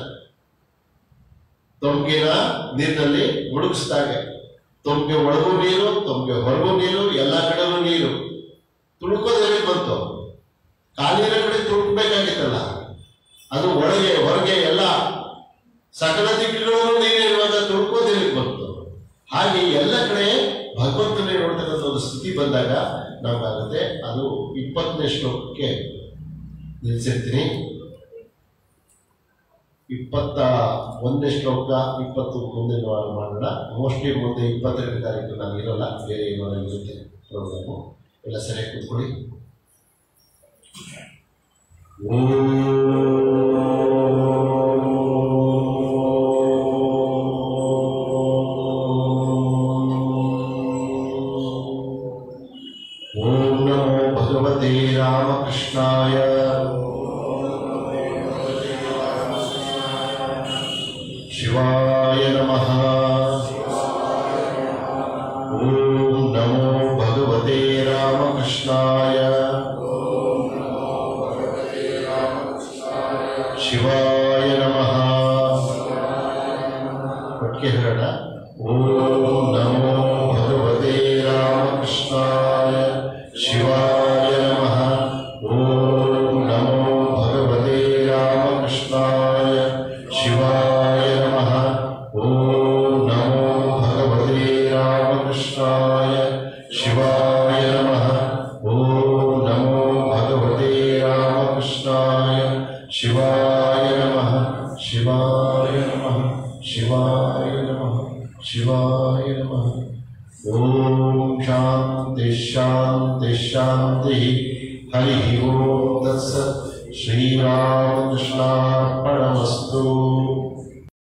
ತೊಂಗಿನ ನೀರಿನಲ್ಲಿ ಮುಳುಗಿಸಿದಾಗ ತೊಂಗೆ ಒಳಗೂ ನೀರು, ತೊಂಗೆ ಹೊರಗೂ ನೀರು, ಎಲ್ಲ ಕಡೆಗೂ ನೀರು. ತುಳುಕೋದು ಎಲ್ಲಿ ಬಂತು? ಕಾಲಿನ ಕಡೆ ತುಳುಕಬೇಕಾಗಿತ್ತಲ್ಲ. ಅದು ಒಳಗೆ ಹೊರಗೆ ಎಲ್ಲ ಸಕಲ ದಿಕ್ಕುಗಳಲ್ಲೂ ನೀರು ಇರುವಾಗ ತುಳುಕೋದು ಎಲ್ಲಿ ಬಂತು? ಹಾಗೆ ಎಲ್ಲ ಕಡೆ ಭಗವಂತನೇ ನೋಡ್ತಕ್ಕಂಥ ಒಂದು ಸ್ಥಿತಿ ಬಂದಾಗ ನಮಗಾಗುತ್ತೆ. ಅದು ಇಪ್ಪತ್ತನೇ ಶ್ಲೋಕಕ್ಕೆ ನಿಲ್ಲಿಸಿರ್ತೀನಿ. ಇಪ್ಪತ್ತ ಒಂದನೇ ಶ್ಲೋಕ ಇಪ್ಪತ್ತು ಮುಂದೆ ಮಾಡೋಣ. ಮೋಸ್ಟ್ಲಿ ಮುಂದೆ ಇಪ್ಪತ್ತೆರಡನೇ ತಾರೀಕು ನಾನು ಇರೋಲ್ಲ, ಬೇರೆ ಏನೋ ಇರುತ್ತೆ ಪ್ರೋಗ್ರಾಮು. ಎಲ್ಲ ಸರಿಯಾಗಿ ಕೂತ್ಕೊಳ್ಳಿ. ಓಂ ನಮೋ ಭಗವತೆ ರಾಮಕೃಷ್ಣಾಯ. ಶಿವಾಯ ನಮಃ. ಓಂ ನಮೋ ಭಗವತೆ ರಾಮಕೃಷ್ಣಾಯ. ಶಿವಾಯ ನಮಃ. ಒಟ್ಟಿಗೆ ಹೇಳೋಣ. ಓಂ ನಮೋ ಭಗವತೆ ರಾಮಕೃಷ್ಣಾಯ. ಶಿವಾಯ ನಮಃ. ಓಂ ನಮೋ ಭಗವತೆ ರಾಮಕೃಷ್ಣಾಯ. ಶಿವಾಯ ನಮಃ. ಓಂ ನಮೋ ಭಗವತೆ ರಾಮಕೃಷ್ಣಾಯ. ಶಿವಾಯ ನಮಃ. ಓಂ ನಮೋ ಭಗವತೆ ರಾಮಕೃಷ್ಣಾಯ. ಶಿವಾಯ ನಮಃ. ಶಿವಾಯ ನಮಃ. ಶಿವಾಯ ನಮಃ. ಶಿವಾಯ ನಮಃ. ಓಂ ಶಾಂತಿ ಶಾಂತಿ ಶಾಂತಿ. ಹರಿ ಓಂ ತತ್ಸತ್. ಶ್ರೀರಾಮಕೃಷ್ಣಾರ್ಪಣಮಸ್ತು.